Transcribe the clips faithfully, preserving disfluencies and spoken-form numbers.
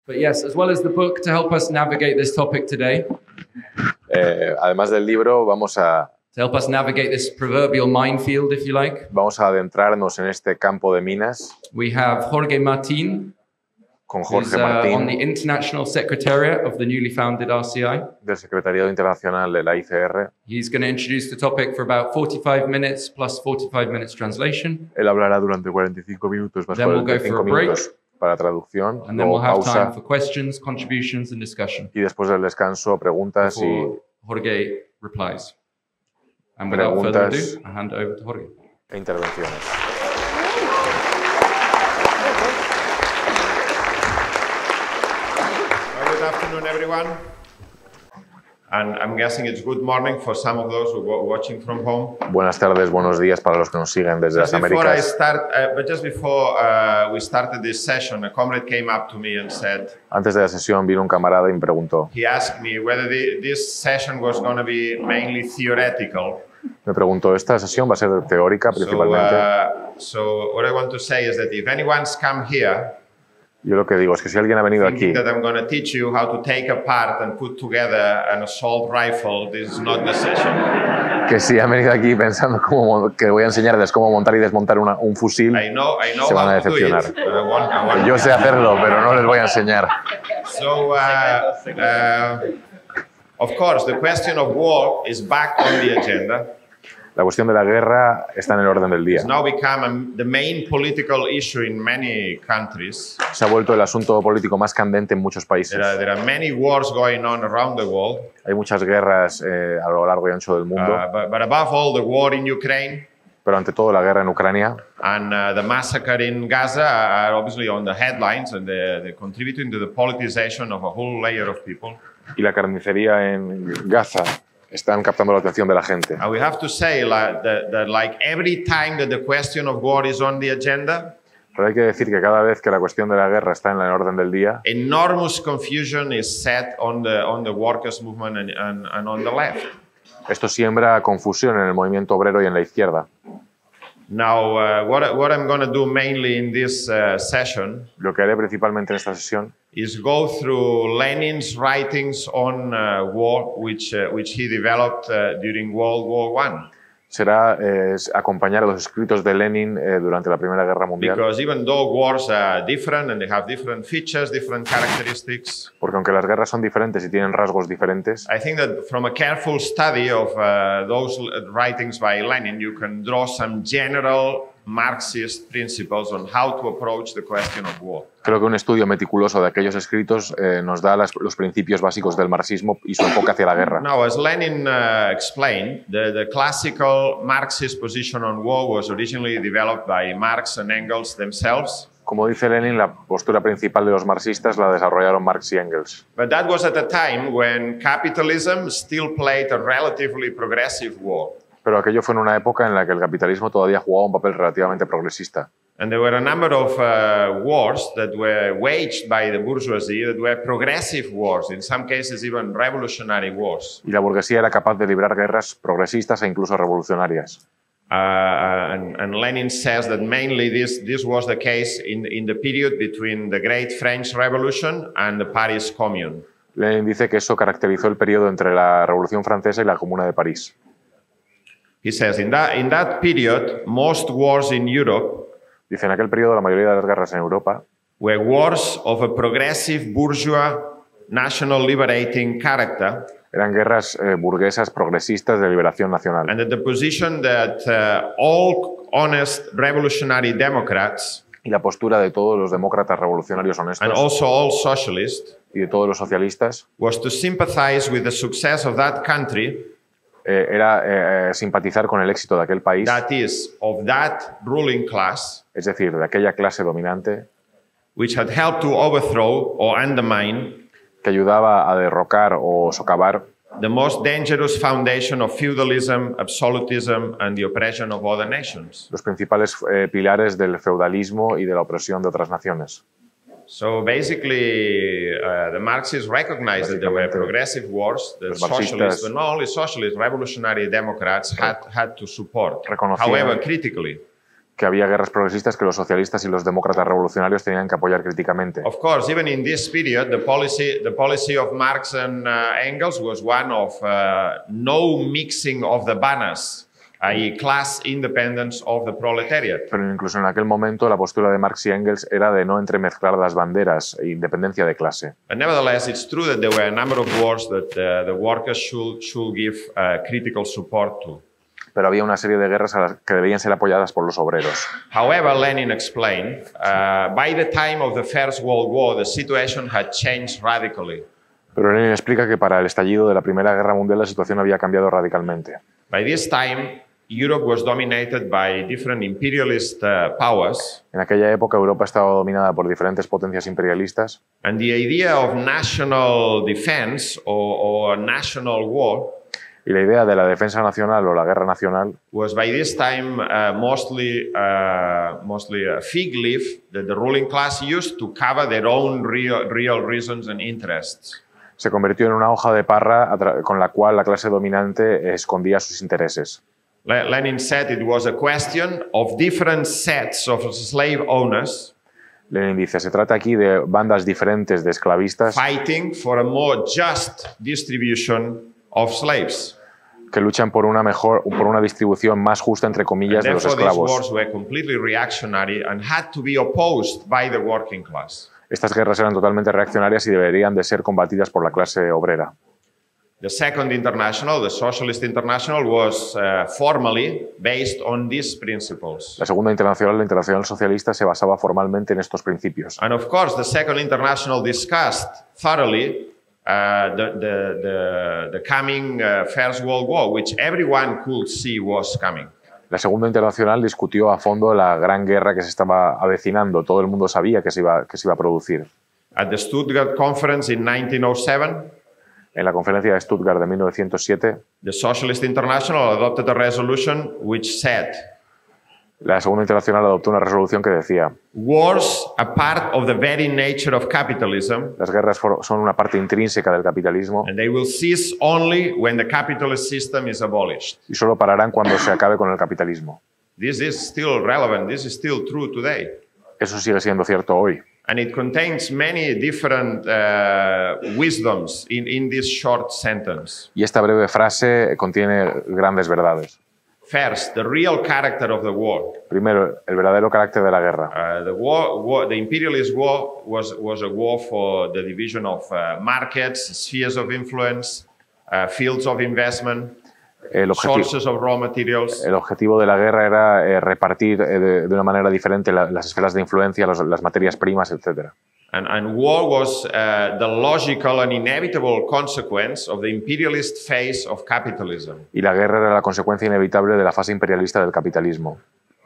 But yes, as well as the book to help us navigate this topic today, Eh, además del libro, vamos a, to help us navigate this proverbial minefield, if you like, vamos a adentrarnos en este campo de minas we have Jorge Martin, con who's Jorge uh, on the Martín, International Secretariat of the newly founded R C I. del Secretariado Internacional de la I C R. He's going to introduce the topic for about forty-five minutes plus forty-five minutes translation. Él hablará durante cuarenta y cinco minutos más Then we'll go cuarenta y cinco for a break. minutos para traducción, And then luego we'll have time pausa for questions, contributions, and discussion y después del descanso preguntas y before Jorge replies. And without further Preguntas. ado, I hand over to Jorge. e intervenciones. Well, good afternoon, everyone. And I'm guessing it's good morning for some of those who are watching from home. Buenas tardes, buenos días para los que nos siguen desde las Just before I Américas. start, uh, but just before uh, we started this session, a comrade came up to me and said, Antes de la sesión vino un camarada y me preguntó, he asked me whether the, this session was going to be mainly theoretical. me preguntó, ¿esta sesión va a ser teórica So, principalmente? uh, so what I want to say is that if anyone's come here Yo lo que digo es que si alguien ha venido aquí thinking that I'm going to teach you how to take apart and put together an assault rifle, this is not the session. que si han venido aquí pensando cómo, que voy a enseñarles cómo montar y desmontar una- un fusil, I know, I know Se van a how to do it, decepcionar. but I want, I want yo sé hacerlo, pero no les voy a enseñar. So, uh, uh, of course, the question of war is back on the agenda. La cuestión de la guerra está en el orden del día. It's now become a, the main political issue in many countries. Se ha vuelto el asunto político más candente en muchos países. There are, there are many wars going on around the world, Hay muchas guerras eh, a lo largo y ancho del mundo, uh, but, but above all, the war in Ukraine pero ante todo la guerra en Ucrania and uh, the massacre in Gaza are obviously on the headlines, and they're, they're contributing to the politicization of a whole layer of people. y la carnicería en Gaza están captando la atención de la gente. And we have to say like, that, that like every time that the question of war is on the agenda, Pero hay que decir que cada vez que la cuestión de la guerra está en el orden del día, enormous confusion is set on the on the workers' movement and, and, and on the left. esto siembra confusión en el movimiento obrero y en la izquierda. Now, uh, what, what I'm going to do mainly in this uh, session Lo que haré principalmente en esta sesión is go through Lenin's writings on uh, war, which uh, which he developed uh, during World War One. será eh, acompañar a los escritos de Lenin eh, durante la Primera Guerra Mundial, Because even though wars are different and they have different features, different characteristics, porque aunque las guerras son diferentes y tienen rasgos diferentes, I think that from a careful study of uh, those writings by Lenin, you can draw some general Marxist principles on how to approach the question of war. creo que un estudio meticuloso de aquellos escritos eh, nos da las- los principios básicos del marxismo y su enfoque hacia la guerra. Now, as Lenin uh, explained, the, the classical Marxist position on war was originally developed by Marx and Engels themselves. Como dice Lenin, la postura principal de los marxistas la desarrollaron Marx y Engels. But that was at a time when capitalism still played a relatively progressive role. Pero aquello fue en una época en la que el capitalismo todavía jugaba un papel relativamente progresista. And there were a number of uh, wars that were waged by the bourgeoisie that were progressive wars, in some cases even revolutionary wars. Y la burguesía era capaz de librar guerras progresistas e incluso revolucionarias. Uh, and, and Lenin says that mainly this, this was the case in, in the period between the Great French Revolution and the Paris Commune. Lenin dice que eso caracterizó el periodo entre la Revolución Francesa y la Comuna de París. He says in that, in that period, most wars in Europe Dice, en aquel periodo la mayoría de las guerras en Europa were wars of a progressive bourgeois national liberating character, eran guerras eh, burguesas progresistas de liberación nacional. and that the position that uh, all honest revolutionary Democrats Y la postura de todos los demócratas revolucionarios and honestos also all socialists y de todos los socialistas was to sympathize with the success of that country, eh, era eh, simpatizar con el éxito de aquel país, that is, of that ruling class, es decir, de aquella clase dominante which had helped to overthrow or undermine que ayudaba a derrocar o socavar the most dangerous foundation of feudalism, absolutism, and the oppression of other nations. los principales eh, pilares del feudalismo y de la opresión de otras naciones. So basically, uh, the Marxists recognized that there were progressive wars that Los marxistas- socialists, but not only socialists, revolutionary Democrats had, had to support, Reconocían- however critically. que había guerras progresistas que los socialistas y los demócratas revolucionarios tenían que apoyar críticamente. Of course, even in this period, the policy, the policy of Marx and uh, Engels was one of uh, no mixing of the banners, that is class independence of the proletariat. Pero incluso en aquel momento la postura de Marx y Engels era de no entremezclar las banderas e independencia de clase. But nevertheless, it's true that there were a number of wars that uh, the workers should, should give uh, critical support to. Pero había una serie de guerras a las que debían ser apoyadas por los obreros. However, Lenin explained, uh, by the time of the First World War, the situation had changed radically. Pero Lenin explica que para el estallido de la Primera Guerra Mundial la situación había cambiado radicalmente. By this time, Europe was dominated by different imperialist uh, powers. En aquella época Europa estaba dominada por diferentes potencias imperialistas. And the idea of national defense or, or national war Y la idea de la defensa nacional o la guerra nacional was by this time uh, mostly, uh, mostly a fig leaf that the ruling class used to cover their own real, real reasons and interests. se convirtió en una hoja de parra con la cual la clase dominante escondía sus intereses. Lenin said it was a question of different sets of slave owners Lenin dice, se trata aquí de bandas diferentes de esclavistas fighting for a more just distribution of slaves. que luchan por una mejor, por una distribución más justa, entre comillas, de los Therefore, these esclavos. wars were completely reactionary and had to be opposed by the working class. Estas guerras eran totalmente reaccionarias y deberían de ser combatidas por la clase obrera. The Second International, the Socialist International, was uh, formally based on these principles. La Segunda Internacional, la Internacional Socialista, se basaba formalmente en estos principios. And of course, the Second International discussed thoroughly uh, the, the, the, the coming uh, First World War, which everyone could see was coming. La Segunda Internacional discutió a fondo la gran guerra que se estaba avecinando. Todo el mundo sabía que se iba, que se iba a producir. At the Stuttgart Conference in nineteen oh seven, En la conferencia de Stuttgart de mil novecientos siete, the Socialist International adopted a resolution which said, la Segunda Internacional adoptó una resolución que decía: wars are part of the very nature of capitalism, las guerras for- son una parte intrínseca del capitalismo and they will cease only when the capitalist system is abolished. y solo pararán cuando se acabe con el capitalismo. This is still relevant. This is still true today. Eso sigue siendo cierto hoy. And it contains many different uh, wisdoms in, in this short sentence. Y esta breve frase contiene grandes verdades. First, the real character of the war. Primero, el verdadero carácter de la guerra. Uh, the war, war, the imperialist war was, was a war for the division of uh, markets, spheres of influence, uh, fields of investment, El objetivo, sources of raw materials. el objetivo de la guerra era eh, repartir eh, de, de una manera diferente la- las esferas de influencia, los- las materias primas, etcétera. And, and war was uh, the logical and inevitable consequence of the imperialist phase of capitalism. Y la guerra era la consecuencia inevitable de la fase imperialista del capitalismo.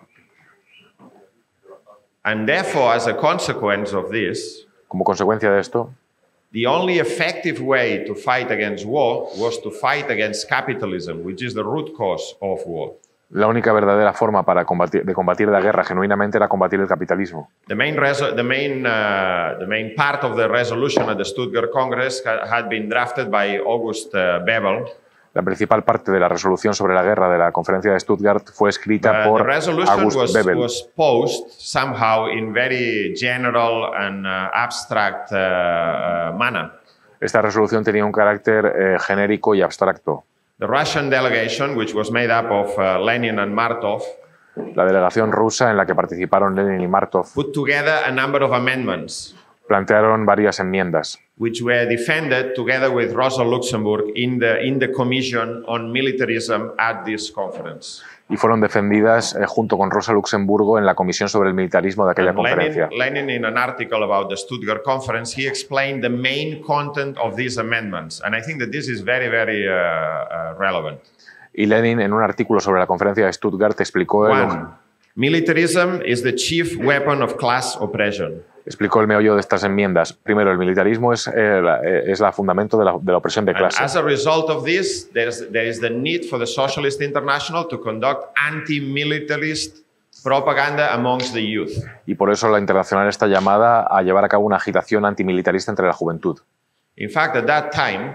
And therefore, as a consequence of this, Como consecuencia de esto, the only effective way to fight against war was to fight against capitalism, which is the root cause of war. la única verdadera forma para combatir, de combatir la guerra genuinamente era combatir el capitalismo. The main, reso- the main, uh, the main part of the resolution at the Stuttgart Congress ha- had been drafted by August uh, Bebel. La principal parte de la resolución sobre la guerra de la conferencia de Stuttgart fue escrita Uh, the por resolution August was, Bebel. was posed somehow in very general and uh, abstract uh, uh, manner. Esta resolución tenía un carácter eh, genérico y abstracto. The Russian delegation, which was made up of uh, Lenin and Martov, La delegación rusa, en la que participaron Lenin y Martov, put together a number of amendments plantearon varias enmiendas which were defended together with Rosa Luxemburg in the, in the Commission on Militarism at this conference. y fueron defendidas eh, junto con Rosa Luxemburgo en la Comisión sobre el Militarismo de aquella And conferencia. Lenin, Lenin, in an article about the Stuttgart Conference, he explained the main content of these amendments. And I think that this is very, very uh, uh, relevant. Y Lenin, en un artículo sobre la conferencia de Stuttgart, explicó el, One, militarism is the chief weapon of class oppression. explicó el meollo de estas enmiendas. Primero, el militarismo es, eh, la, eh, es la fundamento de la, de la opresión de And clase. as a result of this, there's, there is the need for the Socialist International to conduct anti-militarist propaganda amongst the youth. Y por eso la Internacional está llamada a llevar a cabo una agitación antimilitarista entre la juventud. In fact, at that time,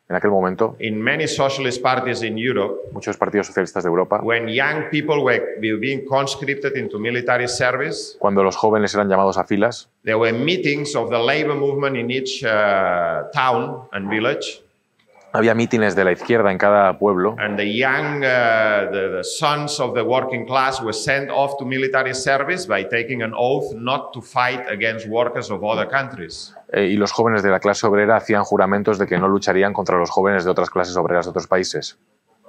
En aquel momento, in many socialist parties in Europe, muchos partidos socialistas de Europa, when young people were being conscripted into military service, cuando los jóvenes eran llamados a filas, there were meetings of the labor movement in each uh, town and village. había mítines de la izquierda en cada pueblo And the young, uh, the, the sons of the working class were sent off to military service by taking an oath not to fight against workers of other countries. eh, y los jóvenes de la clase obrera hacían juramentos de que no lucharían contra los jóvenes de otras clases obreras de otros países.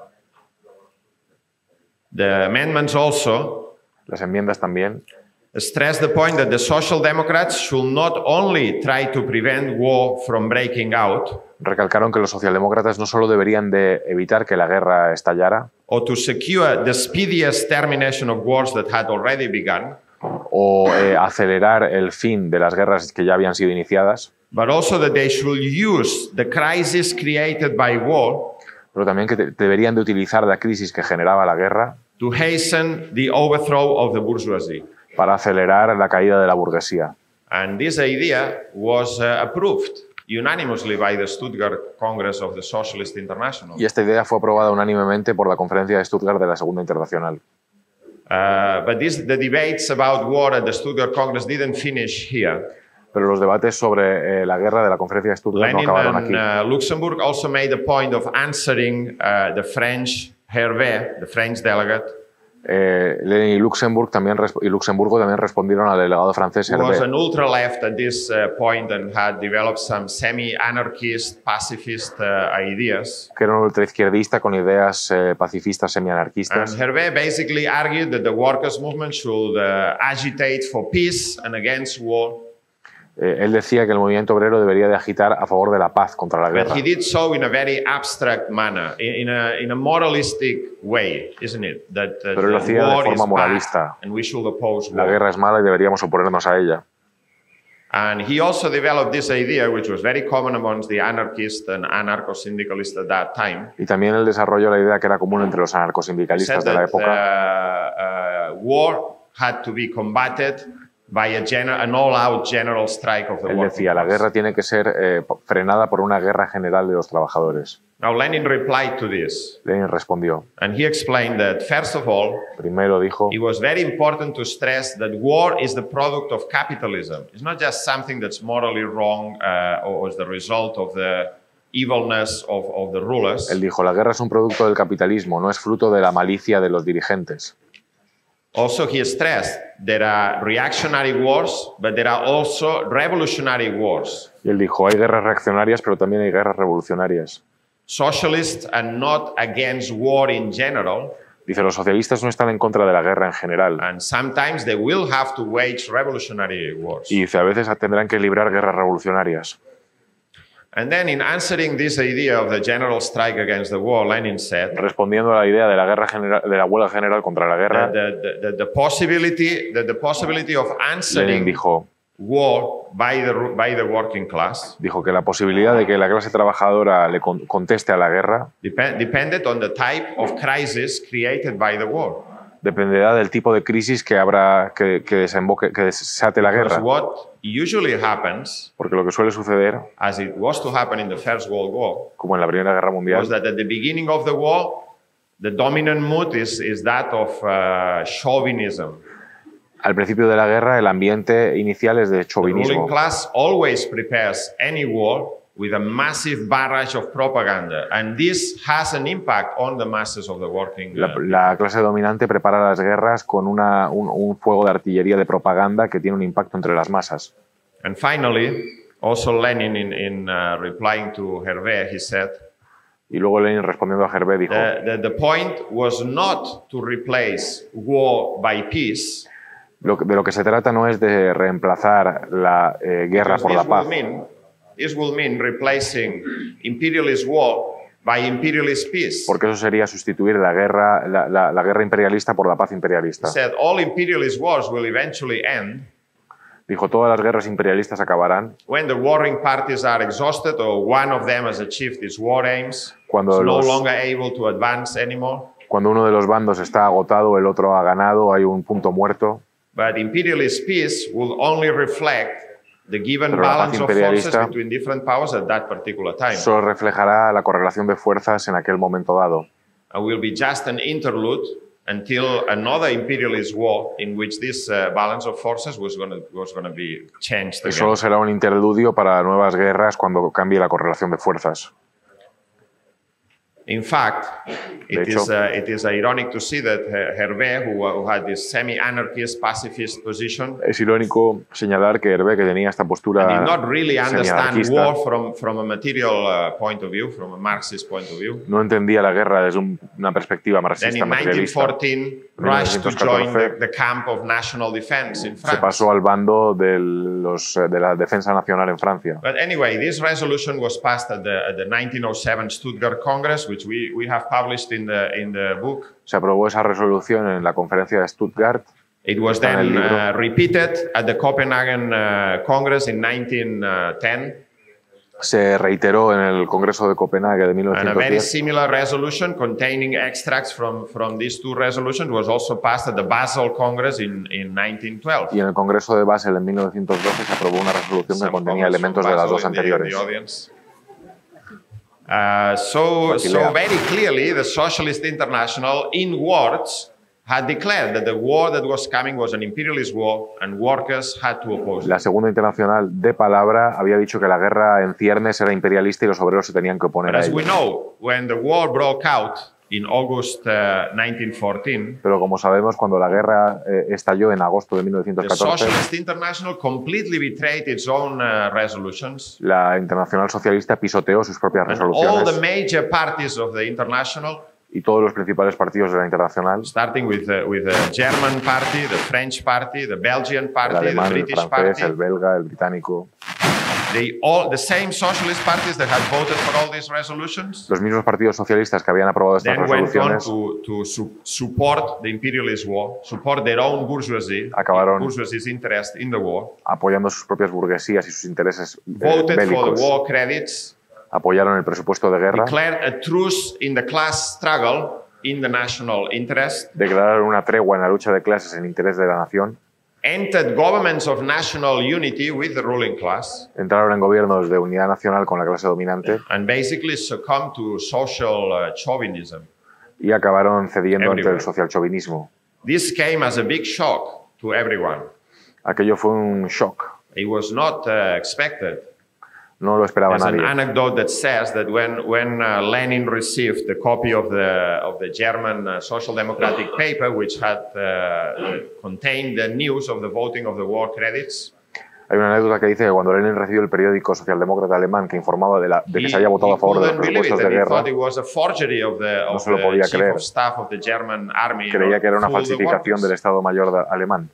The amendments also Las enmiendas también stress the point that the Social Democrats should not only try to prevent war from breaking out recalcaron que los socialdemócratas no solo deberían de evitar que la guerra estallara or to secure the speediest termination of wars that had already begun, o eh, acelerar el fin de las guerras que ya habían sido iniciadas, but also that they should use the crisis created by war pero también que te- deberían de utilizar la crisis que generaba la guerra to hasten the overthrow of the bourgeoisie. para acelerar la caída de la burguesía. And this idea was uh, approved unanimously by the Stuttgart Congress of the Socialist International. Y esta idea fue aprobada unánimemente por la Conferencia de Stuttgart de la Segunda Internacional. Uh, but this, the debates about war at the Stuttgart Congress didn't finish here. Pero los debates sobre eh, la guerra de la Conferencia de Stuttgart no Lenin acabaron aquí. and uh, Luxembourg also made a point of answering uh, the French Hervé, the French delegate, Eh, Lenin y, Luxemburg también resp- y Luxemburgo también respondieron al delegado francés who was Hervé, an ultra-left at this uh, point and had developed some semi-anarchist, pacifist uh, ideas. que era un ultraizquierdista con ideas eh, pacifistas And semianarquistas. Hervé basically argued that the workers' movement should uh, agitate for peace and against war. Eh, él decía que el movimiento obrero debería de agitar a favor de la paz contra la But guerra. he did so in a very abstract manner, in, in, a, in a moralistic way, isn't it? That, that Pero él lo the hacía de war is forma bad moralista. and we should oppose La war. guerra es mala y deberíamos oponernos a ella. And he also developed this idea, which was very common amongst the anarchists and anarcho-syndicalists at that time. Y también él desarrolló la idea que era común entre los He said anarcosindicalistas de la that época. uh, uh, war had to be combated by a gener- an all-out general strike of the Él working decía, la class. guerra tiene que ser eh, frenada por una guerra general de los trabajadores. Now Lenin replied to this, Lenin respondió. and he explained that, first of all, Primero dijo it was very important to stress that war is the product of capitalism. It's not just something that's morally wrong uh, or is the result of the evilness of, of the rulers. Él dijo, la guerra es un producto del capitalismo, no es fruto de la malicia de los dirigentes. Also, he stressed there are reactionary wars, but there are also revolutionary wars. Y él dijo, hay guerras reaccionarias, pero también hay guerras revolucionarias. Socialists are not against war in general, Dice, los socialistas no están en contra de la guerra en general. and sometimes they will have to wage revolutionary wars. Y dice, a veces tendrán que librar guerras revolucionarias. And then, in answering this idea of the general strike against the war, Lenin said Respondiendo a la idea de la guerra general, de la huelga general contra la guerra, that the, the, the, the possibility that the possibility of Lenin answering dijo, war by the by the working class dijo que la posibilidad de que la clase trabajadora le con- conteste a la guerra depend, depended on the type of crisis created by the war. dependerá del tipo de crisis que habrá que, que desemboque, que desate la Because guerra. what usually happens, Porque lo que suele suceder, as it was to happen in the First World War, como en la Primera Guerra Mundial, was that at the beginning of the war, the dominant mood is, is that of uh, chauvinism. al principio de la guerra el ambiente inicial es de The ruling chauvinismo. class always prepares any war with a massive barrage of propaganda, and this has an impact on the masses of the working. La, uh, la clase dominante prepara las guerras con una, un, un fuego de artillería de propaganda que tiene un impacto entre las masas. And finally, also Lenin, in, in uh, replying to Hervé, he said, Y luego Lenin respondiendo a Hervé dijo, the, the, the point was not to replace war by peace, lo que- de lo que se trata no es de reemplazar la eh, guerra because por this la will paz, mean, this will mean replacing imperialist war by imperialist peace. porque eso sería sustituir la guerra, la, la- la guerra imperialista por la paz He imperialista. said all imperialist wars will eventually end Dijo, todas las guerras imperialistas acabarán when the warring parties are exhausted or one of them has achieved its war aims, Cuando is no los- longer able to advance anymore. cuando uno de los bandos está agotado, el otro ha ganado, hay un punto muerto. But imperialist peace will only reflect the given Pero la paz balance of forces imperialista between different powers at that particular time. solo reflejará la correlación de fuerzas en aquel momento dado. And will be just an interlude until another imperialist war in which this uh, balance of forces was going to was going to be changed Y again. solo será un interludio para nuevas guerras cuando cambie la correlación de fuerzas. In fact, it De hecho, is, uh, it is ironic to see that uh, Hervé, who, who had this semi-anarchist, pacifist position, es irónico señalar que Hervé, que tenía esta postura did not really understand semianarquista, war from, from a material uh, point of view, from a Marxist point of view. no entendía la guerra desde un- una perspectiva Then marxista in nineteen materialista. fourteen, rushed to mil novecientos join the, catorce, the camp of national defense in Se France. pasó al bando de, los, de la defensa nacional en Francia. But anyway, this resolution was passed at the, at the nineteen oh seven Stuttgart Congress, which we, we have published in the, in the book. Se aprobó esa resolución en la conferencia de Stuttgart. It was Está en el then libro. uh, repeated at the Copenhagen uh, Congress in nineteen ten. Se reiteró en el Congreso de Copenhague de And a very mil novecientos diez. similar resolution containing extracts from, from these two resolutions was also passed at the Basel Congress in, in nineteen twelve. Y en el Congreso de Basel en mil novecientos doce se aprobó una resolución que Some contenía comments elementos from de las Basel dos in the- in the anteriores. audience. Uh, so, Aquí so lea. very clearly, the Socialist International, in words, had declared that the war that was coming was an imperialist war, and workers had to oppose it. La Segunda Internacional de palabra había dicho que la guerra en ciernes era imperialista y los obreros se tenían que oponer But a as we ella. know, when the war broke out in August uh, nineteen fourteen, Pero como sabemos, cuando la guerra eh, estalló en agosto de mil novecientos the catorce, Socialist International completely betrayed its own uh, resolutions. la Internacional Socialista pisoteó sus propias And all the resoluciones major parties of the International, y todos los principales partidos de la Internacional, starting with the, with the German party, the French party, the Belgian el party, the alemán, el British francés, party, el belga, el británico, they all, the same socialist parties that had voted for all these resolutions, los mismos partidos socialistas que habían aprobado estas then went on resoluciones, to, to su- support the imperialist war, support their own bourgeoisie, Acabaron- bourgeoisie's interest in the war, apoyando sus propias burguesías y sus intereses eh, voted for the bélicos, war credits, apoyaron el presupuesto de guerra, declared a truce in the class struggle in the national interest, declararon una tregua en la lucha de clases en interés de la nación, entered governments of national unity with the ruling class, entraron en gobiernos de unidad nacional con la clase dominante and basically succumbed to social uh, chauvinism. y acabaron cediendo ante Everywhere. el socialchauvinismo. This came as a big shock to everyone. Aquello fue un shock, It was not uh, expected. no lo esperaba There's an nadie. anecdote that says that when, when uh, Lenin received the copy of the, of the German uh, Social Democratic paper, which had uh, contained the news of the voting of the war credits, Hay una anécdota que dice que cuando Lenin recibió el periódico socialdemócrata alemán que informaba de, la, de que se había votado a favor de los couldn't believe it, presupuestos de and he guerra, thought it was a forgery of the, No of se lo the podía chief creer. of staff of the German army. in creía order que era to una fool the falsificación workers. del Estado Mayor de- alemán.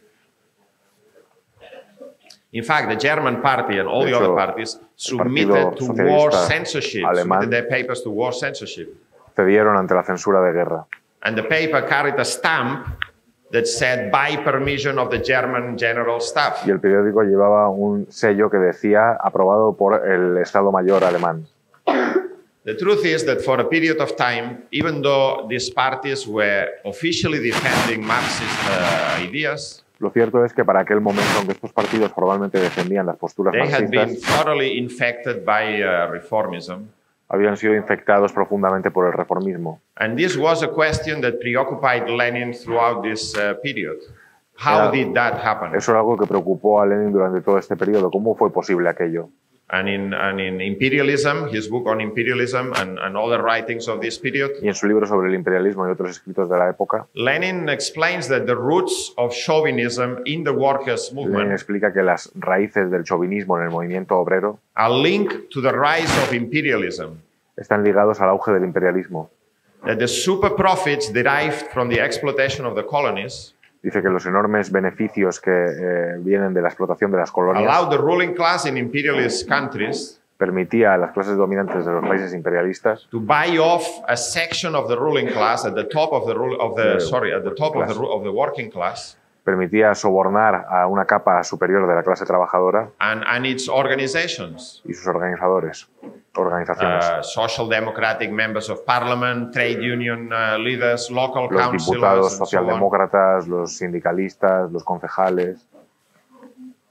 In fact, the German party and all De the hecho, other parties Partido submitted to war Socialista censorship, alemán submitted their papers to war censorship. Cedieron ante la censura de guerra. And the paper carried a stamp that said, by permission of the German General Staff. Y el periódico llevaba un sello que decía aprobado por el Estado Mayor alemán. The truth is that for a period of time, even though these parties were officially defending Marxist uh, ideas, Lo cierto es que para aquel momento, aunque estos partidos formalmente defendían las posturas they had been marxistas, thoroughly infected by uh, reformism. habían sido infectados profundamente por el reformismo. And this was a question that preoccupied Lenin throughout this uh, period. How Era- did that happen? Eso era algo que preocupó a Lenin durante todo este periodo. ¿Cómo fue posible aquello? And in, and in Imperialism, his book on imperialism and, and all the writings of this period, Y en su libro sobre el imperialismo y otros escritos de la época, Lenin explains that the roots of chauvinism in the workers' Lenin movement explica que las raíces del chauvinismo en el movimiento obrero are linked to the rise of imperialism. están ligados al auge del imperialismo. That the super profits derived from the exploitation of the colonies Dice que los enormes beneficios que eh, vienen de la explotación de las colonias allowed the ruling class in imperialist countries permitía a las clases dominantes de los países imperialistas to buy off a section of the ruling class at the top of the rule of the The sorry at the top of the class. ru- of the working class permitía sobornar a una capa superior de la clase trabajadora and, and its organizations, y sus organizadores, organizaciones, uh, social democratic members of parliament, trade union uh, leaders, local los councillors, diputados and so on. socialdemócratas, los sindicalistas, los concejales.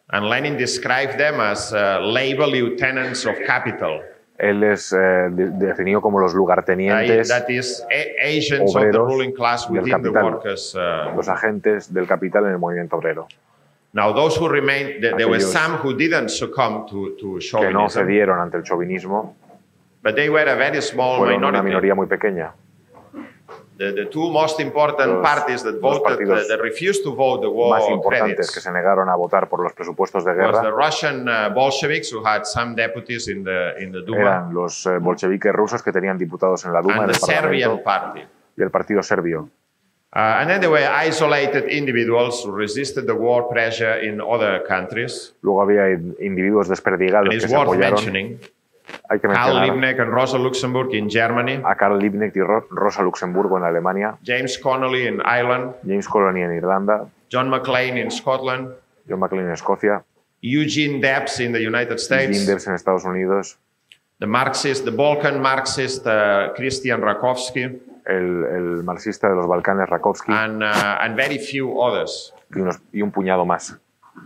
And Lenin described them as uh, labor lieutenants of capital. Él les eh, de- definió como los Uh, lugartenientes, that is, a- agents of the obreros ruling class del within the capital. workers' uh, los agentes del capital en el movimiento obrero, Now, those who remained, there, there were Aquellos some who didn't succumb to, to que no chauvinism, cedieron ante el chauvinismo, but they were a very small fueron una minority. minoría muy pequeña. The, the two most important Los- parties that los voted, partidos that refused to vote the war Más importantes credits que se negaron a votar por los presupuestos de was the guerra Russian uh, Bolsheviks, who had some deputies in the in the Duma, eran los eh, bolcheviques rusos que tenían diputados en la Duma, en and el the Serbian Parlamento, party. y el partido serbio. Uh, and then there were isolated individuals who resisted the war pressure in other countries. Luego había in- individuos desperdigados And que it's se worth apoyaron. mentioning Hay que Karl mencionar Liebknecht and Rosa Luxemburg in Germany, a Karl Liebknecht y Ro- Rosa Luxemburgo en Alemania, James Connolly in Ireland, James Colony en Irlanda, John McClane in Scotland, John McClane en Escocia, Eugene Debs in the United States, Ginders en Estados Unidos, the Marxist, the Balkan Marxist uh, Christian Rakovsky, el, el marxista de los Balcanes Rakovsky and, uh, and very few others. y, unos- y un puñado más.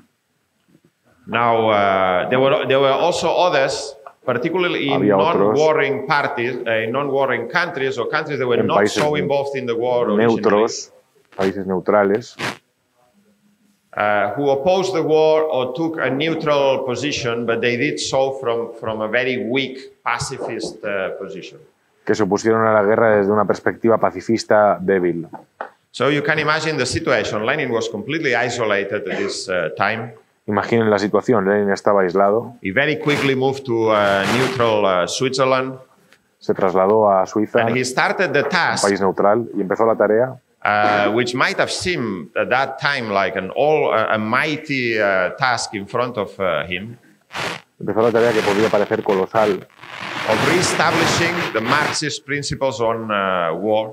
Now, uh, there, were, there were also others, particularly in Había otros. non-warring parties, uh, in non-warring countries or countries that were En not países so involved in the war originally, Neutros, países neutrales, uh, who opposed the war or took a neutral position, but they did so from, from a very weak pacifist uh, position. que se opusieron a la guerra desde una perspectiva pacifista débil. So you can imagine the situation. Lenin was completely isolated at this uh, time. Imaginen la situación, Lenin estaba aislado, He very quickly moved to uh, neutral uh, Switzerland, se trasladó a Suiza, and he started the un task, país neutral, y empezó la tarea, uh, which might have seemed at that time like an all uh, a mighty uh, task in front of uh, him, empezó la tarea que podía parecer colosal of reestablishing the Marxist principles on uh, war.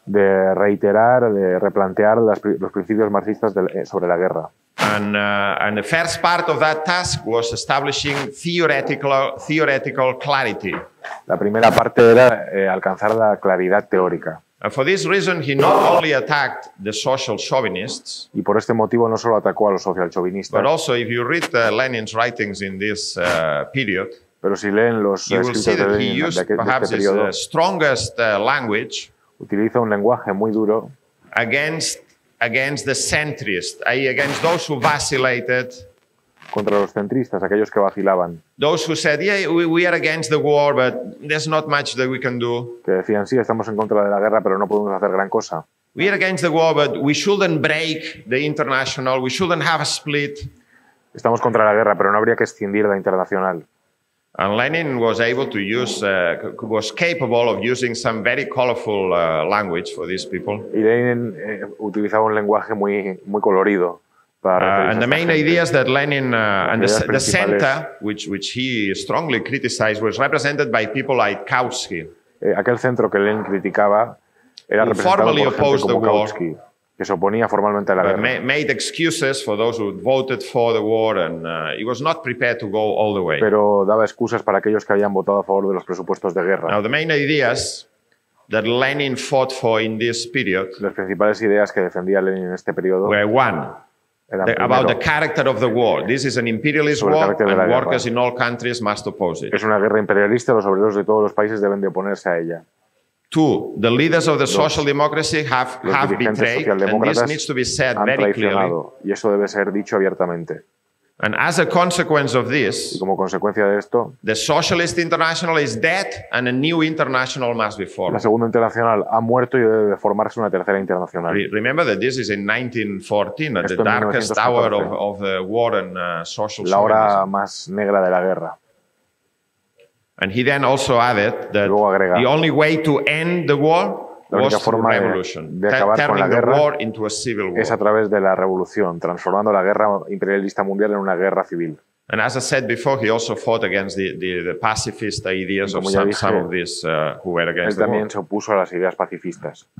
de reiterar, de replantear las pri- los principios marxistas del- eh, sobre la guerra. And, uh, and the first part of that task was establishing theoretical, theoretical clarity. La primera parte era eh, alcanzar la claridad teórica. And for this reason, he not only attacked the social chauvinists, Y por este motivo no solo atacó a los but socialchauvinistas, also if you read uh, Lenin's writings in this uh, period, pero si leen los you will escritos see de that he Lenin de, used aquel- de perhaps este his periodo, uh, strongest uh, language utiliza un lenguaje muy duro against, against the centrists, that is, against those who vacillated, contra los centristas, aquellos que vacilaban, those who said, yeah, we, we are against the war, but there's not much that we can do. que decían, sí, estamos en contra de la guerra, pero no podemos hacer gran cosa. We are against the war, but we shouldn't break the international, we shouldn't have a split. Estamos contra la guerra, pero no habría que escindir la internacional. And Lenin was able to use, uh, c- was capable of using some very colorful uh, language for these people. Y Lenin eh, utilizaba un lenguaje muy, muy colorido para Uh, referirse and a the esta main gente. ideas that Lenin uh, and the, ideas the principales. center, which, which he strongly criticized, was represented by people like Kautsky. Eh, aquel centro que Lenin criticaba era Who representado formally por gente opposed como the war. Kautsky, que se oponía formalmente a la But guerra, ma- made excuses for those who voted for the war, and uh, he was not prepared to go all the way. pero daba excusas para aquellos que habían votado a favor de los presupuestos de guerra. Now, the main ideas that Lenin fought for in this period Las principales ideas que defendía Lenin en este periodo were one, eran the, about the primero, character of the war. This is an imperialist Sobre el war, carácter de la and guerra. workers in all countries must oppose it. es una guerra imperialista, los obreros de todos los países deben de oponerse a ella. Two, the leaders of the social democracy have, Los have dirigentes betrayed, and this socialdemócratas needs to be said han very clearly. traicionado, y eso debe ser dicho abiertamente. And as a consequence of Y this, como consecuencia de esto, the Socialist International is dead, and a new international must be la formed. Segunda Internacional ha muerto y debe de formarse una tercera internacional. Re- Remember that this is in nineteen fourteen, at the Esto en darkest mil novecientos hour catorce. of, of the war and uh, social La hora chauvinism. más negra de la guerra. And he then also added that Luego agrega, the only way to end the war La única was through forma de- revolution, de tu- acabar con turning la the guerra war into a civil war. es a través de la revolución, transformando la guerra imperialista mundial en una guerra civil. And as I said before, he also fought against the, the, the pacifist ideas of Como ya some, dije, some of these uh, who were Él against the war. también se opuso a las ideas pacifistas.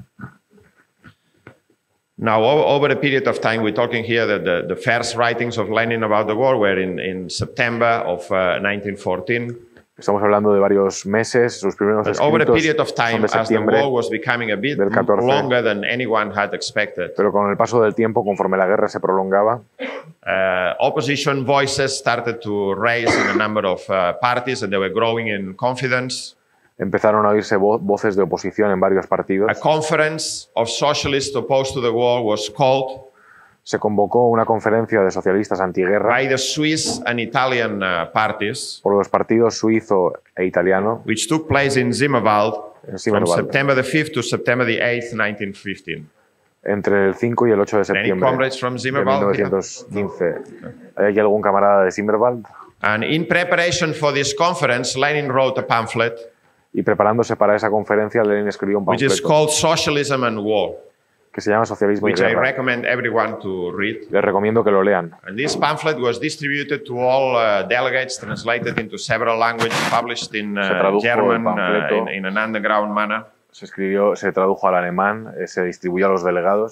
Now, o- over a period of time, we're talking here that the, the first writings of Lenin about the war were in, in September of uh, nineteen fourteen. Estamos hablando de varios meses, sus primeros But over a escritos period of son time, de as the septiembre, war was becoming a bit del catorce. longer than anyone had expected, pero con el paso del tiempo, conforme la guerra se prolongaba, uh, opposition voices started to raise in a number of uh, parties, and they were growing in confidence. empezaron a oírse vo voces de oposición en varios partidos. A conference of socialists opposed to the war was called Se convocó una conferencia de socialistas antiguerra by the Swiss and Italian uh, parties, por los partidos suizo e italiano which took place in Zimmerwald en from Zimmerwald, September the fifth to September the eighth, nineteen fifteen. entre el cinco y el ocho de Any septiembre comrades from de Zimmerwald? mil novecientos quince. ¿Hay aquí algún camarada de Zimmerwald? And in preparation for this conference, Lenin wrote a pamphlet Y preparándose para esa conferencia, Lenin escribió un which is panfleto called Socialism and War, que se llama Socialismo y which I Guerra. recommend everyone to read. Les recomiendo que lo lean. And this pamphlet was distributed to all uh, delegates, translated into several languages, published in Se uh, tradujo German el uh, panfleto. in, in an underground manner. Se escribió, se tradujo al alemán, eh, se distribuyó a los delegados.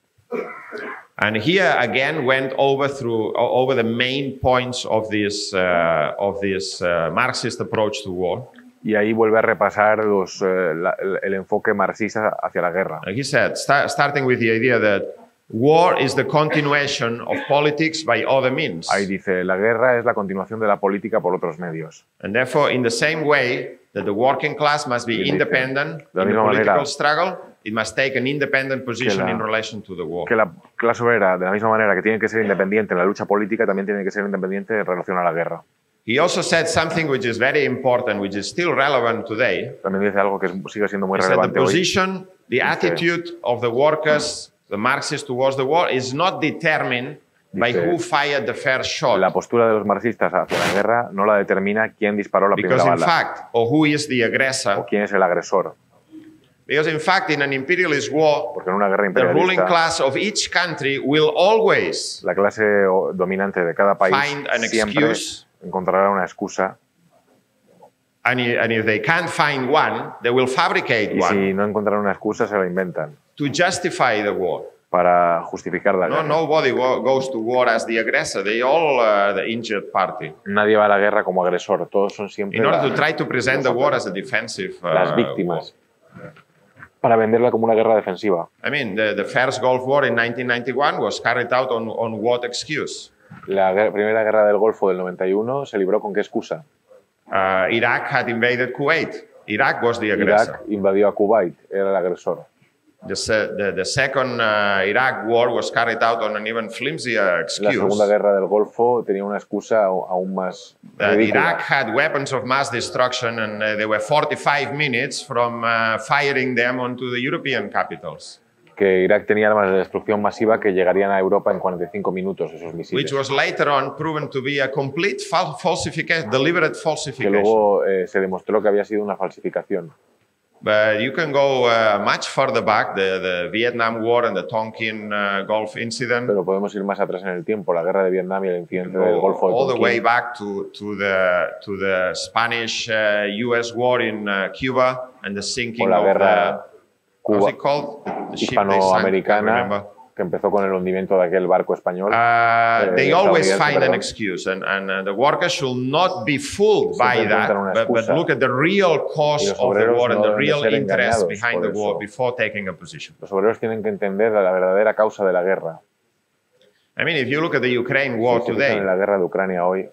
And here again went over through o- over the main points of this uh, of this uh, Marxist approach to war. Y ahí vuelve a repasar los, eh, la- el, el enfoque marxista hacia la guerra. And he said, sta- starting with the idea that war is the continuation of politics by other means, Ahí dice, la guerra es la continuación de la política por otros medios. and therefore, in the same way that the working class must be Y dice, independent de la in the misma political manera struggle, it must take an independent position la- in relation to the war. Que la clase obrera, de la misma manera que tiene que ser independiente en la lucha política, también tiene que ser independiente en relación a la guerra. He also said something which is very important, which is still relevant today, También dice algo que es- sigue siendo muy is that the relevante hoy. position, the attitude of the workers, the Marxists towards the war, is not determined by Dice, who fired the first shot. La postura de los marxistas hacia la guerra no la determina quién disparó la primera Because in bala fact, or who is the o aggressor. quién es el agresor. Because in fact, in an imperialist war, Porque en una guerra the ruling imperialista, class of each country will always la clase o- dominante de cada país find an siempre excuse. encontrará una excusa. And, i- and if they can't find one, they will fabricate Y one si no encontrarán una excusa, se la inventan to justify the war. para justificar la No, guerra. nobody wo- goes to war as the aggressor. They all are the injured party. Nadie va a la guerra como agresor. Todos son siempre In order la- to try to present the war as a defensive uh, las víctimas. Para venderla como una guerra defensiva. war. I mean, the, the first Gulf War in nineteen ninety-one was carried out on, on what excuse? La guer- primera guerra del Golfo del noventa y uno se libró con qué excusa. Uh, Iraq had invaded Kuwait. Iraq was the aggressor. Irak invadió a Kuwait, era el agresor. The, se- the, the second uh, Iraq war was carried out on an even flimsier La excuse. segunda guerra del Golfo tenía una excusa au- aún más That ridícula. Iraq had weapons of mass destruction, and uh, they were forty-five minutes from uh, firing them onto the European capitals, Que Irak tenía armas de destrucción masiva que llegarían a Europa en cuarenta y cinco minutos, esos which misiles. was later on proven to be a complete fal- falsification, deliberate Que falsification. luego eh, se demostró que había sido una falsificación. But you can go uh, much further back, the, the Vietnam War and the Tonkin uh, Gulf incident. Pero podemos ir más atrás en el tiempo, la guerra de Vietnam y el incidente del Go Golfo de all the Tonkin. way back to, to the to the Spanish uh, U S war in uh, Cuba and the O sinking la of guerra the, what's Cuba, it called? The ship they sank, I can't hispanoamericana, remember. que empezó con el hundimiento de aquel barco español. Uh, Eh, they always estadounidense, find an perdón. excuse, and, and uh, the workers should not be fooled Siempre by that, encuentran una but, but excusa. look at the real Y cause los of the obreros war and no the deben de real ser interest engañados behind por the war eso. before taking a position. Los obreros tienen que entender la verdadera causa de la guerra. I mean, if you look at the Ukraine Si war se fijan today, en la guerra de Ucrania hoy,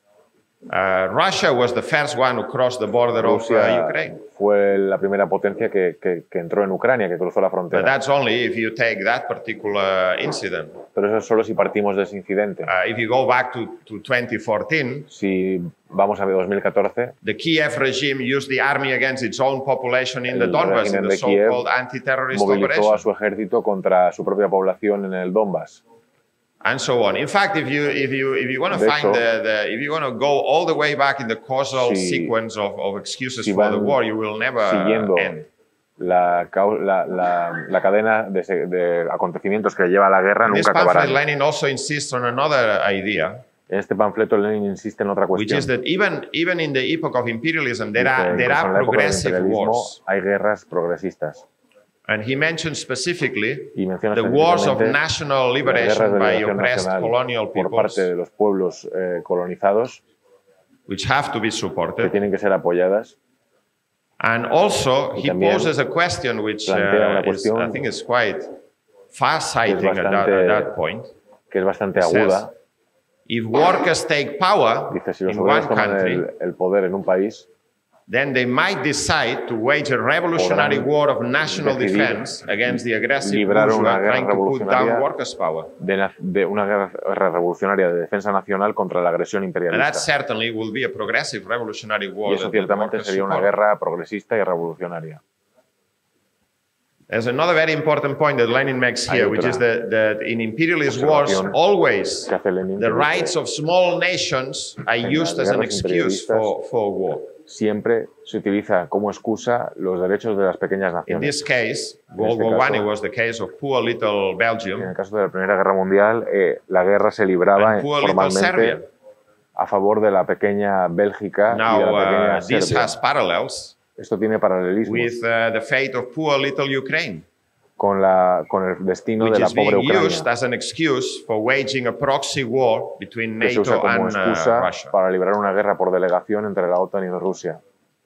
uh, Russia was the first one who crossed the border of uh, Rusia Ukraine. fue la primera potencia que, que- que entró en Ucrania, que cruzó la But frontera. that's only if you take that particular incident. Pero eso es solo si partimos de ese incidente. Uh, if you go back to, to twenty fourteen, Si vamos a dos mil catorce, the Kiev regime used the army against its own population in the El Donbass in régimen the de Kiev so-called anti-terrorist movilizó a operation, su ejército contra su propia población en el Donbass. and so on. In fact, if you if you if you want to De find hecho, the, the if you want to go all the way back in the causal si- sequence of, of excuses si for the van war, you will never siguiendo end. la, cau- la, la, la cadena de, se- de acontecimientos que lleva a la guerra In this nunca pamphlet, acabarán. Lenin also insists on another idea, En este panfleto Lenin insiste en otra which cuestión. is that even even in the epoch of imperialism, there Dice, are there incluso are en la época del progressive imperialismo wars. hay guerras progresistas. And he mentions specifically Y menciona the wars of específicamente national las guerras liberation de by liberación oppressed nacional colonial por peoples parte de los pueblos eh, colonizados which have to be que supported. tienen que ser apoyadas. And also, Y he también poses a question which plantea una uh, is, cuestión I think is quite far-sighting at, that, bastante- at that point. que es bastante It says, aguda. if workers take power Dice, si los in obreros one toman country, el, el poder en un país, then they might decide to wage a revolutionary podrán war of national decidir defense against the aggressive librar bourgeois una guerra trying to put down revolucionaria workers' power. de, na- de una guerra revolucionaria de defensa nacional contra la agresión And that imperialista. certainly will be a progressive revolutionary Y war. eso that the ciertamente workers sería una support. guerra progresista y revolucionaria. There's another very important point that Lenin makes Hay here, which otra is that, that in imperialist wars, observación always que hace Lenin, the que dice, rights of small nations are en used las as an guerras excuse imperialistas, for, for war. Siempre se utiliza como excusa los derechos de las pequeñas In naciones. this case, En World este War One, caso- it was the case of poor little En Belgium el caso de la Primera Guerra Mundial, eh, la guerra se libraba and poor little formalmente Serbia. a favor de la pequeña Bélgica y de Now, la uh, pequeña this Serbia. has parallels Esto tiene paralelismos with uh, the fate of poor little Ukraine, con, la, con el destino which de la is pobre being used Ucrania, as an excuse for waging a proxy war between que se usa NATO como and uh, excusa Russia. para librar una guerra por delegación entre la OTAN y Rusia.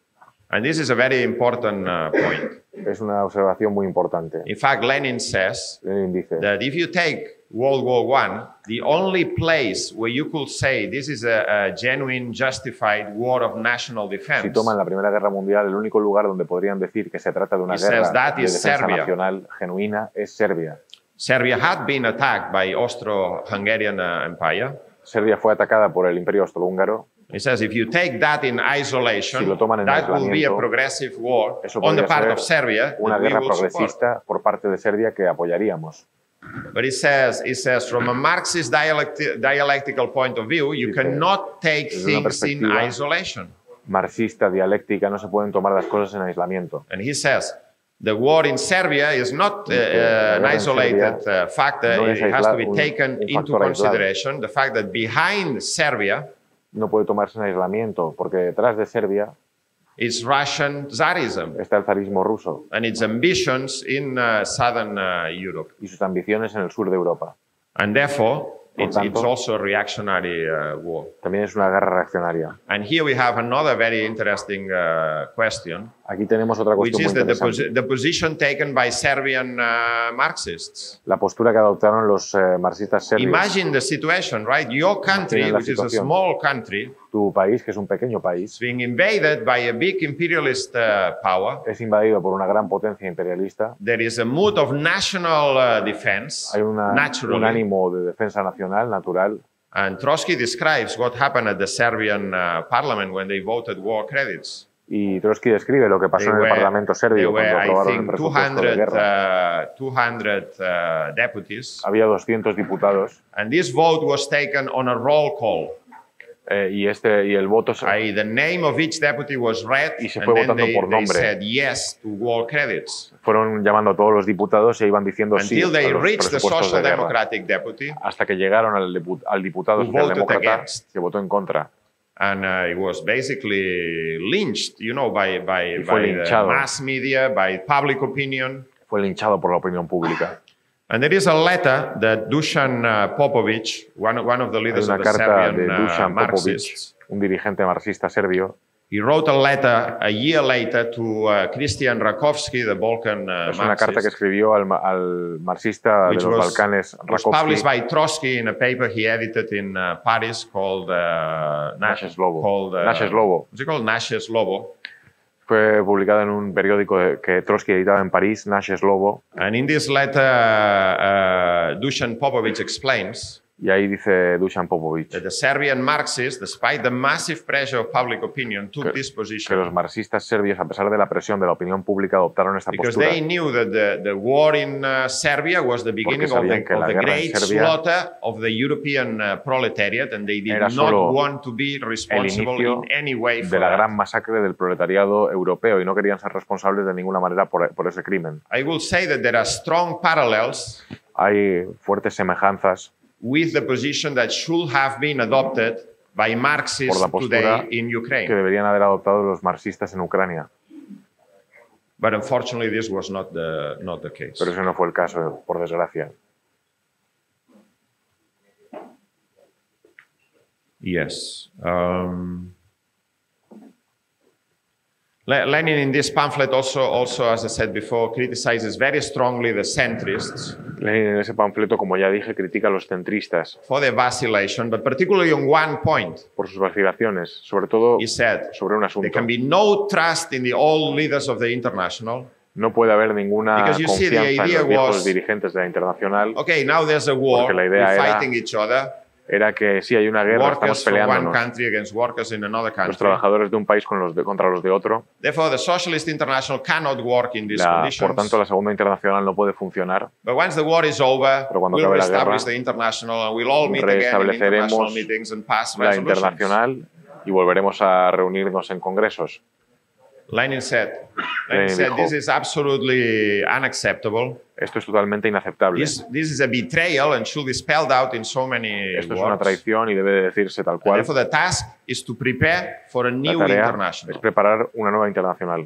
And this is a very important uh, point. Es una observación muy importante. In fact, Lenin says Lenin dice that if you take World War One, the only place where you could say this is a, a genuine, justified war of national defense, si toman la Primera Guerra Mundial, el único lugar donde podrían decir que se trata de una He says guerra that de is defensa Serbia. nacional genuina es Serbia. Serbia had been attacked by Austro-Hungarian uh, Empire. Serbia fue atacada por el Imperio Austrohúngaro. He says if you take that in isolation, Si lo toman en that will be a aislamiento, progressive war Eso on the podría part ser of Serbia una that we guerra will support. progresista por parte de Serbia que apoyaríamos. But he says, he says, from a Marxist dialecti- dialectical point of view, you Dice, cannot take desde una things in perspectiva isolation. Marxista, dialéctica, no se pueden tomar las cosas en aislamiento. And he says, the war in Serbia is not uh, Dice, la uh, an guerra en isolated Serbia uh, fact. Uh, no it es has to be aisla- un- taken un into factor aislado. consideration the fact that behind Serbia No puede tomarse en aislamiento porque detrás de Serbia is Russian Tsarism está el zarismo ruso and its ambitions in uh, southern uh, Europe. y sus ambiciones en el sur de Europa. And therefore, Por it's, tanto, it's also a reactionary uh, war. También es una guerra reaccionaria. And here we have another very interesting uh, question, Aquí tenemos otra which cuestión is muy that the, interesante. posi- the position taken by Serbian uh, Marxists. La postura que adoptaron los eh, marxistas serbios. Imagine the situation, right? Your country, Imaginen la which is a situación. small country, Tu país, que es un pequeño is país, being invaded by a big imperialist uh, power. es invadido por una gran potencia imperialista. There is a mood of national uh, defense, Hay una, un naturally. ánimo de defensa nacional natural. And Trotsky describes what happened at the Serbian uh, parliament when they voted war credits. Y Trotsky describe lo que pasó They en el were, Parlamento there serbio were, cuando I aprobaron el think, presupuesto de guerra. two hundred uh, deputies. Había doscientos diputados And this vote was taken on a roll call. eh, y, este, y el voto se- I, the name of each deputy was read, Y se and fue then votando they, por they nombre. said yes to war credits. fueron llamando a todos los diputados e iban diciendo sí Until they a los reached the presupuestos Social de guerra. Democratic deputy, Hasta que llegaron al, dipu- al diputado Who voted socialdemócrata against. que votó en contra. and uh, it was basically lynched, you know, by, by, Y fue by the linchado. mass media, by public opinion. Fue linchado por la opinión pública. And there is a letter that Dusan uh, Popovic, one, one of the Hay leaders una of the carta Serbian de uh, Dusan Popovic, Marxists, un dirigente marxista serbio. he wrote a letter a year later to uh, Christian Rakovsky, the Balkan uh, Es una carta que Marxist, escribió al, ma- al marxista de which los was, Balcanes, was Rakovsky, published by Trotsky in a paper he edited in uh, Paris called uh, Nash, Nashes Lobo. Called, uh, Nashes Lobo. What's it called? Nashes Lobo. Fue publicada en un periódico de- que Trotsky editaba en París, Nashes Lobo, And in this letter, uh, Dusan Popovic explains y ahí dice Dusan Popovic that the Serbian Marxists, despite the massive pressure of public opinion, took que, this que position los marxistas serbios, a pesar de la presión de la opinión pública, adoptaron esta because postura. they knew that the, the war in uh, Serbia was the beginning of the, sabían que la of the guerra en great Serbia slaughter of the European uh, proletariat, and they did era not solo want to be El responsible inicio in any way for de la that. gran masacre del proletariado europeo y no querían ser responsables de ninguna manera por, por ese crimen. I will say that there are strong parallels Hay fuertes semejanzas with the position that should have been adopted by Marxists por la postura today in que Ukraine. deberían haber adoptado los marxistas en Ucrania, But unfortunately, this was not the, not the case. pero ese no fue el caso, por desgracia. Yes. Um, Le- Lenin in this pamphlet also, also, as I said before, criticizes very strongly the centrists Lenin en ese panfleto, como ya dije, critica a los centristas for their vacillation, but particularly on one point. por sus vacilaciones, sobre todo He said, sobre un there asunto. can be no trust in the old leaders of the International. No puede haber ninguna Because you see, the confianza en idea los viejos was- dirigentes de la Internacional. Okay, now there's a war, Porque la we're idea era- fighting each other, Era que sí, hay una guerra, workers estamos from one peleándonos. country against workers in another Los country. trabajadores de un país con los de- contra los de otro. Therefore, the Socialist International cannot work in these La- conditions. por tanto, la Segunda Internacional no puede funcionar. But once the war is over, Pero cuando we'll acabe la reestablish guerra, the International and we'll all meet again in Restableceremos international meetings and pass la resolutions. Internacional y volveremos a reunirnos en congresos. Lenin said, Lenin Lenin said dijo, this is absolutely unacceptable. Esto es totalmente inaceptable. This, this is a betrayal and should be spelled out in so many Esto es una words. traición y debe de decirse tal And cual. therefore, the task is to prepare for a La new tarea es international. preparar una nueva internacional.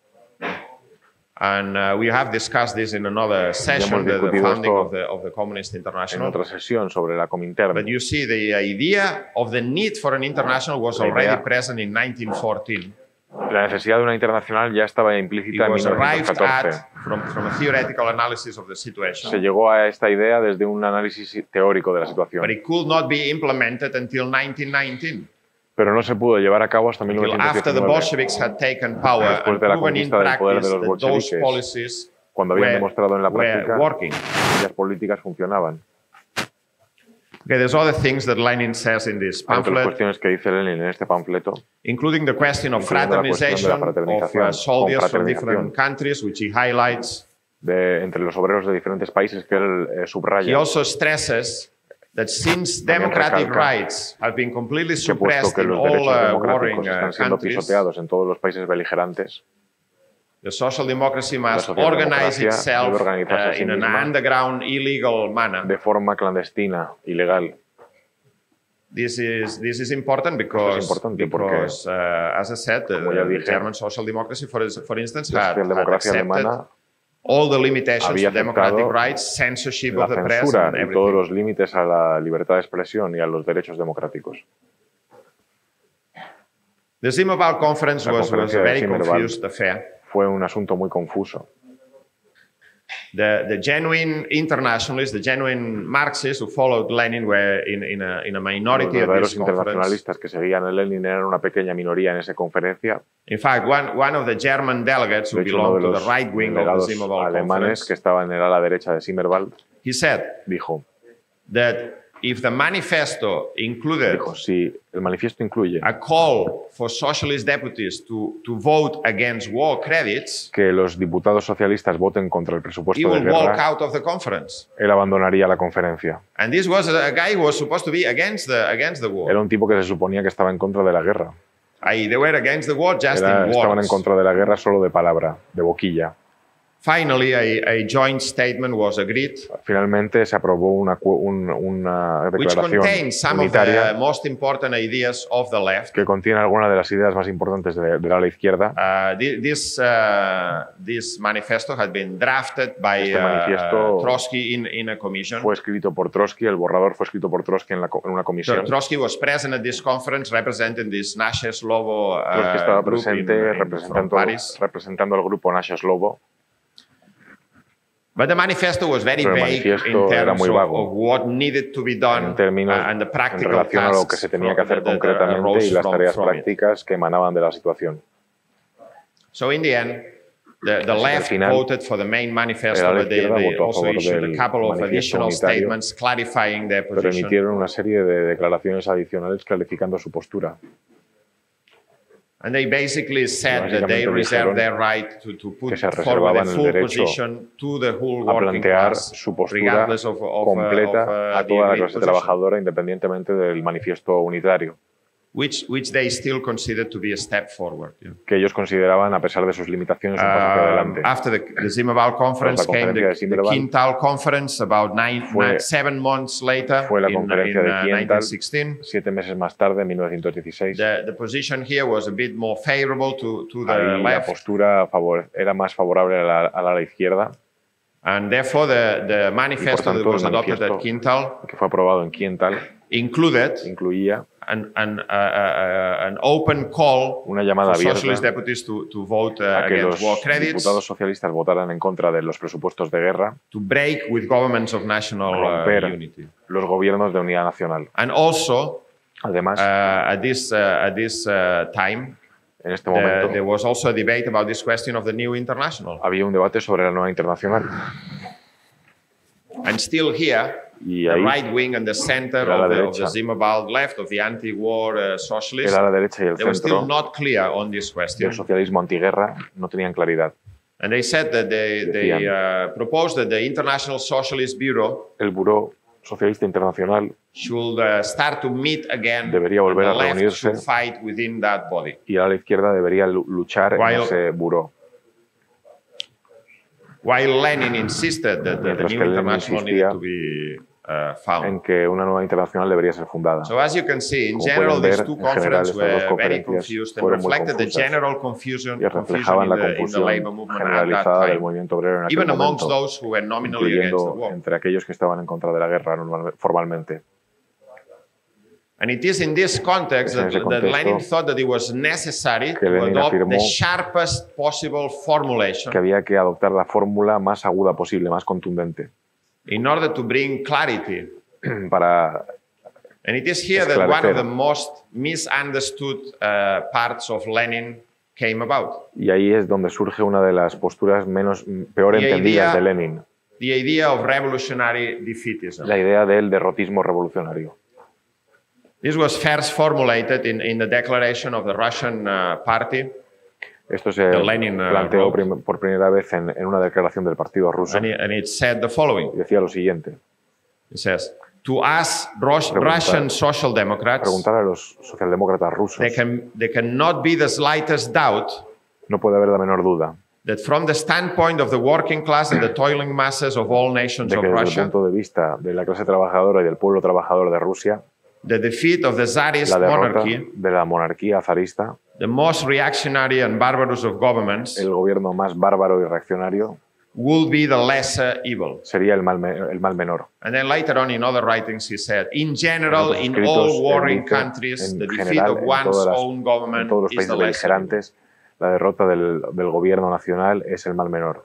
And uh, we have discussed this in another session, the, the discutido founding esto of the, of the Communist En International. otra sesión sobre la Comintern. But you see, the idea of the need for an international was La already idea- present in nineteen fourteen. La necesidad de una internacional ya estaba It implícita en was arrived mil novecientos catorce. at from, from a theoretical analysis of the Se situation, llegó a esta idea desde un análisis teórico de la situación, but it could not be implemented until nineteen nineteen, pero no se pudo llevar a cabo hasta mil until novecientos after the diecinueve, Bolsheviks had taken power and Después de la proven in conquista del poder de practice los that those bolcheviques, policies cuando habían were, demostrado en la were práctica working. que aquellas políticas funcionaban. Okay, there's other things that Lenin says in this Hay otras pamphlet, cuestiones que dice Lenin en este panfleto, including the question of Incluyendo la cuestión de la fraternization of fraternización, uh, soldiers from confraternización. different countries, which he highlights. de, entre los obreros de diferentes países que él eh, He subraya, also stresses that since También democratic recalca rights have been completely que puesto suppressed que in los all derechos uh, democráticos warring uh, están siendo countries, pisoteados en todos los países beligerantes, the social democracy must socialdemocracia organize debe itself organizarse a uh, sí in an misma underground, illegal manner. de forma clandestina, ilegal. This is this is important because, importante porque, because uh, as I said, the, como ya the dije, German social democracy, for, for instance, la had, had socialdemocracia accepted alemana all the limitations había to democratic aceptado rights, censorship la of the press, censura and y todos everything. los límites a la libertad de expresión y a los derechos democráticos. The Zimmerwald conference La was, was a conferencia de very Zimmerwald confused affair. Fue un asunto muy confuso. The, the genuine internationalists, the genuine Marxists who followed Lenin were in, in, a, in a Los minority at verdaderos this conference. internacionalistas que seguían a Lenin eran una pequeña minoría en esa conferencia. In fact, one, one of the German delegates who De hecho, uno de belonged to los the right wing of the delegados Zimmerwald alemanes que conference, estaba en el ala derecha de Zimmerwald he said dijo, that if the manifesto included dijo, si el manifiesto incluye a call for socialist deputies to, to vote against war credits, que los diputados socialistas voten contra el he presupuesto de will walk guerra, out of the conference. él abandonaría la conferencia. And this was a, a guy who was supposed to be against the, against the war. Era un tipo que se suponía que estaba en contra de la guerra. that is, they were against the war just Era- in estaban en words. contra de la guerra solo de palabra, de boquilla. Finally, a, a joint statement was agreed, Finalmente se aprobó una, cu- un- una which declaración contains some of the unitaria most important ideas of the left. que contiene algunas de las ideas más importantes de, de la ala izquierda. Uh, thi- this, uh, this manifesto had been drafted by Este uh, manifiesto Trotsky in, in a commission. Fue escrito por Trotsky, el borrador fue escrito por Trotsky en, la co- en una So comisión. Trotsky was present at this conference representing this Nasze Slovo uh, Trotsky estaba group in, presente in, from representando, Paris. representando al grupo Nasze Slovo, But the manifesto was very Pero el vague in manifiesto era terms muy of, vago of what needed to be done en términos uh, and the en practical relación a lo que tasks se tenía que from- hacer that- that concretamente arose y las from- tareas from it. prácticas que emanaban de la situación. So in the end, the, the Al left final, voted for the main manifesto, el ala but they, izquierda they votó a also favor issued del a couple of manifiesto additional unitario, statements clarifying their Pero position. emitieron una serie de declaraciones adicionales clarificando su postura. And they basically said that they Básicamente reserve dijeron their right to, to put que se forward a reservaban el full derecho position to the whole a working plantear class, su postura regardless of, of, completa of, uh, a the toda la agreed clase position, trabajadora independientemente del manifiesto unitario, which, which they still considered to be a step forward. Yeah. que ellos consideraban, a pesar de sus limitaciones, un paso hacia Um, adelante. after the, the Zimmerwald conference Tras la came the, conferencia de the Zimmerwald, Quintal conference about nine, fue- nine, seven months later fue la in, conferencia in, de uh, Quintal. nineteen sixteen. Siete meses más tarde, en mil novecientos dieciséis, The, the position here was a bit more favorable to, to the ahí la left, postura favor- era más favorable a la, a la izquierda, and therefore the, the manifesto tanto, that was el adopted manifiesto at Quintal que fue aprobado en Quintal, included incluía an, an, uh, uh, an open call una llamada for socialist abierta deputies to, to vote uh, a que against los war credits, diputados socialistas votaran en contra de los presupuestos de guerra, to break with governments of national uh, romper unity. los gobiernos de unidad nacional. And also, Además, uh, at this, uh, at this uh, time, en este the, momento there was also a debate about this question of the new international. había un debate sobre la nueva internacional. And still here, Y the ahí, right wing and the center el ala of the, of derecha. the Zimmerwald left, of the anti-war uh, socialists, el ala derecha y el they were still centro not clear on this question. del socialismo antiguerra no tenían claridad. And they said that they, they Decían. uh, proposed that the International Socialist Bureau El Buró Socialista Internacional should uh, start to meet again, Debería volver and the a left reunirse. should fight within that body. y a la izquierda debería lu- luchar en While- ese buró. While Lenin insisted that the, the Mientras new que Lenin international insistía needed to be uh, found. en que una nueva internacional debería ser fundada. So as you can see, in Como general, pueden these ver, two en general, conferences estas dos were very conferencias confused and fueron muy reflected the confusas general confusion, y confusion reflejaban in, la the, in the confusión labor movement at that generalizada del time, movimiento obrero en aquel even amongst momento, those who were nominally against the incluyendo war. entre aquellos que estaban en contra de la guerra normal- formalmente. And it is in this context Es en that, ese that contexto Lenin thought that it was necessary que to Lenin adopt afirmó the sharpest possible formulation Que había que adoptar la fórmula más aguda posible, más contundente, in order to bring clarity. para And it is here that one Esclarecer. of the most misunderstood uh, parts of Lenin came about. y ahí es donde surge una de las posturas menos peor Y entendidas idea- de Lenin, The idea of revolutionary defeatism. la idea del derrotismo revolucionario. This was first formulated in, in the declaration of the Russian uh, party, Esto se The Lenin, uh, planteó wrote. prim- por primera vez en, en una declaración del Partido Ruso and it, and it said the following. y decía lo siguiente: It says, to us Rus- Preguntar- Russian social democrats, preguntar a los socialdemócratas rusos, there can, there cannot be the slightest doubt no puede haber la menor duda that from the standpoint of the working class and the toiling masses of all nations de of que desde el Russia, punto de vista de la clase trabajadora y del pueblo trabajador de Rusia, the defeat of the Tsarist la derrota monarchy, de la monarquía zarista, the most reactionary and barbarous of governments, el gobierno más bárbaro y reaccionario, will be the lesser evil. sería el mal, me- el mal menor. And then later on in other writings he said, in general, En otros in escritos, all él warring dice, countries, en the defeat general, of en one's todas las- own en government todos los is países the lesser evil. beligerantes, la derrota del, del gobierno nacional es el mal menor.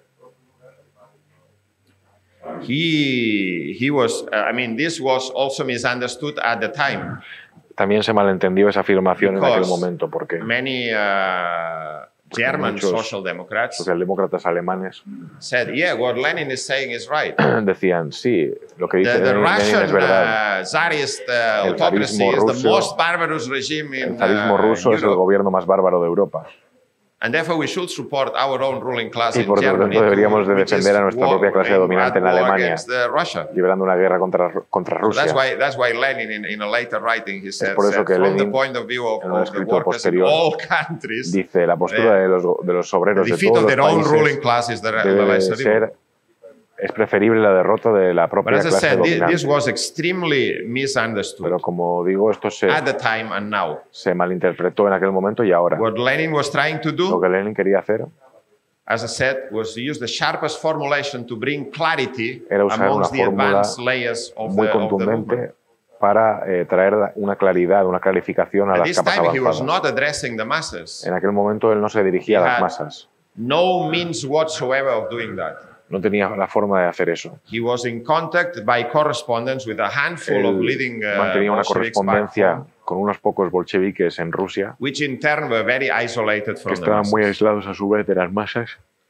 He, he was, uh, I mean, this was also misunderstood at the time. También se malentendió esa afirmación en aquel Because momento porque Many uh, German muchos social democrats socialdemócratas alemanes said, yeah, what Lenin is saying is right. decían, sí, lo que dice The, the Lenin, Lenin Russian es verdad. uh, Tsarist uh, El autocracy zarismo is the ruso- most barbarous regime in El zarismo uh, ruso es el Europe. gobierno más bárbaro de Europa And therefore we should support our own ruling class y in por lo Germany, tanto deberíamos de which is defender a nuestra war- propia clase in- dominante en at war Alemania, against, uh, Russia. librando una guerra contra, contra So that's Rusia. why that's why Lenin in, in a later writing he said, por eso said que from the Lenin, point of view of, en un of the escrito workers in posterior, all countries, Dice, la postura de los, de los the obreros de defeat todos of los their own ruling países class is the, the debe lesser evil. ser, es preferible la derrota de la But propia as I clase said, thi- dominante. this was extremely misunderstood Pero como digo, esto se, at the time and now. se malinterpretó en aquel momento y ahora. What Lenin was trying to Lo do, que Lenin quería hacer as I said, was to use the sharpest formulation to bring clarity era usar una amongst the fórmula advanced layers of muy the, of the movement. contundente para eh, traer una claridad, una clarificación a At las this capas time, he was avanzadas. not addressing the masses. En aquel momento él no se dirigía a He las had- masas, No means whatsoever of doing that. no tenía la forma de hacer eso. He was in contact by correspondence with a handful of Él leading uh, mantenía una Bolsheviks back correspondencia home, con unos pocos bolcheviques en Rusia, which in turn were very isolated que from the estaban masses. muy aislados a su vez de las masas.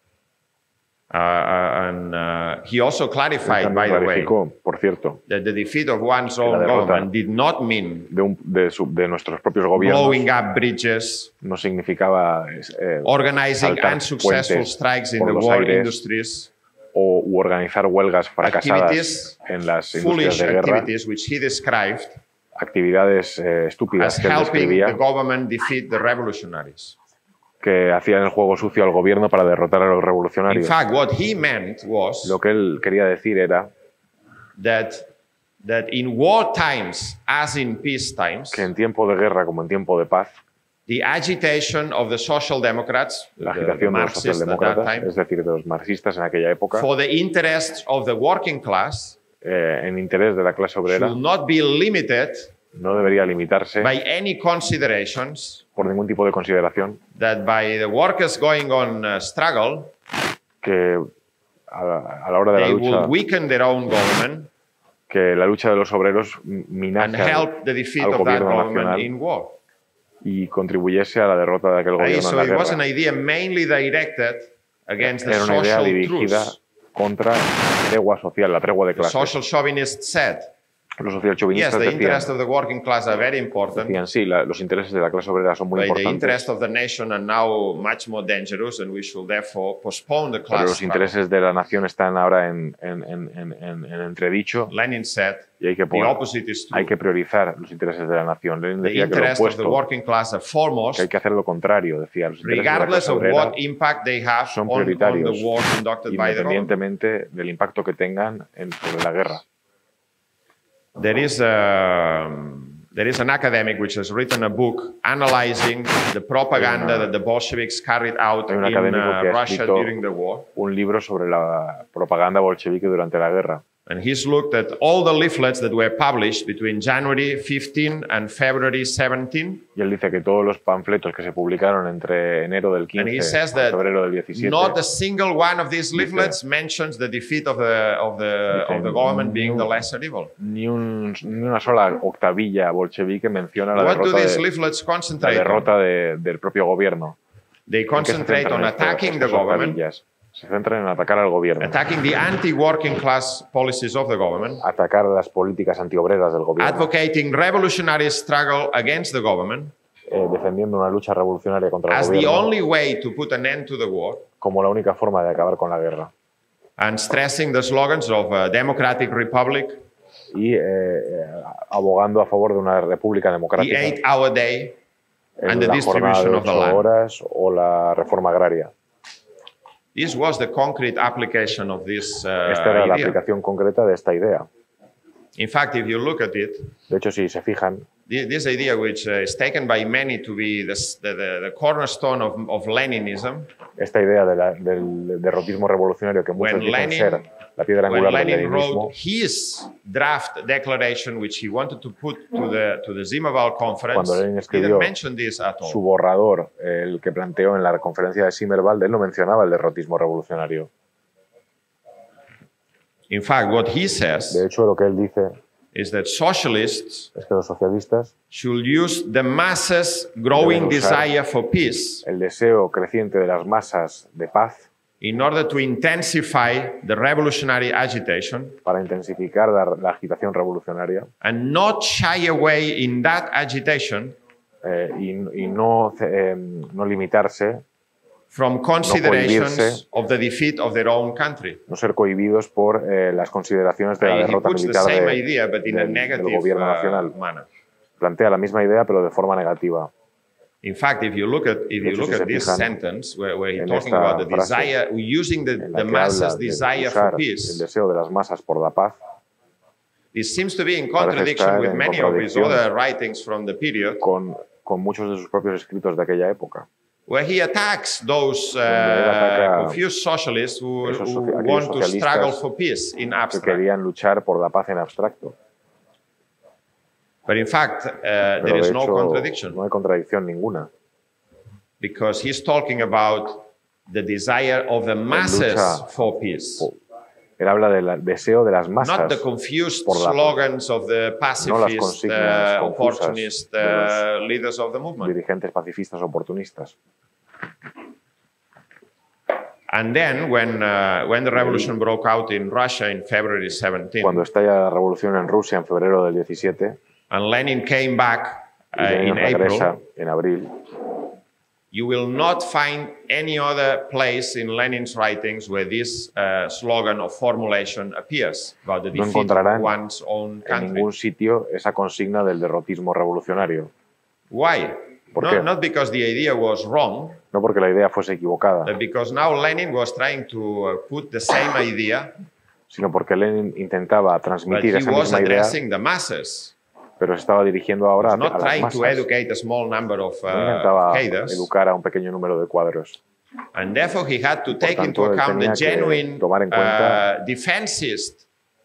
Uh, uh, and uh, he also Él clarified, también by the way, clarificó, por cierto, that the defeat of one's la own derrota government did not mean de, un- de su- de nuestros propios gobiernos blowing up bridges, no significaba eh, organizing saltar unsuccessful puentes strikes in por the los war aires, industries, o u organizar huelgas fracasadas activities, en las industrias foolish de guerra, activities, which he described actividades eh, estúpidas as que él helping describía, the government defeat the revolutionaries. que hacían el juego sucio al gobierno para derrotar a los In revolucionarios. fact, what he meant was Lo que él quería decir era that, that in war times, as in peace times, que en tiempo de guerra como en tiempo de paz, the agitation of the social democrats, la the, the agitación de los Marxists at that socialdemócratas, time, es decir, de los marxistas en aquella época, for the interests of the working class, eh, en interés de la clase obrera should not be limited no debería limitarse by any considerations por ningún tipo de consideración that by the workers going on uh, struggle, que a la, a la hora de la they will lucha weaken their own government que la lucha de los obreros and minase help the defeat al of that gobierno government nacional in war. y contribuyese a la derrota de aquel Uh, gobierno en so la it was guerra. an idea mainly directed against the Era una idea social dirigida truce. contra la tregua social, la tregua de The clases. social chauvinists said, Los yes, socialchauvinistas the decían, interests of the working class are very important, decían, sí, la- los intereses de la clase obrera son muy but the importantes, interests of the nation are now much more dangerous, and we should therefore postpone the pero class los struggle. intereses de la nación están ahora en, en- en- en- en- en entredicho Lenin said, y hay que, the poner- opposite is true. hay que priorizar los intereses de la nación. Lenin The decía que lo interests of the opuesto, working class are que foremost, hay que hacer lo contrario, decía, los intereses de la regardless clase of obrera what impact they have son on, on the prioritarios, war conducted by the government. independientemente del impacto que tengan en, sobre la guerra. There is, a, there is an academic which has written a book analyzing the propaganda that the Bolsheviks carried out Hay un in académico uh, que ha Russia escrito during the war. un libro sobre la propaganda bolchevique durante la guerra. And he's looked at all the leaflets that were published between January fifteenth and February seventeenth. Y él dice que todos los panfletos que se publicaron entre enero del And he quince says y that febrero del diecisiete, not a single one of these leaflets mentions the defeat of the, of the, of the government being the lesser evil. ni, un- ni una sola octavilla bolchevique menciona la What do derrota, these de, leaflets la concentrate on? derrota de- del propio gobierno. They ¿En qué se concentrate centran on estas- attacking the estas government, octavillas? Se centran en atacar al gobierno, attacking the anti-working class policies of the government, atacar las políticas antiobreras del gobierno, advocating revolutionary struggle against the government eh, defendiendo una lucha revolucionaria contra el as the gobierno only way to put an end to the war, como la única forma de acabar con la guerra. and stressing the slogans of a democratic republic, Y eh, eh, abogando a favor de una república the democrática, eight-hour day, and the la jornada distribution de of the ocho land. horas o la reforma agraria. This was the concrete application of this uh, Esta era la idea. aplicación concreta de esta idea. In fact, if you look at it, De hecho, si se fijan, thi- this idea, which uh, is taken by many to be the, s- the, the, the cornerstone of, of Leninism, esta idea de la- del derrotismo revolucionario que muchos When dicen Lenin- ser la piedra when angular del Lenin leninismo, wrote his draft declaration, which he wanted to put to the, to the Zimaval conference, Cuando Lenin he escribió didn't mention this at su all. borrador, el que planteó en la conferencia de Simmerwald, él no mencionaba el derrotismo revolucionario. In fact, what he De says hecho, lo que él dice is that socialists es que los socialistas, should use the masses' growing Deben usar- desire for peace el deseo creciente de las masas de paz, in order to intensify the revolutionary agitation para intensificar la, la agitación revolucionaria and not shy away in that agitation eh, y, y no, eh, no limitarse, from considerations cohibirse. of the defeat of their own country. no ser cohibidos por eh, las consideraciones de la Uh, he derrota puts the militar same de- idea, but in a del, del negative gobierno uh, nacional. manner. Plantea la misma idea, pero de forma negativa. In fact, if you look at if De you hecho, look si se at this fijan sentence where, where he's en talking esta about the frase, desire, using the, En la the que masses' habla de desire usar for el peace, deseo de las masas por la paz, this seems to be in Parece contradiction estar with en many of his contradicción. other writings from the period, con, con muchos de sus propios escritos de aquella época, where he attacks those Donde él ataca uh, confused socialists who, esos who soci- aquellos want to socialistas struggle for peace in que abstract. querían luchar por la paz en abstracto. But in fact, uh, Pero there de is no hecho, contradiction, no hay contradicción ninguna. because he's talking about the desire of the masses lucha for peace, po- Él habla del deseo de las not the masas, confused por la paz. slogans of the pacifist, consignas uh, confusas opportunist de uh, leaders of the movement. dirigentes pacifistas oportunistas. And then, when uh, when the revolution broke out in Russia in February seventeenth, Cuando estalla la revolución en Rusia en febrero del diecisiete, and Lenin came back y uh, Lenin in regresa April, en abril, you will not find any other place in Lenin's writings where this uh, slogan or formulation appears about the No defeat of encontrarán one's own en country. ningún sitio esa consigna del derrotismo revolucionario. Why? ¿Por Not, qué? not because the idea was wrong, No porque la idea fuese equivocada, but because now Lenin was trying to uh, put the same idea, sino porque Lenin intentaba but transmitir he esa was misma idea, addressing the masses. pero se estaba dirigiendo ahora He a, was not a las trying to masas. educate a small number of No uh, intentaba cadres, educar a un pequeño número de cuadros. and therefore he had to Por take tanto, into él account the tenía que genuine tomar en cuenta uh, defensist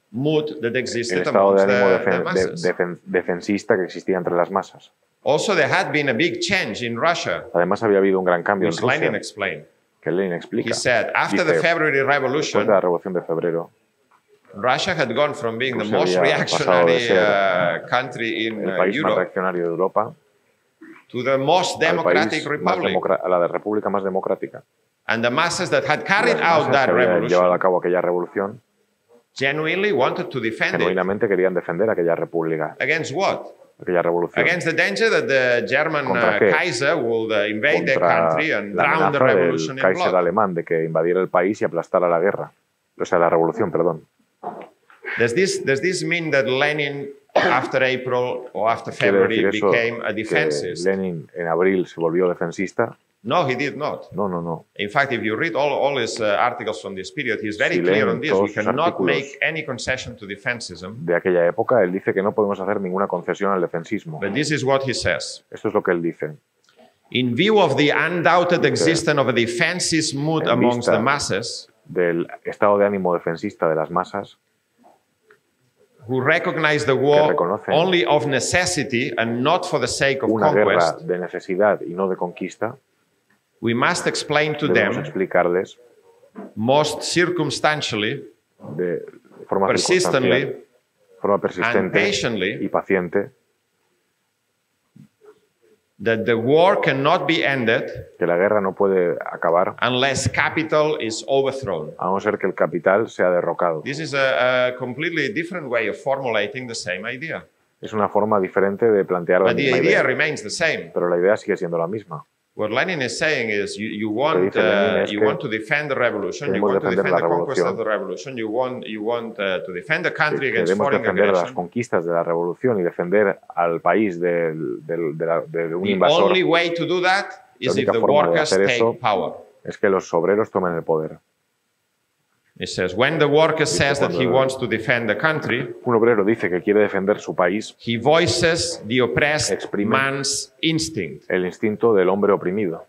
mood that el existed estado de amongst ánimo the, defen- the de- masses. defen- defensista que existía entre las masas. Also, there had been a big change in Russia, Además, había habido un gran cambio en which Lenin Rusia, explained. que Lenin explica. He said, after the Dice, February después de la Revolution, Revolución de Febrero, Russia had gone from being the Rusia most había pasado de reactionary ser uh, country in el uh, país más Europe reaccionario de Europa, to the most al democratic país más republic. democra- a la de república más democrática. And the masses that had Y carried las out masas that que habían llevado a revolution cabo aquella revolución genuinely wanted to defend it. genuinamente querían defender aquella república, Against what? aquella revolución. Against the danger that the German ¿Contra uh, qué? Kaiser would uh, invade their Contra country and la drown the amenaza revolution del in Kaiser blood. alemán de que invadiera el país y aplastara la guerra. O sea, la revolución, perdón. Does this, does this mean that Lenin, after April or after Quiere February, decir eso became a que defensist? Lenin en abril se volvió defensista. No, he did not. No, no, no. In fact, if you read all, all his uh, articles from this period, he's very Si clear leen on this. todos We sus cannot artículos make any concession to defensism. De aquella época, él dice que no podemos hacer ninguna concesión al defensismo. But this is what he says. Esto es lo que él dice. In view of the undoubted existence of a defensive mood En amongst vista the masses, del estado de ánimo defensista de las masas, who recognize the war reconocen only of necessity and not for the sake of una guerra conquest, de necesidad y no de conquista, we must explain to debemos them explicarles most circumstantially de forma Persistently circunstancial, forma and persistente patiently y paciente that the war cannot be ended que la guerra no puede acabar unless capital is overthrown. a no ser que el capital sea derrocado. This is a, a completely different way of formulating the same idea. Es una forma diferente de plantear la But the misma idea idea, remains the same. pero la idea sigue siendo la misma. What Lenin is saying is you, you want dice Lenin uh, es you que want to defend the revolution, you queremos want to defender defend la the conquest revolución. of the revolution, you want you want uh, to defend the country against Queremos foreign defender las aggression. conquistas de la revolución y defender al país del- del- de, la- de un The invasor. only way to do that is if única the forma de workers hacer take eso power. Es que los obreros tomen el poder. It says when the worker Dice says that he cuando- wants to defend the country, Un obrero dice que quiere defender su país, he voices the oppressed Exprime. man's instinct. el instinto del hombre oprimido.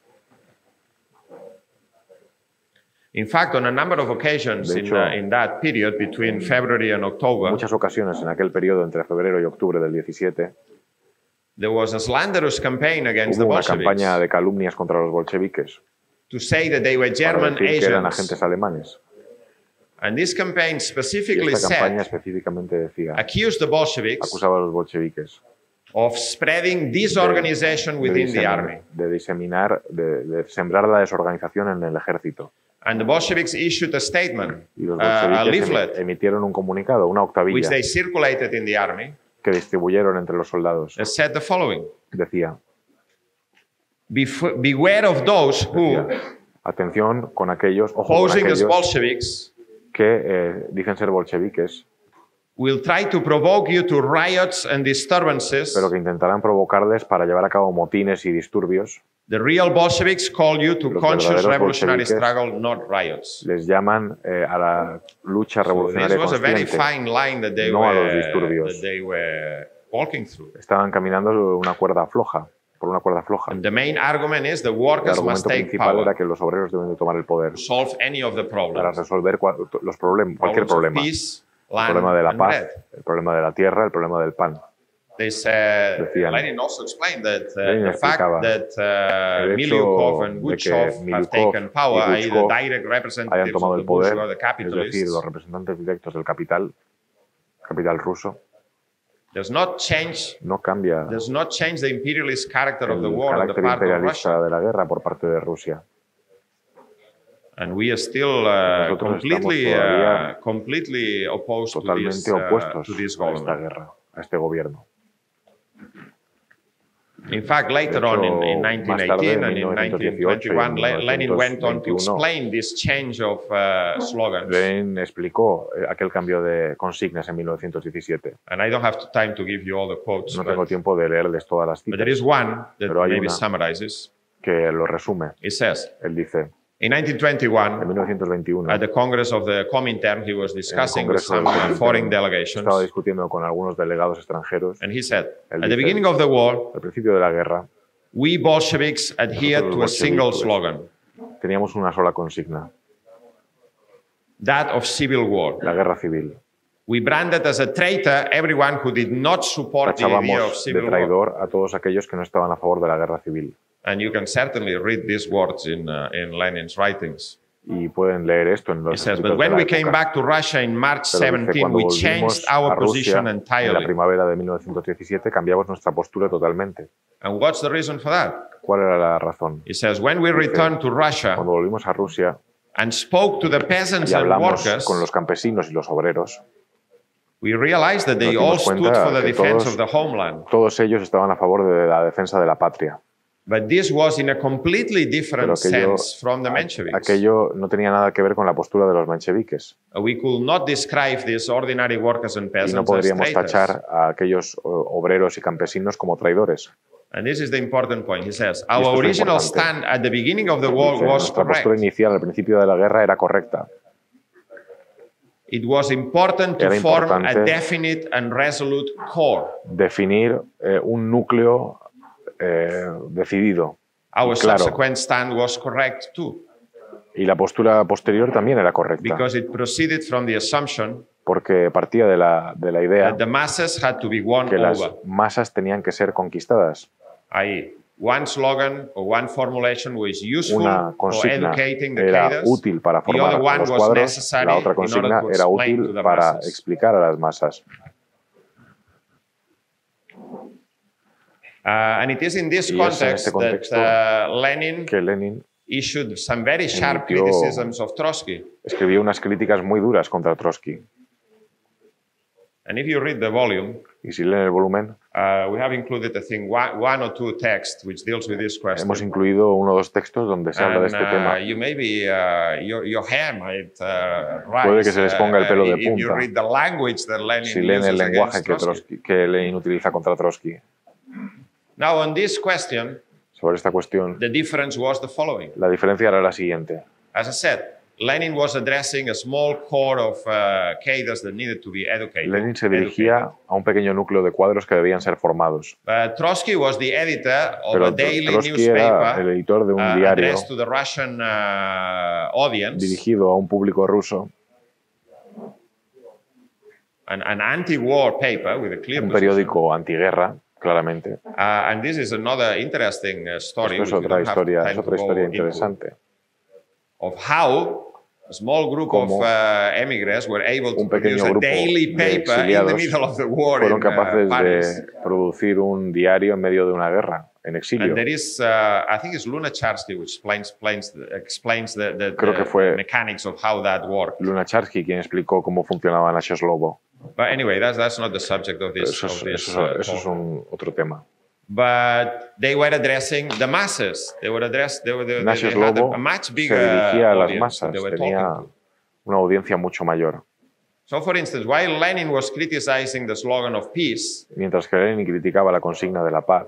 In fact, on a number of occasions De in, hecho, uh, in that period between February and En October, muchas ocasiones en aquel periodo entre febrero y octubre del diecisiete there was a slanderous campaign against the hubo una Bolsheviks campaña de calumnias contra los bolcheviques to say that they were para German decir que eran agents. agentes alemanes. And this campaign Y specifically esta campaña said, específicamente decía, accused the Bolsheviks acusaba a los bolcheviques of spreading disorganization de, within the disemi- army. de diseminar, de, de sembrar la desorganización en el ejército. And the Bolsheviks issued a statement, Y los uh, a bolcheviques emi- leaflet, emitieron un comunicado, una which octavilla, they circulated in the army, que distribuyeron entre los soldados. that said the following: Decía, Bef- Beware of those who, decía, atención con aquellos, ojo con posing as aquellos Bolsheviks, que eh, dicen ser bolcheviques, will try to provoke you to riots and disturbances. pero que intentarán provocarles para llevar a cabo motines y disturbios. The real Bolsheviks call you to Los conscious verdaderos revolutionary bolcheviques struggle, not riots. Les llaman eh, a la lucha So revolucionaria this was a very consciente. fine line that they, no a los were, disturbios. that they were walking through. Estaban caminando una cuerda floja, por una cuerda floja. And the main argument is the El workers must argumento take principal era power que los obreros deben de tomar el poder to solve any of the para problems. resolver cua- los problemas, cualquier Problems of problema. peace, El land, problema de la and paz, bread. el problema de la tierra, el problema del pan. They said, Decían, Lenin also explained that uh, Lenin the fact explicaba that uh, el hecho Milyukov and de que Guchkov have Milyukov taken power, y that is the Guchkov direct hayan representatives tomado of the el poder, bourgeois, the es decir, capitalists, los representantes directos del capital, capital ruso, does not change no cambia does not change the imperialist character of the el war on the carácter part of imperialista Russia. de la guerra por parte de Rusia. And we are still uh, Nosotros completely, estamos todavía uh, completely opposed to this, Totalmente uh, opuestos to this a esta government. guerra, a este gobierno. In fact, later De on in, hecho, in más tarde, nineteen eighteen en and in mil novecientos nineteen dieciocho y en twenty-one, Le- Lenin went on to mil novecientos veintiuno, explain this change of uh, slogans. Lenin explicó eh, aquel cambio de consignas en mil novecientos diecisiete. And I don't have time to give you all the quotes, No tengo but, tiempo de leerles todas las but there is citas, one that Pero hay maybe una. summarizes. que lo resume. It says, Él dice, in nineteen en twenty-one, mil novecientos veintiuno, at the Congress of the Comintern, he was en el discussing with Congreso del some uh, Comintern, foreign delegations. estaba discutiendo con algunos delegados extranjeros. And he said, Él at the dice, beginning of the war, al principio de la guerra, we Bolsheviks adhered Nosotros to a los single bolcheviques slogan, teníamos una sola consigna, that of civil war. la guerra civil. We branded as a traitor everyone who did not support the idea of Tachábamos de civil war. traidor a todos aquellos que no estaban a favor de la guerra civil. And you can certainly read these words in, uh, in Lenin's writings. Y pueden leer esto en He los says, escritos but when de la we came época. back to Russia in March Pero dice, seventeenth, cuando we volvimos changed a our Rusia position en la entirely. primavera de mil novecientos diecisiete, cambiamos nuestra postura totalmente. And what's the reason for that? ¿Cuál era la razón? He says, when we Dice, returned to Russia Cuando volvimos a Rusia and spoke to the peasants y and hablamos workers, con los campesinos y los obreros, we realized that they nos all dimos stood cuenta for the que defense todos- of the homeland. todos ellos estaban a favor de la defensa de la patria. But this was in a completely Pero different aquello, sense from the Mensheviks. aquello no tenía nada que ver con la postura de los mencheviques. We could not describe these ordinary workers and Y peasants no as podríamos traitors. tachar a aquellos o- obreros y campesinos como traidores. And this is the important point. He says, Y esto our es lo original importante. stand at the beginning of the war Dice, was nuestra correct. postura inicial al principio de la guerra era correcta. It was important to Era form a importante definite and resolute core. Definir eh, un núcleo eh, decidido. Our y claro. subsequent stand was correct too, Y la postura posterior también era correcta, because it proceeded from the assumption porque partía de la, de la idea that the masses had to be won que las over, masas tenían que ser conquistadas. that is, one slogan or one formulation was useful Una for consigna educating the era cadres. útil para The formar other a one los was cuadros, necessary la otra in order consigna to era explain to útil the para masses. explicar a las masas. Uh, and it is in this Y es en context este contexto that uh, Lenin que Lenin issued some very sharp emitió- criticisms of Trotsky. escribió unas críticas muy duras contra Trotsky. And if you read the volume, Y si leen el volumen, uh, we have included, I think, one, one or two texts which deals with this question. hemos incluido uno o dos textos donde se habla de And, este uh, tema. you maybe uh, your, your hair might uh, rise. Puede que se les ponga el pelo de uh, if you punta. read the language that Lenin Si leen el uses lenguaje against que, Trotsky. Trotsky, que Lenin utiliza contra Trotsky. Now, on this question, Sobre esta cuestión, the difference was the following. la diferencia era la siguiente. As I said, Lenin was addressing a small core of uh, cadres that needed to be educated. Lenin se dirigía educated. a un pequeño núcleo de cuadros que debían ser formados. But Trotsky was the editor of Pero a daily Trotsky era el newspaper editor de un uh, diario addressed to the Russian uh, audience, dirigido a un público ruso, an, an anti-war paper with a clear un position. periódico antiguerra, claramente. Uh, and this is another interesting uh, story, Esto es which we otra don't have historia, time es to otra go historia into, interesante. of how a small group Cómo of uh, emigres were able to un pequeño produce a grupo daily de paper in the exiliados middle of the war fueron in uh, capaces Paris. de producir un diario en medio de una guerra, en exilio. And there is, uh, I think it's Lunacharsky which explains, explains, the, explains the, the, Creo que the fue mechanics of how that worked. Lunacharsky quien explicó cómo funcionaba Nacho Slobo. But anyway, that's, that's not the subject of this, Eso es, of this eso es- uh, eso es talk. un, otro tema. But they were addressing the masses. They were addressed, they, were, they, Nacho they had Slobo a, a much se bigger dirigía a las audience masas, that they were tenía talking to. una audiencia mucho mayor. So, for instance, while Lenin was criticizing the slogan of peace, Mientras que Lenin criticaba la consigna de la paz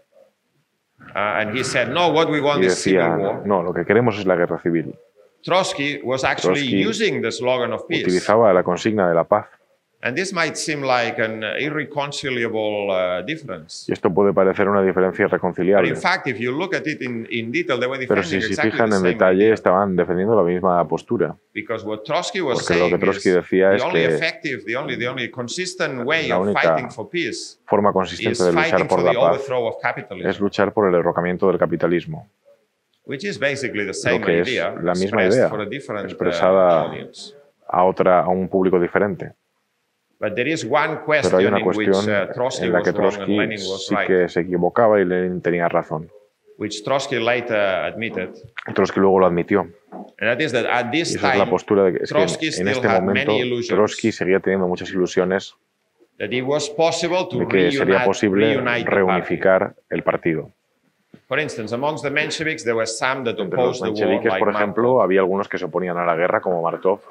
uh, and he said, no, what we want y is civil decía, war, no, lo que queremos es la guerra civil. Trotsky was actually Trotsky using the slogan of peace. Utilizaba la consigna de la paz. And this might seem like an irreconcilable uh, difference. Y esto puede parecer una diferencia But irreconciliable. in fact, if you look at it in, in detail, they were Pero defending si se exactly fijan the en same detalle, idea. estaban defendiendo la misma postura. Because what Trotsky was Porque lo saying que Trotsky is decía the es only que effective, the only, the only consistent way la of única fighting for peace forma is consistente de luchar fighting por for la the paz overthrow of capitalism, es luchar por el derrocamiento del capitalismo, which is basically the same lo que es idea, la misma expressed idea, for a different uh, expresada audience. a, otra, a un público diferente. But there is one Pero question hay una in which cuestión uh, Trotsky en la was que wrong and Trotsky Lenin was sí right, que se equivocaba y Lenin tenía razón. which Trotsky later admitted. Trotsky luego lo admitió. And that is that at Y this esa es la time, postura de que, es que Trotsky en, en still este had momento many illusions. Trotsky seguía teniendo muchas ilusiones that it was possible to de que sería reunite, posible reunite the party. reunificar el partido. For instance, amongst the Mensheviks, there were some that Entre los opposed the war, mencheviques, like por Markov. ejemplo, había algunos que se oponían a la guerra, como Martov,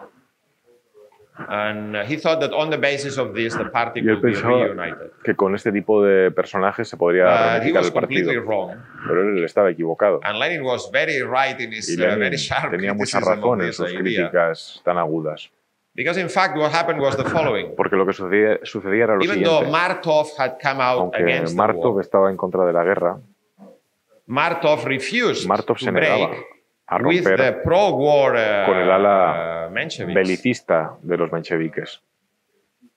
And uh, he thought that on the basis of this, the party y él could be pensaba reunited. que con este tipo de personajes se podría But he reunificar was el partido. completely wrong. Pero él estaba equivocado. And Lenin was very right in his Y uh, Lenin very sharp tenía mucha criticism of razón en this sus idea. críticas tan agudas. Because in fact, what happened was the following. Porque lo que sucedía, sucedía era lo Even though siguiente. Martov had come out Aunque against the Martov war, estaba en contra de la guerra, Martov refused Martov to se negaba break a with the romper pro-war uh, con el ala uh, Mensheviks. belicista de los mencheviques.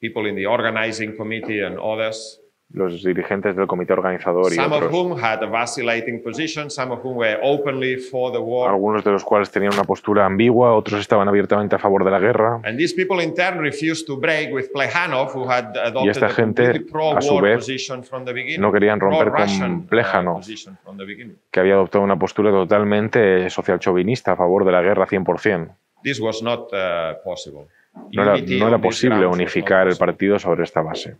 people in the organizing committee and others. Los dirigentes del comité organizador y Some of otros, whom had a vacillating position, some of whom were openly for the war. algunos de los cuales tenían una postura ambigua, otros estaban abiertamente a favor de la guerra. And these people in turn refused to break with Plejánov, who had Y adopted esta a gente, completely a su pro-war vez, position from the beginning. no querían romper Pro-Russian, con Plejánov, uh, position from the beginning. que había adoptado una postura totalmente social-chauvinista a favor de la guerra cien por ciento. This was not uh, possible. No era, Unity no era on this posible ground was not unificar el possible. partido sobre esta base.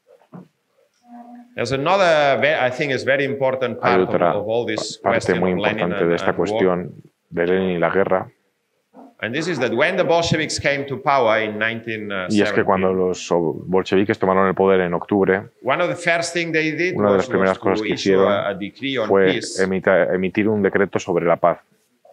There's another, ve- I think, is very important Hay part of, otra of all this parte question muy of Lenin importante and, de esta and war. cuestión de Lenin y la guerra, And this is that when the Bolsheviks came to power in nineteen seventy, y es que cuando los bolcheviques tomaron el poder en octubre, one of the first things they did una de was, las primeras was cosas to que issue hicieron a, a decree on fue peace, emita- emitir un decreto sobre la paz,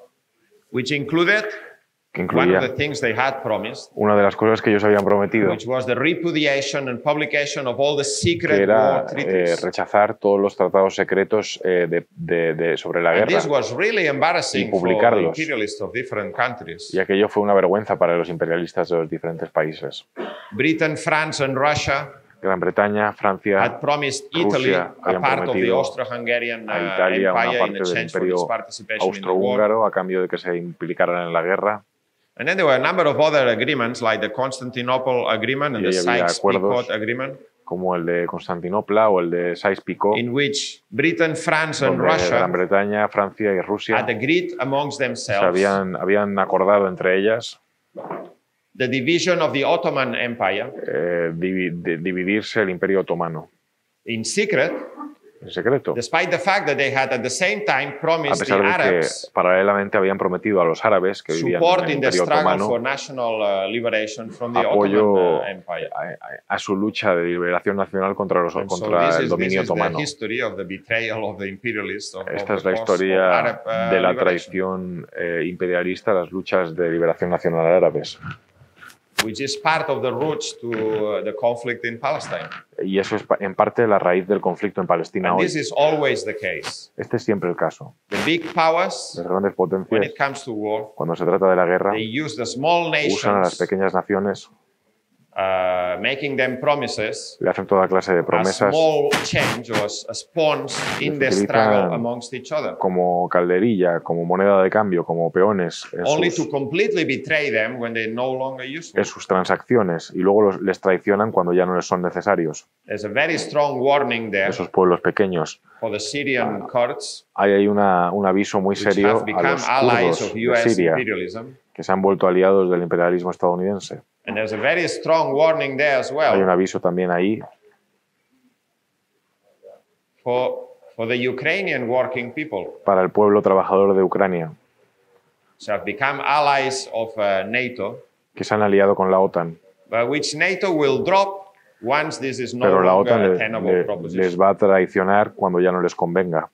which included que one of the incluía things they had promised, una de las cosas que ellos habían prometido, which was the repudiation and publication of all the que secret era war eh, treaties. rechazar todos los tratados secretos eh, de, de- de- sobre la And guerra. this was really embarrassing y for the publicarlos. imperialists of different countries. Y aquello fue una vergüenza para los imperialistas de los diferentes países. Britain, France, and Russia Gran Bretaña, Francia, had promised Italy Rusia a habían part of the prometido Austro-Hungarian uh, a Italia una Empire in parte del exchange for its imperio participation in the war. austrohúngaro a cambio de que se implicaran en la guerra. And then there were a number of other agreements, like the Constantinople Agreement and Y the ahí había acuerdos Sykes-Picot Agreement, como el de Constantinopla o el de Sykes-Picot, in which Britain, France, and donde Gran Russia Bretaña, Francia y Rusia had agreed amongst se themselves habían, habían acordado entre ellas the division of the Ottoman Empire eh, divi- de- dividirse el imperio otomano in secret, en secreto, despite the fact that they had at the same time a promised the pesar de que Arabs paralelamente habían prometido a los árabes que vivían en support el in the imperio struggle for otomano national uh, liberation from the apoyo Ottoman uh, Empire. a, a- a su lucha de liberación nacional contra, los, And so contra this el is, dominio this is the otomano. history of the betrayal of the imperialists of, Esta of es the la cause of historia Arab, uh, de la liberation, traición eh, imperialista, las luchas de liberación nacional árabes. which is part of the roots to uh, the conflict in Palestine. Y eso es pa- en parte la raíz del conflicto en Palestina And hoy. this is always the case. Este es siempre el caso. The big powers, Las grandes when potencias, it comes to war, cuando se trata de la guerra, they use the small usan a las nations, pequeñas naciones, uh, making them promises, le hacen toda clase de a promesas small change or as, as pawns in the utilizan struggle amongst each other, como calderilla, como moneda de cambio, como peones en only sus, to completely betray them when they're no longer useful. en sus transacciones y luego los- les traicionan cuando ya no les son necesarios. There's a very strong warning there Esos pueblos pequeños. for the Syrian Kurds, Hay ahí una, un aviso muy which serio have a become los allies kurdos of de U S Siria, imperialism. que se han vuelto aliados del imperialismo estadounidense. And there's a very strong warning there as Hay un well aviso también ahí for, for the Ukrainian working people, para el pueblo trabajador de Ucrania, which have become allies of uh, NATO, que se han aliado con la OTAN, but which NATO will drop once this is no pero la OTAN longer a le- tenable le- proposition. les va a traicionar cuando ya no les convenga.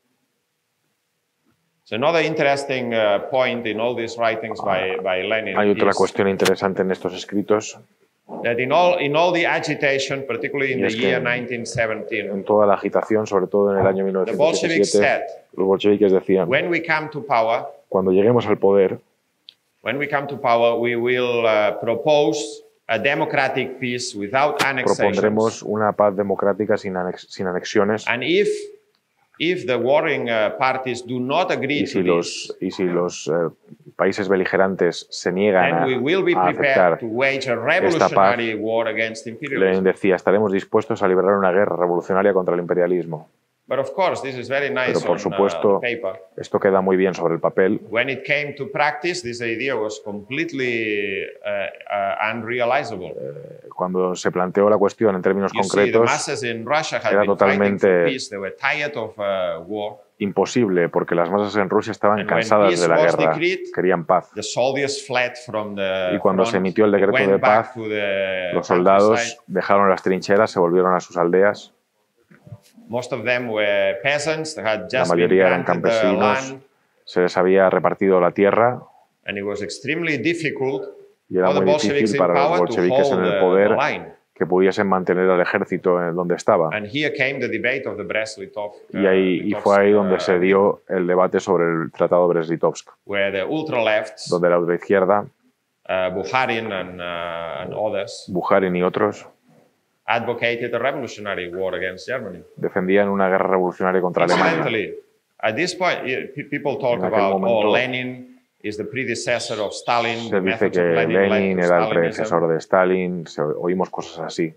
So another interesting uh, point in all these writings by, by Lenin Hay otra is cuestión interesante en estos escritos, that in all, in all the agitation, particularly in Y the es que year nineteen seventeen, en toda la agitación, sobre todo en el año the Bolsheviks mil novecientos said, diecisiete, los bolcheviques decían, when we come to power, cuando lleguemos al poder, when we come to power, we will uh, propose a democratic peace without annexations. propondremos una paz democrática sin, anex- sin anexiones. And if, if the warring uh, parties do not agree Y si to los, this, y si los eh, países beligerantes se niegan then we will be a, a prepared aceptar, to wage a esta revolutionary war against Lenin imperialism. decía, estaremos dispuestos a liberar una guerra revolucionaria contra el imperialismo. But of course, this is very nice Pero por on uh, supuesto, paper. esto queda muy bien sobre el papel. When it came to practice, this idea was completely uh, uh, unrealizable. Cuando se planteó la cuestión en términos You see, the concretos, masses in Russia had era been fighting for totalmente peace. They were tired of uh, war. imposible, porque las masas en Rusia estaban And when cansadas peace de la was guerra, decreed, querían paz. The soldiers fled from the Y cuando front, se emitió el decreto went de back paz, to the Los soldados countryside. dejaron las trincheras, se volvieron a sus aldeas. Most of them were peasants. They had La just been mayoría eran granted the campesinos, land, se les había repartido la tierra and it was extremely difficult y era for the muy Bolsheviks difícil in para los power to bolcheviques en hold el the, poder the line. que pudiesen mantener al ejército en donde estaba. And here came the debate of the Brest-Litov. Y, ahí, y fue ahí donde se uh, dio el debate sobre el Tratado Brest-Litovsk, where the ultra lefts donde la ultraizquierda uh, uh, Bukharin and, uh, and others, Bukharin y otros advocated a revolutionary war against Germany. defendían una guerra revolucionaria contra Alemania. Incidentally, at this point, yeah, pe- people talk En aquel about, oh, momento, Lenin is the predecessor of Stalin, Se the dice methods que of Lenin led Lenin to era el Stalinism. predecesor de Stalin, se- oímos cosas así.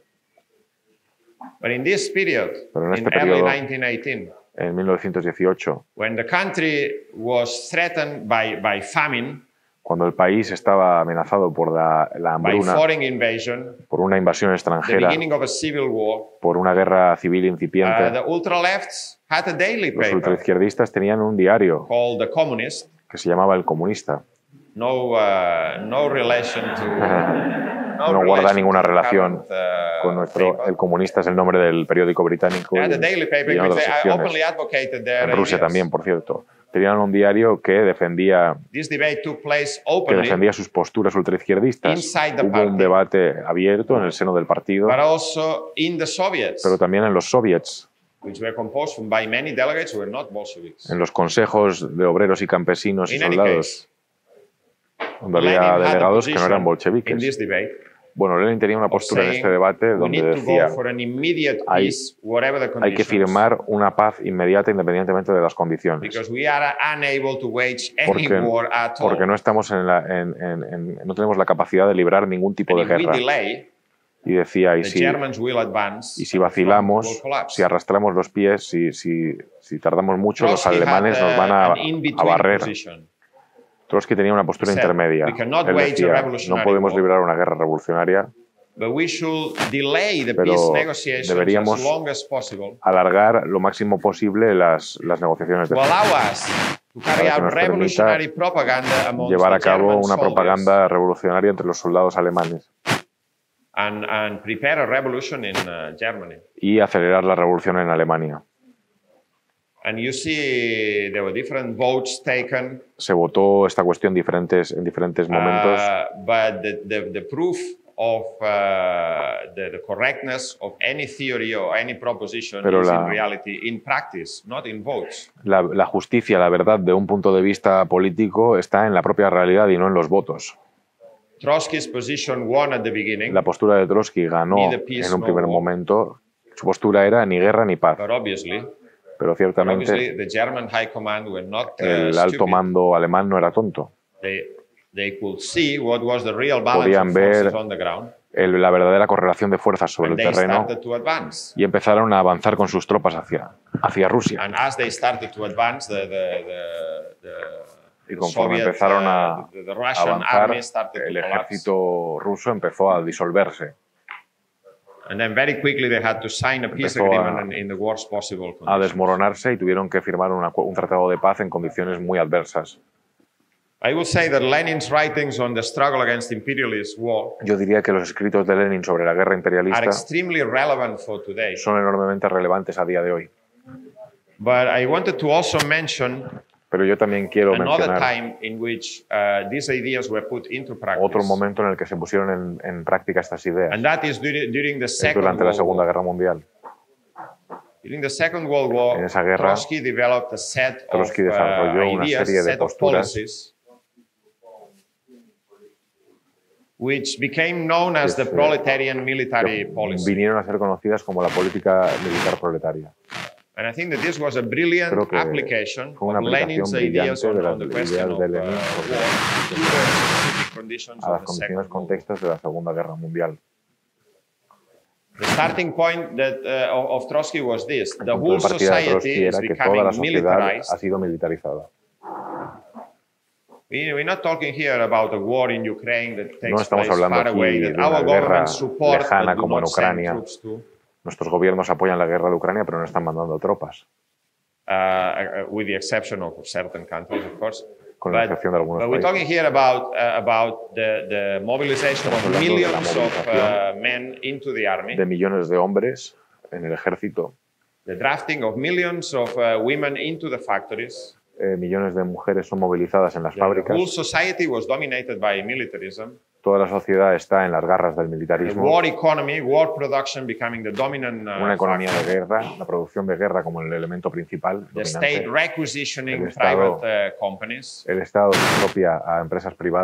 But in this period, Pero en in este early periodo, nineteen eighteen, en mil novecientos dieciocho, when the country was threatened by, by famine, cuando el país estaba amenazado por la, la by hambruna, foreign invasion, por una invasión the extranjera, beginning of a civil war, por una guerra civil uh, incipiente, the ultra-lefts had a daily los paper ultraizquierdistas tenían un diario called The Communist. que se llamaba El Comunista. No, uh, no relation to... No guarda relation ninguna to the relación current, uh, con nuestro... paper. El Comunista es el nombre del periódico británico They y, had a daily paper y en which otras they secciones. openly advocated their En Rusia ideas. también, por cierto. Tenían un diario que defendía, This debate took place que openly, defendía sus posturas ultraizquierdistas. Inside the Hubo party. un debate abierto en el seno del partido, but also in the Soviets, pero también en los soviets, which were composed from by many delegates who were not Bolsheviks. en los consejos de obreros y campesinos y In any soldados, case, donde Lenin había had a delegados que no position eran in bolcheviques. this debate Bueno, Lenin tenía una of postura en saying, este debate we donde need to decía go for an immediate hay- peace, whatever the hay que conditions, firmar una paz inmediata independientemente de las condiciones. because we are unable to wage any Porque, war at all. porque no estamos en la, en- en- en- no tenemos la capacidad de librar ningún tipo And de if we guerra. delay, Y decía, y the si, Germans will advance, y si and the front will vacilamos, collapse. si arrastramos los pies, si, si, si tardamos mucho, los Trotsky alemanes had, nos van uh, a, an in-between a barrer. position. Trotsky tenía una postura He said, intermedia. "We cannot Él wage a decía, no revolutionary podemos war, librar una guerra revolucionaria, But we should delay the pero peace negotiations deberíamos as long as possible alargar lo máximo posible las, las negociaciones de to paz. allow us to carry Para que out nos revolutionary propaganda amongst Llevar the a cabo German una soldiers propaganda revolucionaria entre los soldados alemanes and, and prepare a revolution in uh, Germany. y acelerar la revolución en Alemania. And you see there were different votes taken, Se votó esta cuestión diferentes, en diferentes momentos, uh, but the, the, the proof of uh, the, the correctness of any theory or any proposition Pero is la- in reality in practice, not in votes. la, la justicia, la verdad de un punto de vista político está en la propia realidad y no en los votos. Trotsky's position won at the beginning, La postura de Trotsky ganó Neither peace en un nor primer war. momento. Su postura era ni guerra ni paz, but obviously, pero but ciertamente obviously the German high command were not uh, el alto stupid. mando alemán no era tonto. They, they could see what was the real balance Podían of forces ver on the ground, El- la verdadera correlación de fuerzas sobre and el they terreno started to advance. y empezaron a avanzar con sus tropas hacia, hacia Rusia. And as they started to advance, the, the, the, the, Y the conforme Soviet, empezaron a, uh, the, the a Russian avanzar, army started to el collapse. ejército ruso empezó a disolverse, And then very quickly they had to sign a peace Empezó a- agreement in, in the worst possible a conditions. desmoronarse y tuvieron que firmar una cu- un tratado de paz en condiciones muy adversas. I would say that Lenin's writings on the struggle against imperialist war Yo diría que los escritos de Lenin sobre la guerra are imperialista extremely relevant for today. son enormemente relevantes a día de hoy. But I wanted to also mention Pero yo también quiero another mencionar time in which uh, these ideas were put into practice. otro momento en el que se pusieron en, en práctica estas ideas. And that is during, during the Es Second durante la World Segunda War. Guerra Mundial. During the Second World War, En esa guerra, Trotsky developed a set Trotsky of desarrolló uh, una ideas, serie de set of posturas policies, which became known as que the se- proletarian military que policy. vinieron a ser conocidas como la política militar proletaria. And I think that this was a brilliant Creo que application fue una of Lenin's aplicación ideas brillante on, de las on the ideas question of de uh, Lenin war sobre- to the specific conditions a of las the condiciones Second World War. contextos de la Segunda Guerra Mundial. The starting point that, uh, of, of Trotsky was this: the El punto whole de partida de Trotsky society is era que becoming toda la sociedad militarized. ha sido militarizada. We, we're not talking here about a war in Ukraine that takes No estamos place hablando far aquí away, de that una our guerra governments support lejana but do como en not send Ucrania. troops to. Nuestros gobiernos apoyan la guerra de Ucrania, pero no están mandando tropas, Uh, uh, with the exception of certain countries, of course. con la But, excepción de algunos but we're países. talking here about uh, about the, the mobilization Estamos of hablando de la millions of uh, movilización men into the army, De millones de hombres en el ejército, the drafting of millions of uh, women into the factories. eh, millones de mujeres son movilizadas en las The, the fábricas. whole society was dominated by militarism. Toda la sociedad está en las garras del The militarismo. war economy, war production becoming the dominant uh, Una economía factor. de guerra, la producción de guerra como el elemento principal, The state dominante. requisitioning El Estado- private uh, companies. El Estado expropia a empresas privadas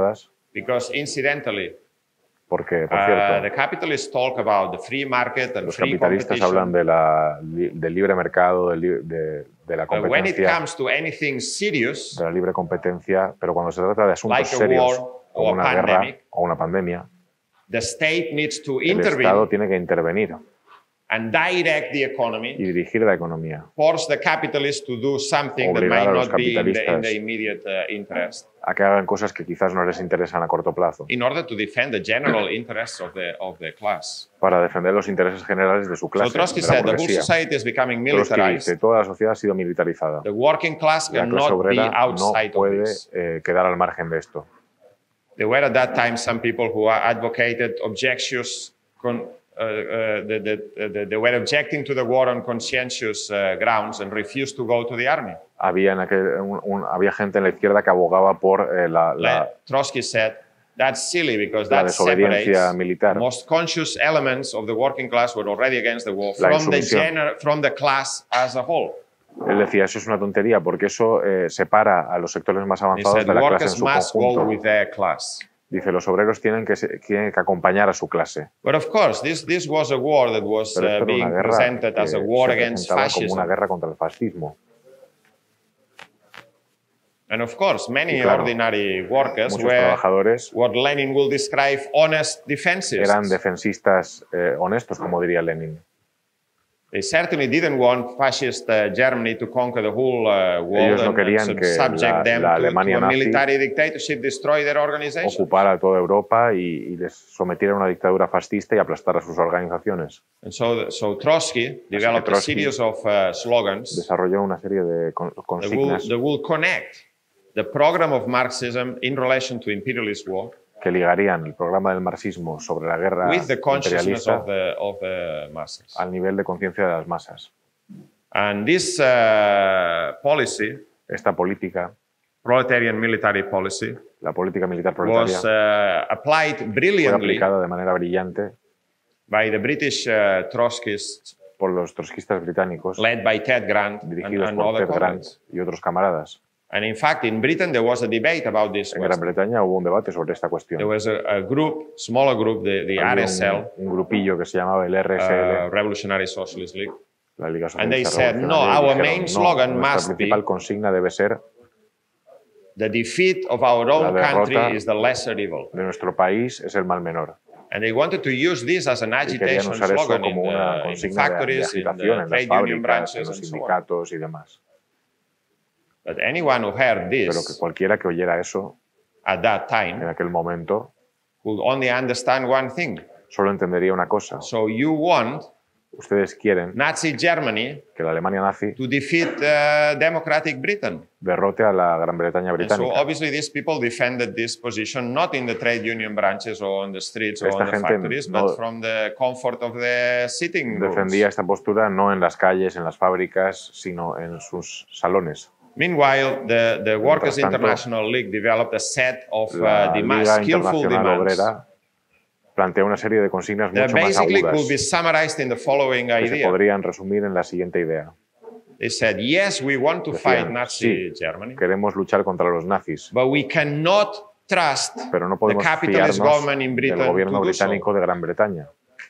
Because incidentally, Porque, por uh, cierto, the capitalists talk about the free market and los free capitalistas hablan competition. de la, li- del libre mercado, del li- de, de la But when it competencia, comes to anything serious, de la libre competencia, pero cuando se trata de asuntos like a serios, war como or una a guerra pandemic, o una pandemia, the state needs to el Estado intervene tiene que intervenir and direct the economy, y dirigir la economía, force the capitalists to do something that Obligar might a los not be in the, in capitalistas the immediate uh, interest, a que hagan cosas que quizás no les interesan a corto plazo, in order to defend the general interests of the, of the class. para defender los intereses generales de su So clase, Trotsky de la said the whole burguesía. society is becoming Trotsky dice, militarized. toda la sociedad ha sido militarizada. The working class La clase cannot be obrera no outside of puede this. eh, quedar al margen de esto. There were at that time some people who advocated objections, con, uh, uh, the, the, the, they were objecting to the war on conscientious uh, grounds and refused to go to the army. Había, en aquel, un, un, había gente en la izquierda que abogaba por eh, la, la, Like Trotsky said, that's silly because la that desobediencia separates militar. the most conscious elements of the working class who were already against the war La from the, insumisión. gener from the class as a whole. Él decía, eso es una tontería, porque eso eh, separa a los sectores más He avanzados said de la clase en workers su must go conjunto. with their class. Dice, los obreros tienen que, se- tienen que acompañar a su clase. But of course, this, this was a war that was Pero uh, esto era being una guerra presented que as a se war against presentaba como fascism. una guerra contra el fascismo. And of course, many Y claro, ordinary workers Muchos were trabajadores what Lenin will describe honest defensists. eran defensistas eh, honestos, como diría Lenin. They certainly didn't want fascist uh, Germany to conquer the whole uh, world Ellos no and, querían and que subject la- them la to, to Alemania a nazi military dictatorship, destroy their organization. Ocupara toda Europa y, y les sometiera a una dictadura fascista y aplastara sus organizaciones. And so, so Trotsky developed Trotsky a series of uh, slogans Desarrolló una serie de con- that will, consignas that will connect the program of Marxism in relation to imperialist war que ligarían el programa del marxismo sobre la guerra with the consciousness imperialista of the, of the masses. al nivel de conciencia de las masas. And this uh, policy, Esta política, proletarian military policy, la política militar was proletaria, uh, applied fue brilliantly aplicada de manera brillante by the British uh, Trotskyists, por los trotskistas británicos, led by Ted Grant and, dirigidos and por other Ted Grant colleagues. y otros camaradas. And in fact, in Britain, there was a debate about this. En Gran Bretaña hubo un debate sobre esta cuestión. There was a, a group, smaller group, the, the Había R S L, un, un grupillo que se llamaba el R S L, uh, Revolutionary Socialist League, la Liga and they Socialista said, no, Revolucionaria, y our dijeron, main "No, slogan nuestra must be principal consigna debe ser the defeat of our own La country derrota is the lesser evil. de nuestro país es el mal menor. And they wanted to use this as an Y querían agitation usar eso slogan in como una the, in the consigna de, de factories, in agitación the en las trade union fábricas, en branches, los and so on. sindicatos y demás. But anyone who heard Pero que this cualquiera que oyera eso at that en time aquel momento could only understand one thing. solo entendería una cosa. So you want Ustedes quieren Nazi Germany que la Alemania nazi to defeat uh, democratic Britain. derrote a la Gran Bretaña And so británica. obviously these people defended this position not in the trade union branches or on the streets or Esta on the gente factories, no but from the comfort of the sitting rooms. Defendía esta postura no en las calles, en las fábricas, sino en sus salones. Meanwhile, the, the Workers' tanto, International League developed a set of La uh, demand, Liga skillful Internacional demands Obrera plantea una serie de consignas that mucho más basically agudas could be summarized in the following que se idea. podrían resumir en la siguiente idea. They said, yes, we want to fight Decían, Nazi sí, Germany, queremos luchar contra los nazis, but we cannot trust pero no the podemos capitalist fiarnos government in del Britain gobierno to do so. británico de Gran Bretaña.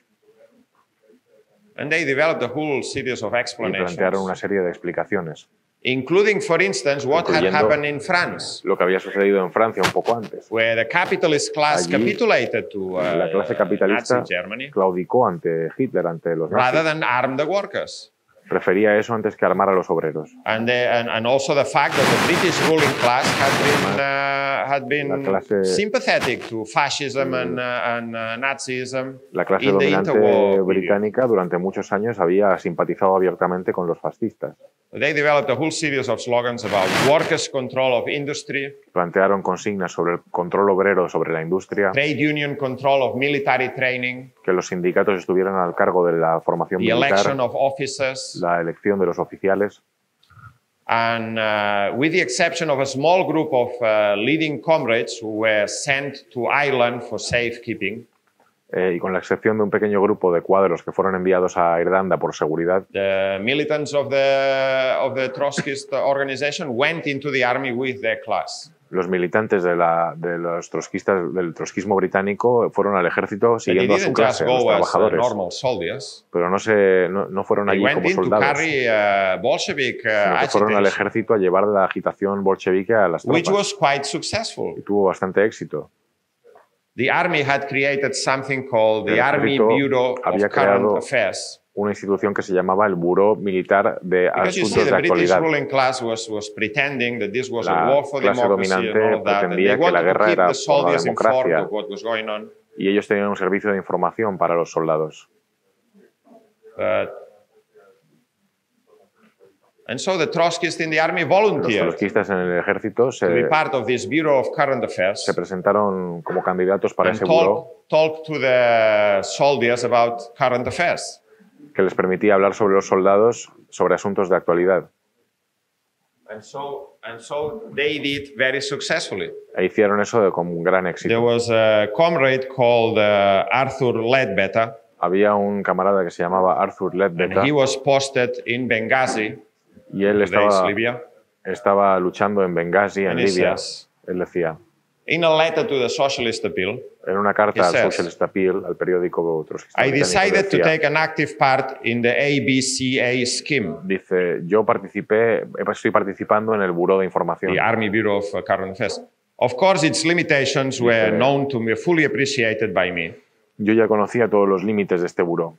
And they developed a whole series of Y explanations, plantearon una serie de explicaciones, including, for instance, what had Incluyendo- happened in France, lo que había sucedido en Francia un poco antes. where the capitalist class Allí, capitulated to uh, La clase capitalista Nazi Germany claudicó ante Hitler, ante los rather nazis. than arm the workers. Prefería eso antes que armar a los obreros. And, the, and, and also the fact that the British ruling class had been, uh, had been La clase- sympathetic to fascism and, uh, and uh, Nazism La clase in the dominante interwar period. británica durante muchos años había simpatizado abiertamente con los fascistas. They developed a whole series of slogans about workers' control of industry, Plantearon consignas sobre el control obrero sobre la industria, trade union control of military training, que los sindicatos estuvieran al cargo de la formación the militar, election of officers, la elección de los oficiales, and uh, with the exception of a small group of uh, leading comrades who were sent to Ireland for safekeeping, eh, y con la excepción de un pequeño grupo de cuadros que fueron enviados a Irlanda por seguridad, the militants of the, of the Trotskyist organization went into the army with their class. Los militantes de, la, de los trotskistas, del trotskismo británico fueron al ejército But they siguiendo a su didn't clase, just a los go as uh, trabajadores. normal soldiers. Pero no, se, no, no fueron They allí went como in to soldados, carry uh, Bolshevik uh, sino que fueron al agitation, ejército a llevar la agitación bolchevique a las which tropas. was quite successful. Y tuvo bastante éxito. The army had created something called the El Army ejército Bureau había of Current creado Affairs. una institución que se llamaba el Buró Militar de Because you see, Asuntos the de British Actualidad. ruling class was, was pretending that this was a La war for clase democracy and dominante all of that. And they pretendía que la wanted to guerra keep era the por la soldiers informed democracia. of what was going on. Y ellos tenían un servicio de información para los soldados. But, and so the Trotskyists in the army Los volunteered trotskistas en el ejército to be se, part of this Bureau of Current Affairs se presentaron como candidatos para and ese buró talk, talk to the soldiers about current affairs. que les permitía hablar sobre los soldados sobre asuntos de actualidad. And so, and so they did very successfully. E hicieron eso de, con un gran There éxito. was a comrade called uh, Arthur Leadbetter, Había un camarada que se llamaba Arthur and Leadbetter he was posted in Benghazi, y él today's estaba, Libya, estaba luchando en Benghazi, en And he Libia. says- Él decía, in a letter to the Socialist Appeal, en una carta He al says, Socialist Appeal, al periódico trotskista I británico, decided to decía, take an active part in the A B C A scheme, dice, yo participé, estoy participando en el Buró de Información. the Army Bureau of uh, Current Affairs. Of course, its limitations were Dice- known to me, fully appreciated by me. Yo ya conocía todos los límites de este buró,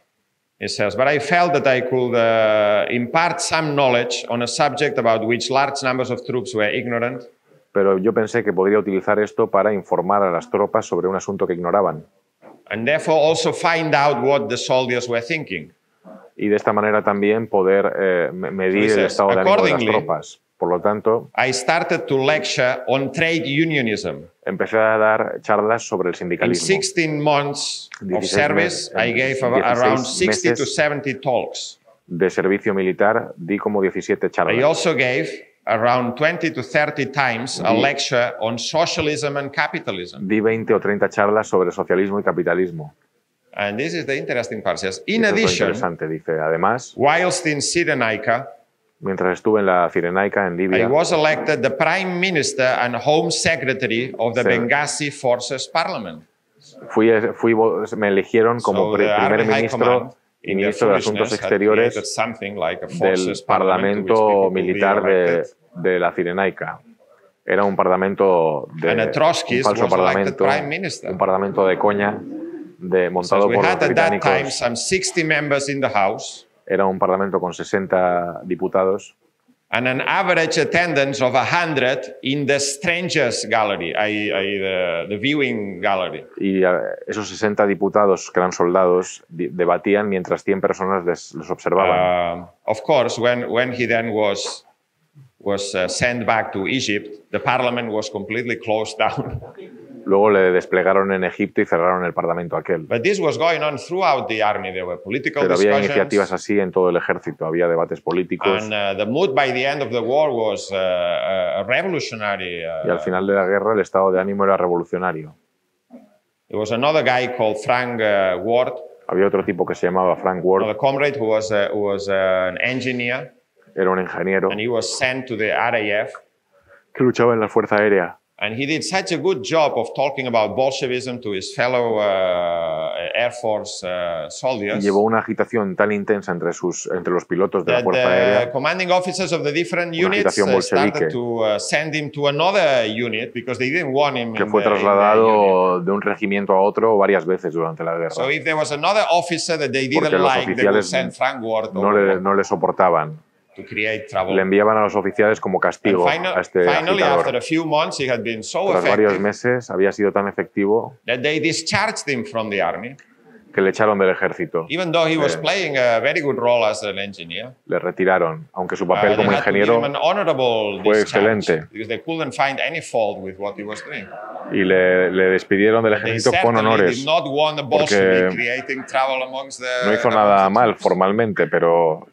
It says, but I felt that I could uh, impart some knowledge on a subject about which large numbers of troops were ignorant, pero yo pensé que podría utilizar esto para informar a las tropas sobre un asunto que ignoraban and therefore also find out what the soldiers were thinking. y de esta manera también poder eh, me- medir el Dices, estado de ánimo de las accordingly- tropas. Por lo tanto, I started to lecture on trade unionism. empecé a dar charlas sobre el In sindicalismo. sixteen months of dieciséis service, meses- I gave dieciséis around sixty to meses seventy talks. de servicio militar di como diecisiete I charlas. also gave around twenty to thirty times a Di- lecture on socialism and capitalism. Di veinte o treinta charlas sobre socialismo y capitalismo. And this is the interesting part. Says, Y in eso es lo addition, interesante, dice. Además, whilst in Cyrenaica, mientras estuve en la Cirenaica, en I Libia, was elected the Prime Minister and Home Secretary of the Sí. Benghazi Forces Parliament. fui, fui, me eligieron como So pre- the primer Army High ministro Command, y in their ministro de Asuntos foolishness, had Exteriores created something like a del Forces Parliament to which people Parlamento could be Militar de, elected. de la Cirenaica. Era un parlamento de And a un Trotskyist falso was elected parlamento, Prime Minister. un parlamento de coña de, So montado we por los had at that time británicos. some sixty members in the House Era un parlamento con sesenta diputados and an average attendance of one hundred in the Strangers Gallery, I, I, the, the viewing gallery. y eh, esos sesenta diputados que eran soldados di- debatían mientras cien personas les, les observaban. Um, of course, when, when he then was, was uh, sent back to Egypt, the parliament was completely closed down. Luego le desplegaron en Egipto y cerraron el parlamento aquel. But this was going on throughout the army. There were political Pero había discussions. iniciativas así en todo el ejército, había debates políticos And uh, the mood by the end of the war was uh, uh, revolutionary. Uh, y al final de la guerra el estado de ánimo era revolucionario. There was another guy called Frank uh, Ward, Había otro tipo que se llamaba Frank Ward, another comrade who was, uh, who was uh, an engineer, era un ingeniero and he was sent to the R A F. que luchaba en la Fuerza Aérea And he did such a good job of talking about Bolshevism to his fellow uh, Air Force uh, y soldiers llevó una agitación tan intensa entre, sus, entre los pilotos de la that Fuerza the Aérea, commanding officers of the different Una units agitación uh, started bolchevique. to uh, send him to another unit because they didn't want him que in fue the, in the unit. trasladado de un regimiento a otro varias veces durante la guerra. So if there was another officer that they Porque didn't los like, they would oficiales send Frank Ward no over le, no le soportaban. to create trouble. Le enviaban a los oficiales como And castigo final- a este finally, after agitador. a few months, he had been so Tras varios effective meses había sido tan efectivo that they discharged him from the army, que le echaron del ejército. even though he was Eh. playing a very good role as an engineer. Le retiraron, aunque su Uh, papel they como had to give ingeniero him an honorable fue discharge excelente. because they couldn't find any fault with what he was doing. y le, le despidieron del They ejército con certainly honores. did not want the porque Bolshevik creating trouble amongst the. No hizo amongst nada the mal troops. formalmente, pero,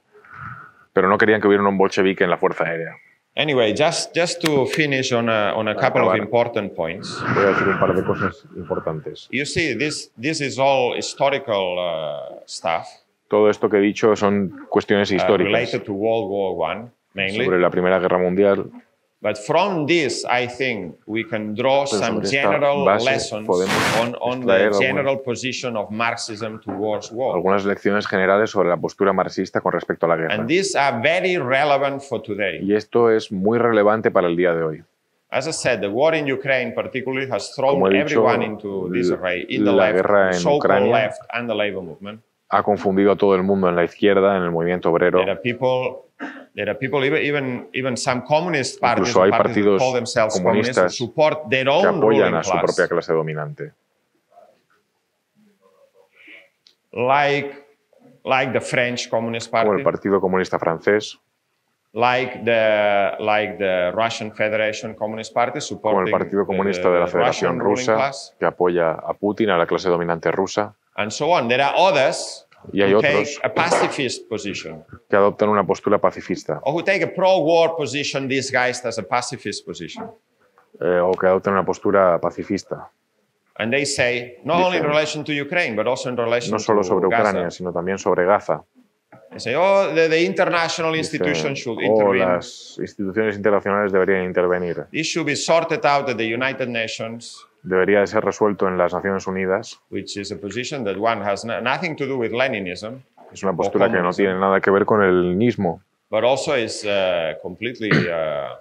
pero no querían que hubiera un bolchevique en la Fuerza Aérea. Anyway, just just to finish on a, on a couple of acabar. important points. Voy a decir un par de cosas importantes. You see, this this is all historical uh, stuff Todo esto que he dicho son cuestiones uh, históricas related to World War One mainly. sobre la Primera Guerra Mundial. But from this, I think we can draw Pero some sobre esta general base lessons podemos on, on extraer the algunas- general position of Marxism towards war. algunas lecciones generales sobre la postura marxista con respecto a la guerra. And these are very relevant for today. Y esto es muy relevante para el día de hoy. As I said, the war in Ukraine particularly has thrown Como he dicho, everyone into disarray in the la left, guerra the en so-called Ucrania left and the labor movement. Ha confundido a todo el mundo en la izquierda, en el movimiento obrero. There are people, there are people, even even even some communist parties, Incluso hay or parties that partidos call themselves communists, who comunistas support their que own ruling apoyan a su class, propia clase dominante. like like the French Communist Como Party, el Partido Comunista Francés, like the like the Russian Federation Communist Party, como supporting el Partido Comunista de la the Federación Russian ruling Rusa, class, que apoya a Putin, a la clase dominante rusa, and so on. There are others y hay who otros take a pacifist position, que adoptan una postura pacifista, or who take a pro-war position disguised as a pacifist position. eh, o que adoptan una postura pacifista, And they say, not only in Dicen- relation to Ukraine, but also in relation no solo to sobre Gaza. Ucrania, sino también sobre Gaza. They say, oh, the, the international Dicen, institutions should o intervene. las instituciones internacionales deberían intervenir. This should be sorted out at the United Nations, Debería de ser resuelto en las Naciones Unidas. which is a position that one has no, nothing to do with Leninism, Es una postura que no comunism. tiene nada que ver con el leninismo, but also is uh, completely, uh,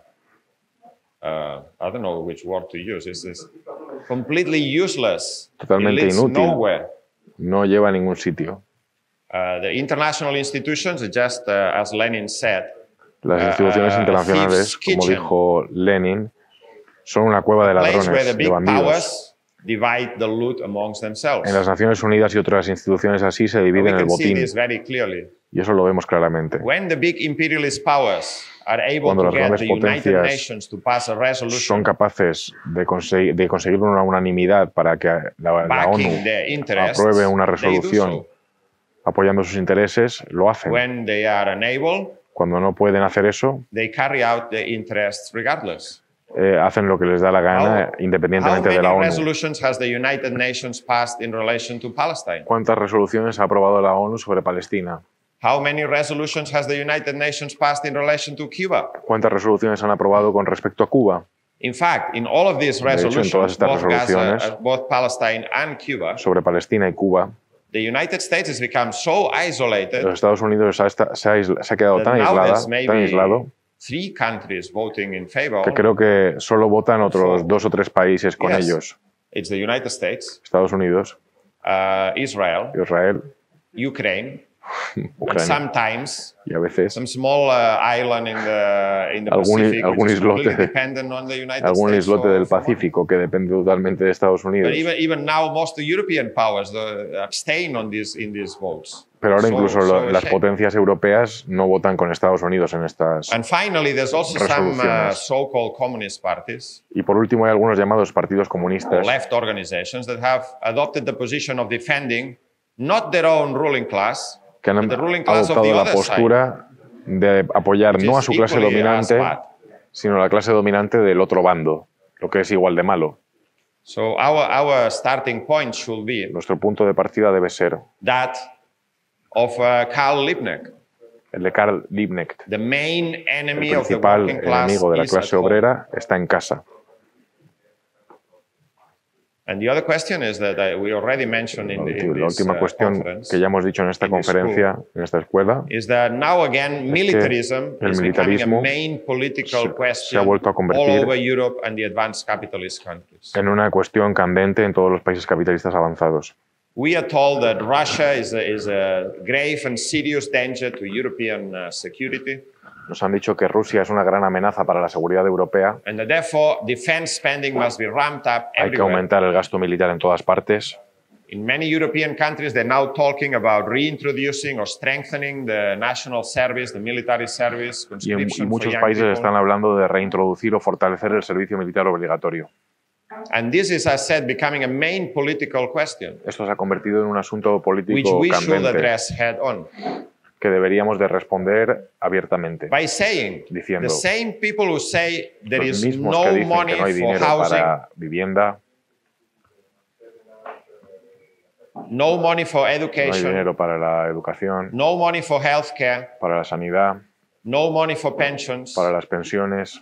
uh, I don't know which word to use, it's, it's completely useless. Totalmente it leads inútil. nowhere. no lleva a ningún sitio. Uh, the international institutions, just uh, as Lenin said, Las Uh, instituciones uh, internacionales, thieves' como kitchen. dijo Lenin, son una cueva de place where the ladrones, de big bandidos. powers divide the loot amongst themselves. En las Naciones Unidas y otras instituciones así se we dividen el can see botín, this very clearly. y eso lo vemos claramente. When the big imperialist powers are able Cuando to las get grandes the United potencias Nations to pass a Son resolution capaces de, conseguir, de conseguir una unanimidad para que la, la backing ONU their interests, apruebe una they do resolución so. apoyando sus intereses, lo hacen. When they are unable, Cuando no pueden hacer eso, they carry out their interests regardless. eh, hacen lo que les da la gana, How- How independientemente de many la ONU. resolutions has the United Nations passed in relation to Palestine? ¿Cuántas resoluciones ha aprobado la ONU sobre Palestina? How many resolutions has the United Nations passed in relation to Cuba? ¿Cuántas resoluciones han aprobado con respecto a Cuba? In fact, in all of these De hecho, en resolutions, todas estas both, Gaza, resoluciones- uh, both Palestine and Cuba, Sobre Palestina y Cuba, the United States has become so isolated los Estados Unidos ha esta- se, ha, isla- se ha quedado that tan, now aislada, there's tan maybe aislado three countries voting in favor. que creo que solo votan otros For- dos o tres países con Yes. ellos. It's the United States, Estados Unidos, uh, Israel, Israel, Ukraine, and Ucrania. sometimes Y a veces some small uh, island in the in the Algún i- Pacific, algún which is completely islote- dependent on the United algún States. islote for- del for money. Pacífico que depende totalmente de Estados Unidos. But even even now, most of the European powers uh, abstain on these in these votes. Pero ahora So- incluso so lo- a las shame. potencias europeas no votan con Estados Unidos en estas. And finally, there's also some uh, Resoluciones. so-called communist parties Y por último hay algunos llamados partidos or comunistas left organizations that have adopted the position of defending not their own ruling class, que han but the ruling class of the adoptado la other side. postura de apoyar which no a is su clase equally dominante, as bad. sino a la clase dominante del otro bando, lo que es igual de malo. So our, our starting point should be Nuestro punto de partida debe ser that of uh, Karl Liebknecht. el de Karl Liebknecht. The main El enemy of the principal working class enemigo de la is at clase home. obrera está en casa. And the other question is that uh, we already mentioned in, the, in La this última uh, cuestión conference que ya hemos dicho en esta in this conferencia, en esta escuela, is that now again militarism el is becoming a militarismo main political se- se ha question vuelto a convertir all over Europe and the advanced capitalist countries. en una cuestión candente en todos los países capitalistas avanzados. We are told that Russia is a, is a grave and serious danger to European uh, security, Nos han dicho que Rusia es una gran amenaza para la seguridad europea. and that therefore defense spending must be ramped up Hay que everywhere. aumentar el gasto militar en todas partes. In many European countries, they're now talking about reintroducing or strengthening the national service, the military service, Y, en, y conscription for muchos young países people. están hablando de reintroducir o fortalecer el servicio militar obligatorio. And this is, as I said, becoming a main political question, Esto se ha convertido en un asunto which político we should candente address head on que deberíamos de responder abiertamente, by saying diciendo the same people who say there los is mismos no que dicen money que no hay for dinero housing, para vivienda, no money for no hay education, dinero para la educación, no money for healthcare, para la sanidad, no money for pensions, para las pensiones,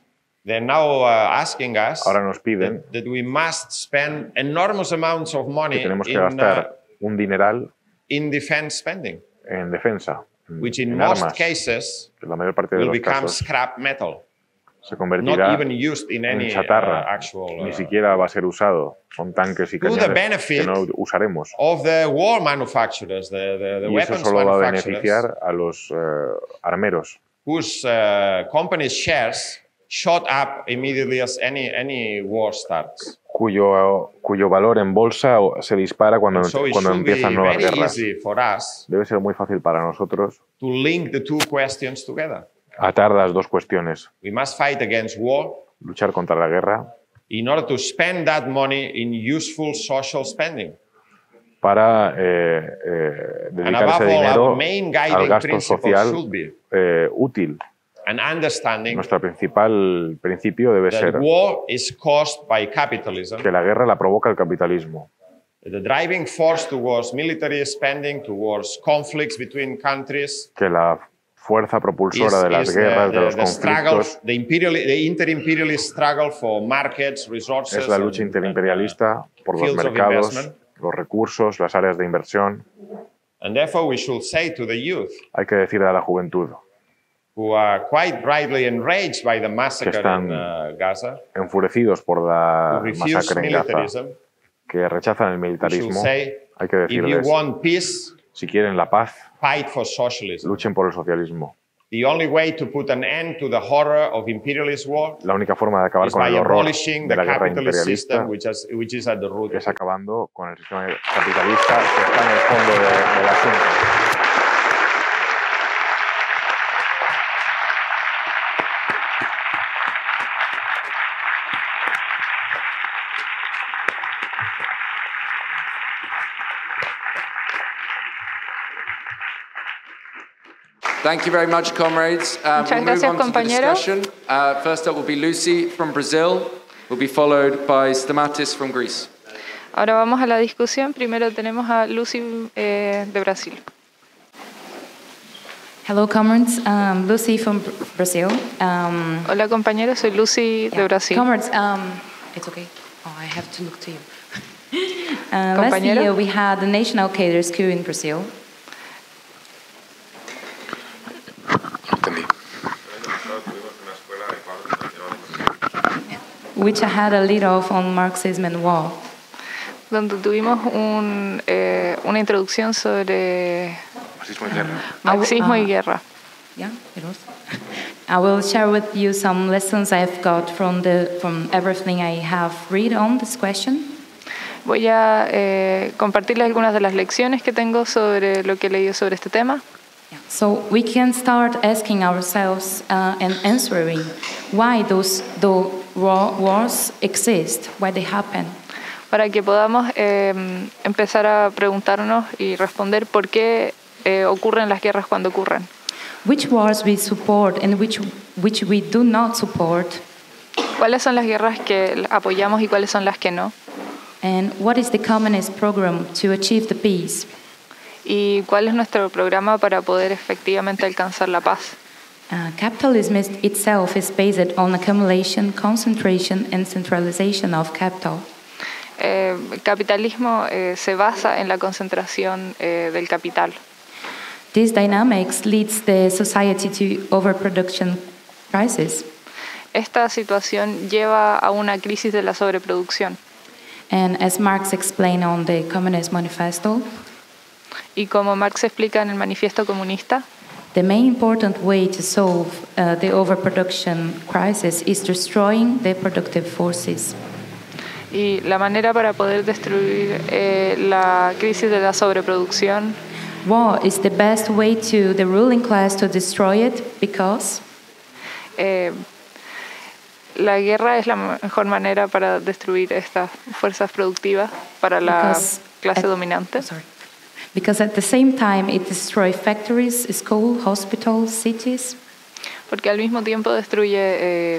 they're now uh, asking us Ahora nos piden that, that we must spend enormous amounts of que money tenemos que in, uh, gastar un dineral in defense spending, en defensa, en, which in en most armas, cases que la mayor parte de will los become casos scrap metal, se not convertirá even used in en any uh, chatarra, actual. ni Uh, siquiera va a ser usado. Son tanques y To the cañones que benefit no usaremos. of the war manufacturers, the, the, the Y eso weapons solo va a manufacturers, beneficiar a los eh, armeros, whose uh, companies' shares shot up immediately as any, any war starts. cuyo, cuyo valor en bolsa se dispara cuando, And so it cuando should be empiezan nuevas very guerras. easy for us Debe ser muy fácil para nosotros to link the two questions together. atar las dos cuestiones. We must fight against war Luchar contra la guerra in order to spend that money in useful social spending. para eh, eh, And dedicar above ese all, dinero our main al guiding gasto principle social should be eh, útil. an understanding Nuestro principal principio debe that ser war is caused by capitalism. que la guerra la provoca el capitalismo. The driving force towards military spending, towards conflicts between countries, Que la fuerza is, propulsora de las is the, guerras, de the- los the struggle, conflictos, the, imperial, the inter-imperialist struggle for markets, resources, es la lucha and- interimperialista por los fields of mercados, investment. los recursos, las áreas de inversión. and therefore we should say to the youth, Hay que decir a la juventud, who are quite rightly enraged by the massacre están in uh, Gaza, enfurecidos por la who refuse masacre en Gaza, militarism, que rechazan el we should militarismo, say, hay que if you decirles, want peace, si quieren la paz, fight for socialism. luchen por el socialismo. The only way to put an end to the horror of imperialist war La única forma de acabar is con by el horror abolishing de the la guerra capitalist imperialista system, which is, which is at the root. es acabando con el sistema capitalista que está en el fondo de- del asunto. Thank you very much, comrades. Uh, Muchas we'll move gracias, on to the compañeros. discussion. Uh, first up will be Lucy from Brazil. Will be followed by Stamatis from Greece. Ahora vamos a la discusión. Primero tenemos a Lucy eh, de Brasil. Hello, comrades. Um, Lucy from Br- Brazil. Um, Hola compañeros, soy Lucy de yeah. Brasil. Comrades, um, it's okay. Oh, I have to look to you. uh, last Compañero. year we had the National Cadre School in Brazil, Entendí. which had a lead off on Marxism and war. Donde tuvimos un, eh, una introducción sobre Fascismo y guerra. marxismo y Ah. guerra. Yeah, it was. I will share with you some lessons I've got from the from everything I have read on this question. Voy a eh, compartirles algunas de las lecciones que tengo sobre lo que he leído sobre este tema. Yeah. So we can start asking ourselves uh, and answering why those the war, wars exist, why they happen. Para que podamos eh, empezar a preguntarnos y responder por qué eh, ocurren las guerras cuando ocurren. Which wars we support and which which we do not support, ¿Cuáles son las guerras que apoyamos y cuáles son las que no? and what is the communist program to achieve the peace. ¿Y cuál es nuestro programa para poder efectivamente alcanzar la paz? Uh, capitalism is, itself is based on accumulation, concentration, and centralization of capital. Eh, el capitalismo eh, se basa en la concentración eh, del capital. This dynamics leads the society to overproduction crisis. Esta situación lleva a una crisis de la sobreproducción. And as Marx explained on the Communist Manifesto, Y como Marx explica en el Manifiesto Comunista, the main important way to solve uh, the overproduction crisis is destroying the productive forces. y la manera para poder destruir eh, la crisis de la sobreproducción War is the best way to the ruling class to destroy it because eh, la guerra es la mejor manera para destruir estas fuerzas productivas para la Because clase at- dominante. sorry. Because at the same time it destroys factories, schools, hospitals, cities, Porque al mismo tiempo destruye eh,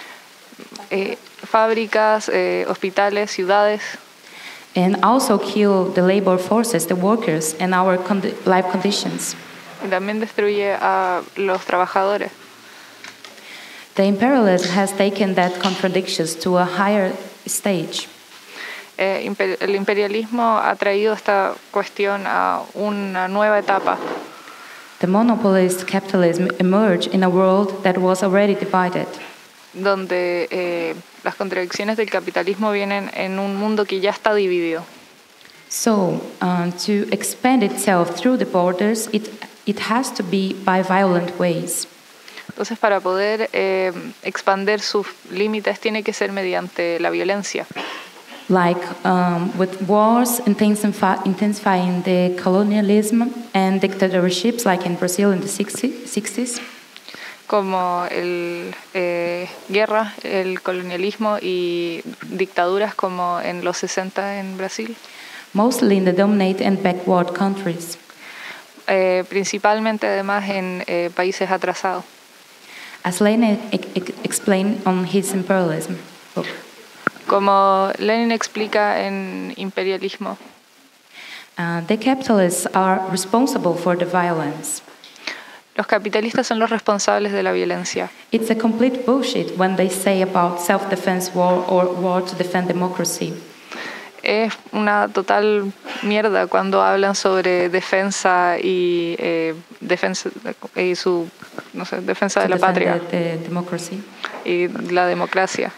eh, fábricas, eh, hospitales, ciudades, and also kill the labor forces, the workers, and our condi- life conditions. y también destruye a los trabajadores. The imperialism has taken that contradictions to a higher stage. Eh, imper- el imperialismo ha traído esta cuestión a una nueva etapa, The monopolist capitalism emerged in a world that was already divided. donde eh, las contradicciones del capitalismo vienen en un mundo que ya está dividido. So, um, to expand itself through the borders, it, it has to be by violent ways. Entonces, para poder eh, expandir sus límites, tiene que ser mediante la violencia. Like um, with wars intensify, intensifying the colonialism and dictatorships, like in Brazil in the sixties. Como el eh, guerra, el colonialismo y dictaduras como en los sesenta en Brasil. Mostly in the dominate and backward countries. Eh, principalmente además en eh, países atrasados. As Lenin e- e- explained on his imperialism book. Como Lenin explica en Imperialismo, Uh, the capitalists are responsible for the violence. los capitalistas son los responsables de la violencia. It's a complete bullshit when they say about self-defense war or war to defend democracy. Es una total mierda cuando hablan sobre defensa y eh, defensa y su no sé, defensa To de la defend patria the, the democracy. y la democracia.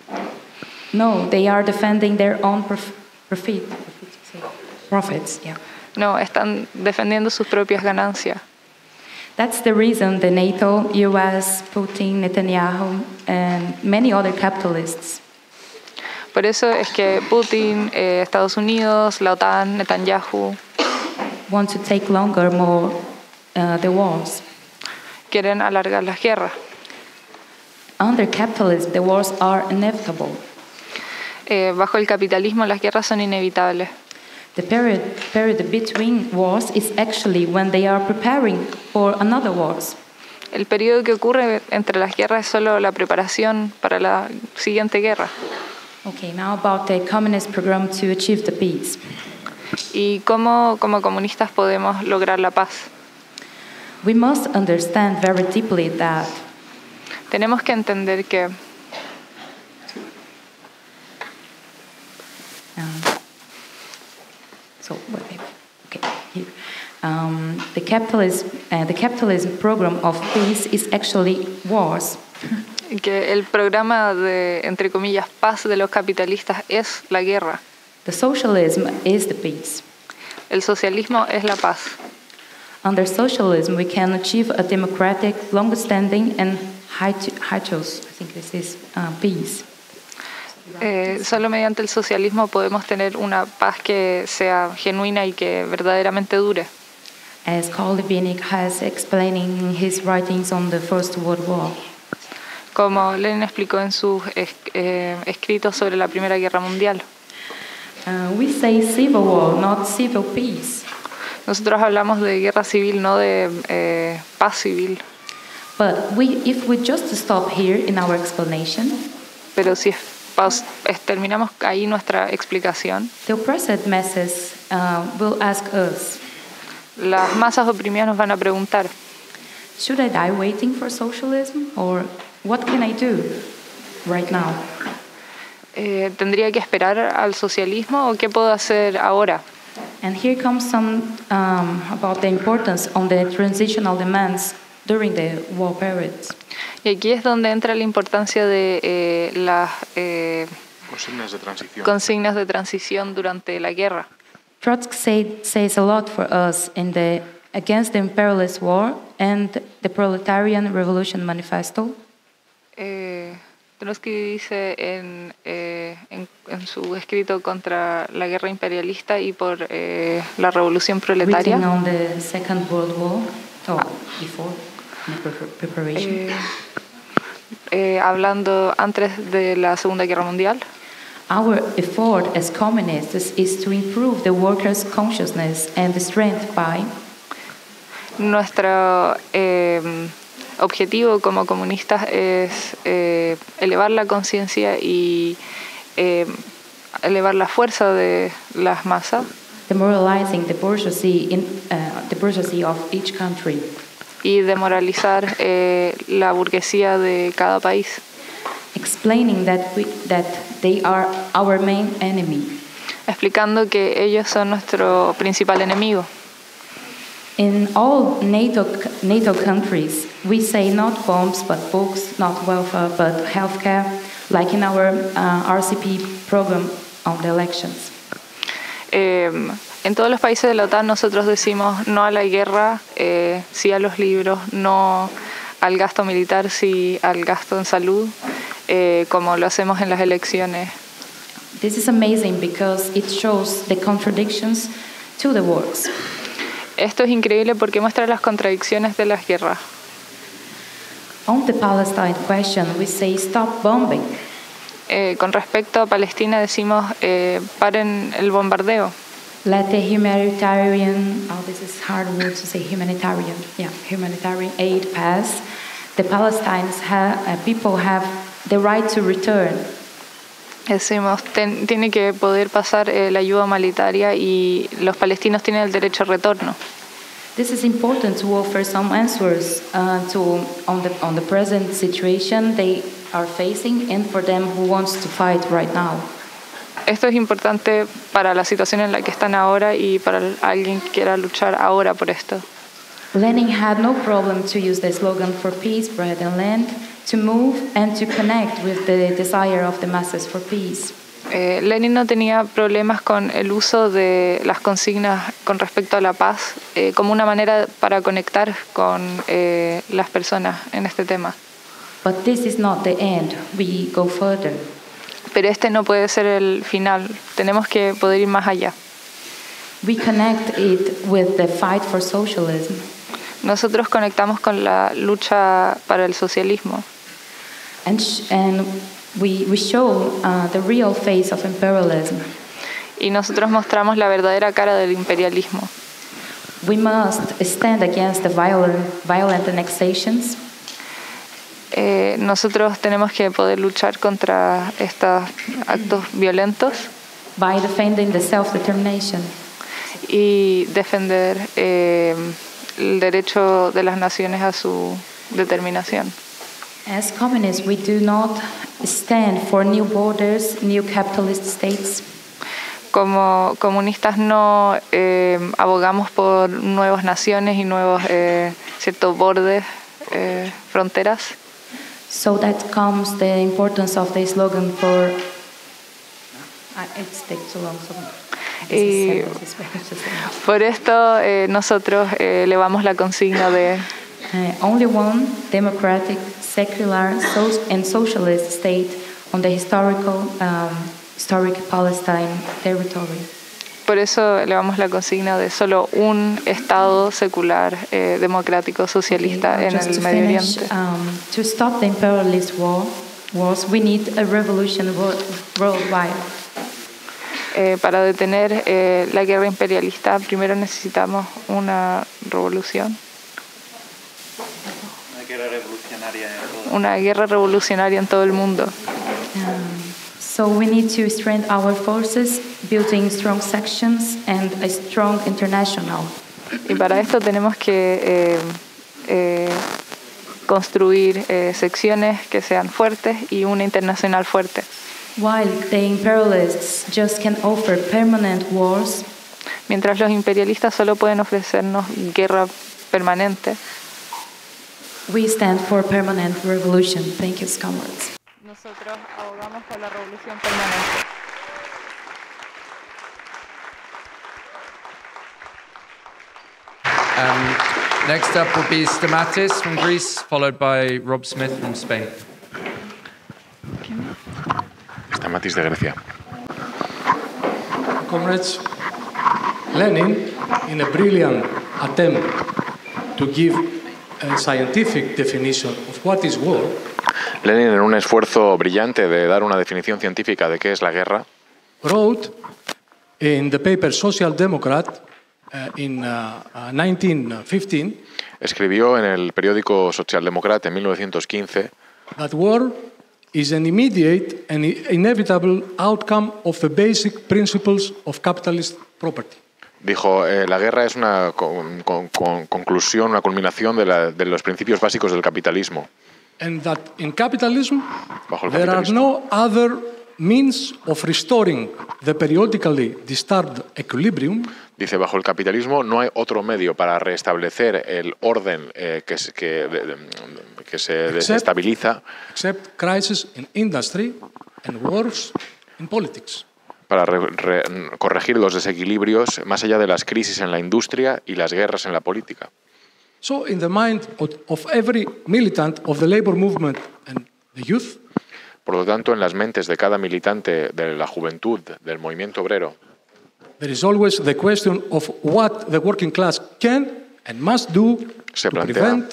No, they are defending their own prof- profit. Profits, yeah. No, están defendiendo sus propias ganancias. That's the reason the NATO, U S, Putin, Netanyahu, and many other capitalists Por eso es que Putin, eh, Estados Unidos, la OTAN, Netanyahu want to take longer, more uh, the wars. quieren alargar las guerras. Under capitalism, the wars are inevitable. Eh, bajo el capitalismo las guerras son inevitables. The period, period between wars is actually when they are preparing for another wars. El periodo que ocurre entre las guerras es solo la preparación para la siguiente guerra. Okay, now about the communist program to achieve the peace. ¿Y cómo como comunistas podemos lograr la paz? We must understand very deeply that Tenemos que entender que Um, so, wait, wait, okay, here. Um, the capitalist, uh, the capitalism program of peace is actually wars. que el programa de, entre comillas, paz de los capitalistas es la guerra. The socialism is the peace. El socialismo es la paz. Under socialism, we can achieve a democratic, long-standing, and righteous, I think this is uh, peace. Eh, solo mediante el socialismo podemos tener una paz que sea genuina y que verdaderamente dure. As Karl Liebknecht has explained in his writings on the First World War. Como Lenin explicó en sus es, eh, escritos sobre la Primera Guerra Mundial. Uh, we say civil war, not civil peace. Nosotros hablamos de guerra civil, no de eh, paz civil. But we, if we just stop here in our explanation, Pero si es, paus- es- terminamos ahí nuestra explicación, the oppressed masses uh, will ask us, las masas oprimidas nos van a preguntar, should I die waiting for socialism? Or what can I do right now? eh, ¿tendría que esperar al socialismo o qué puedo hacer ahora? And here comes some um, about the importance on the transitional demands during the war periods. Y aquí es donde entra la importancia de eh, las eh, Consignas de transición. consignas de transición durante la guerra. Trotsky say, says a lot for us in the Against the Imperialist War and the Proletarian Revolution Manifesto. Eh, Trotsky dice en, eh, en, en su escrito contra la guerra imperialista y por eh, la revolución proletaria, Written on the Second World War, or before, in the pre- preparation. eh, eh, hablando antes de la Segunda Guerra Mundial. Our effort as communists is to improve the workers' consciousness and the strength by Nuestro eh, objetivo como comunistas es eh, elevar la conciencia y eh, elevar la fuerza de las masas, demoralizing the bourgeoisie in uh, the bourgeoisie of each country. y demoralizar eh, la burguesía de cada país. explaining that, we, that they are our main enemy. Explicando que ellos son nuestro principal enemigo. In all NATO, NATO countries, we say not bombs, but books, not welfare, but healthcare, like in our uh, R C P program on the elections. Eh, en todos los países de la OTAN nosotros decimos no a la guerra, eh, sí a los libros, no al gasto militar, sí al gasto en salud, eh, como lo hacemos en las elecciones. This is amazing because it shows the contradictions to the wars. Esto es increíble porque muestra las contradicciones de las guerras. On the Palestine question, we say stop bombing. Eh, con respecto a Palestina decimos eh, paren el bombardeo. Let the humanitarian, oh, this is hard word to say, humanitarian, yeah, humanitarian aid pass. The Palestinians have, uh, people have the right to return. Decimos, ten, tiene que poder pasar eh, la ayuda humanitaria y los palestinos tienen el derecho al retorno. This is important to offer some answers uh, to on the on the present situation they are facing, and for them who wants to fight right now. Esto es importante para la situación en la que están ahora y para alguien que quiera luchar ahora por esto. Lenin had no problem to use the slogan for peace, bread and land, to move and to connect with the desire of the masses for peace. Eh, Lenin no tenía problemas con el uso de las consignas con respecto a la paz eh, como una manera para conectar con eh, las personas en este tema. But this is not the end. We go further. Pero este no puede ser el final. Tenemos que poder ir más allá. We connect it with the fight for socialism. Nosotros conectamos con la lucha para el socialismo. And, sh and we, we show uh, the real face of imperialism. Y nosotros mostramos la verdadera cara del imperialismo. We must stand against the violent, violent annexations. Eh, nosotros tenemos que poder luchar contra estos actos violentos. By defending the self-determination. Y defender eh, el derecho de las naciones a su determinación. As communists, we do not stand for new borders, new capitalist states. Como comunistas no eh, abogamos por nuevas naciones y nuevos eh, ciertos bordes, eh, fronteras. So that comes the importance of the slogan for. Uh, it takes too long. So y por esto eh, nosotros eh, elevamos la consigna de uh, only one democratic, secular, so and socialist state on the historical, um, historic Palestine territory. Por eso elevamos la consigna de solo un Estado secular, eh, democrático, socialista Okay, en el to Medio finish, Oriente. Um, to stop the imperialist war, wars, we need a revolution world, worldwide. Eh, para detener eh, la guerra imperialista, primero necesitamos una revolución. Una guerra revolucionaria en todo. Una guerra revolucionaria en todo el mundo. Um, so we need to strengthen our forces, building strong sections and a strong international. Y para esto tenemos que eh, eh, construir eh, secciones que sean fuertes y una internacional fuerte. While the imperialists just can offer permanent wars, mientras los imperialistas solo pueden ofrecernos guerra permanente, we stand for permanent revolution. Thank you, comrades. Nosotros abogamos por la revolución permanente. Um, next up will be Stamatis from Greece, followed by Rob Smith from Spain. Stamatis de Grecia. Comrades, Lenin, in a brilliant attempt to give a scientific definition of what is war, Lenin, en un esfuerzo brillante de dar una definición científica de qué es la guerra, wrote in the paper Social Democrat uh, in uh, uh, nineteen fifteen escribió en el periódico Socialdemocrate en mil novecientos quince that war is an immediate and inevitable outcome of the basic principles of capitalist property. Dijo, eh, la guerra es una con, con, con conclusión, una culminación de, la, de los principios básicos del capitalismo. And that in capitalism, Bajo el there are capitalismo. no other means of restoring the periodically disturbed equilibrium Dice, bajo el capitalismo no hay otro medio para restablecer el orden eh, que, se- que, de- de- que se desestabiliza, except crisis in industry and wars in politics. para re- re- corregir los desequilibrios más allá de las crisis en la industria y las guerras en la política. So, in the mind of, of every militant of the labor movement and the youth, Por lo tanto, en las mentes de cada militante de la juventud, del movimiento obrero, there is always the question of what the working class can and must do Se to plantea prevent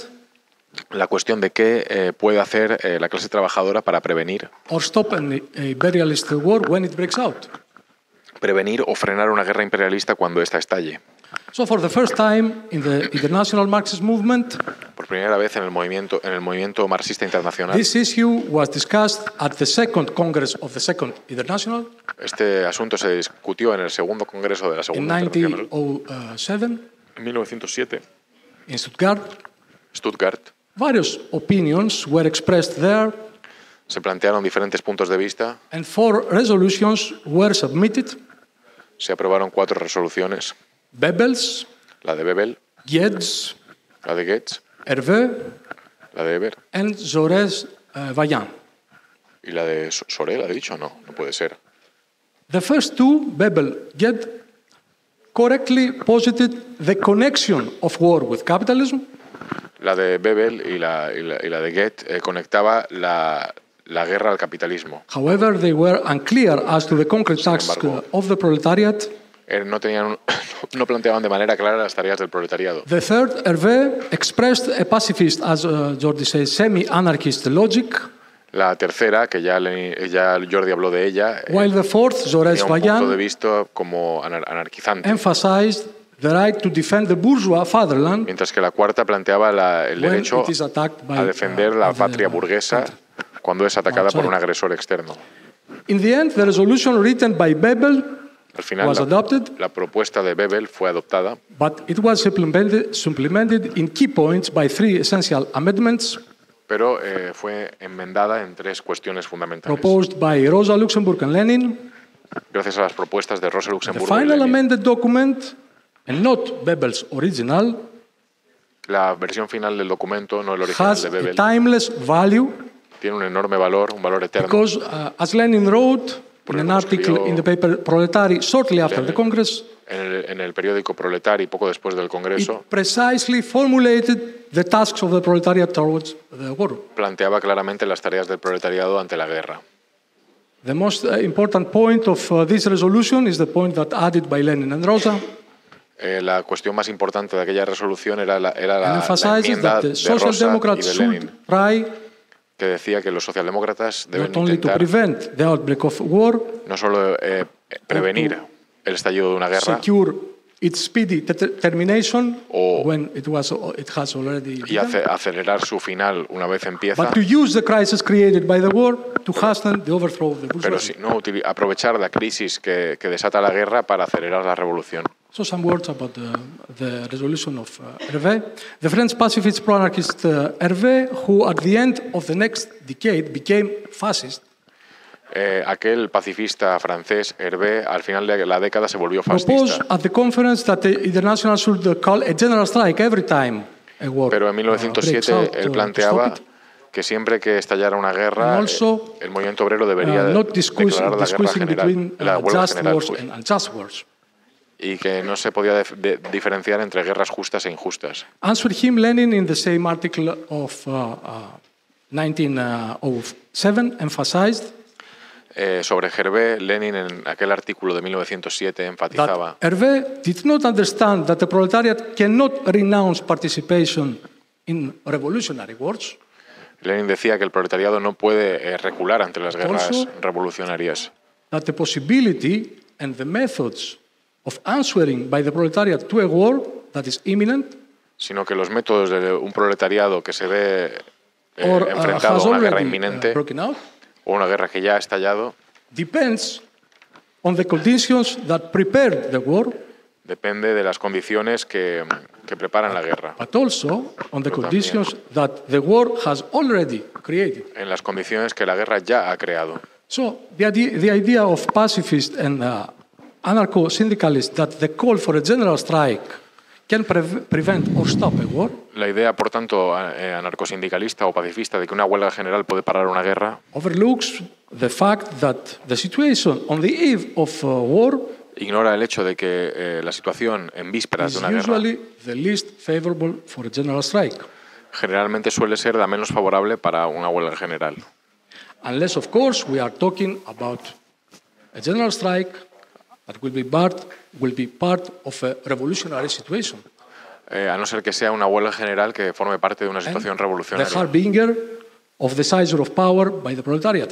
la cuestión de qué eh, puede hacer eh, la clase trabajadora para prevenir, or stop an, a imperialist war when it breaks out. prevenir o frenar una guerra imperialista cuando ésta estalle. So, for the first time in the international Marxist movement, Por primera vez en el movimiento, en el movimiento marxista internacional, this issue was discussed at the second Congress of the Second International este asunto se discutió en el segundo congreso de la in Segunda Internacional, nineteen oh seven en mil novecientos siete, in Stuttgart. Stuttgart. Various opinions were expressed there, Se plantearon diferentes puntos de vista, and four resolutions were submitted. se aprobaron cuatro resoluciones, Bebels, la de Bebel, Gieds, la de Goetz, Hervé, la de Eber and Jaurès uh, Vaillant. y la de So- Sorel, ¿ha dicho? No, no puede ser. The first two, Bebel, Gied, correctly posited the connection of war with capitalism, La de Bebel y la, y la, y la de Goetz eh, conectaba la, la guerra al capitalismo. however, they were unclear as to the concrete Sin tasks embargo, uh, of the proletariat. Eh, No, tenían, no planteaban de manera clara las tareas del proletariado. The third, Hervé, expressed a pacifist, as uh, Jordi says, semi-anarchist logic, La tercera, que ya, Lenin- ya Jordi habló de ella, eh, while the fourth, Jaurès tenía un punto de Vaillant, vista como anar- anarquizante, emphasized the right to defend the bourgeois fatherland mientras que la cuarta planteaba la- el when derecho it is attacked by a defender uh, la the patria burguesa cuando es atacada por outside. un agresor externo. In the end, the resolution written by Bebel Al final, was la, adopted, la propuesta de Bebel fue adoptada, but it was supplemented, supplemented in key points by three essential amendments pero eh, fue enmendada en tres cuestiones fundamentales. proposed by Rosa Luxemburg and Lenin. Gracias a las propuestas de Rosa The Luxemburgo y final Lenin. amended document, and not Bebel's original, La versión final del documento, no el original has de a Bebel, timeless value tiene un enorme valor, un valor eterno. because, uh, as Lenin wrote in an Porque article escribió in the paper Proletary shortly after the Lenin. Congress, En el, en el periódico Proletari, poco después del it Congreso, precisely formulated the tasks of the proletariat towards the war. planteaba claramente las tareas del proletariado ante la guerra. The most uh, important point of uh, this resolution is the point that added by Lenin and Rosa, Eh, la cuestión más importante de aquella resolución era la, era and la, la emphasizes enmienda that the de Social Rosa y Democrats de should Lenin, try que decía que los socialdemócratas deben not only to intentar prevent the outbreak of war, no solo eh, prevenir el estallido de una guerra secure its speedy te- termination O- when it was it has already y begun, ace- acelerar su final una vez empieza, but to use the crisis created by the war to hasten the overthrow of the pero bourgeoisie. si no utili- aprovechar la crisis que, que desata la guerra para acelerar la revolución. So some words about the, the resolution of uh, Hervé. The French pacifist pro-anarchist uh, Hervé, who at the end of the next decade became fascist, Eh, aquel pacifista francés, Hervé, al final de la década se volvió proposed fascista. at the conference that the international should uh, call a general strike every time a war Pero en uh, mil novecientos siete breaks out, él uh, planteaba to stop it. que siempre que estallara una guerra, And also, eh, el movimiento obrero debería Uh, de- not discuss, declarar la guerra discussing general, between la uh, huelga just general, wars pues, and unjust wars. y que no se podía def- de- diferenciar entre guerras justas e injustas. Answered him Lenin in the same article of uh, uh, nineteen oh seven, emphasized Eh, sobre Hervé, Lenin en aquel artículo de mil novecientos siete enfatizaba that Hervé did not understand that the proletariat cannot renounce participation in revolutionary wars, Lenin decía que el proletariado no puede eh, recular ante las guerras Also- revolucionarias, that the possibility and the methods of answering by the proletariat to a war that is imminent sino que los métodos de un proletariado que se ve eh, or uh, enfrentado has a una guerra already uh, inminente broken out o una guerra que ya ha estallado depends on the conditions that prepared the war Depende de las condiciones que, que preparan la guerra. but also on the Pero conditions that the war has already created. En las condiciones que la guerra ya ha creado. So the idea, the idea of pacifist and uh, anarcho-syndicalists that the call for a general strike can pre prevent or stop a war. La idea, por tanto, eh, anarcosindicalista o pacifista de que una huelga general puede parar una guerra Overlooks the fact that the situation on the eve of uh, war ignora el hecho de que eh, la situación en vísperas de is una guerra usually the least favorable for a general strike. generalmente suele ser la menos favorable para una huelga general. Unless, of course, we are talking about a general strike that will be part, will be part of a revolutionary situation. Eh, a no ser que sea una huelga general que forme parte de una situación The revolucionaria harbinger of the seizure of power by the proletariat.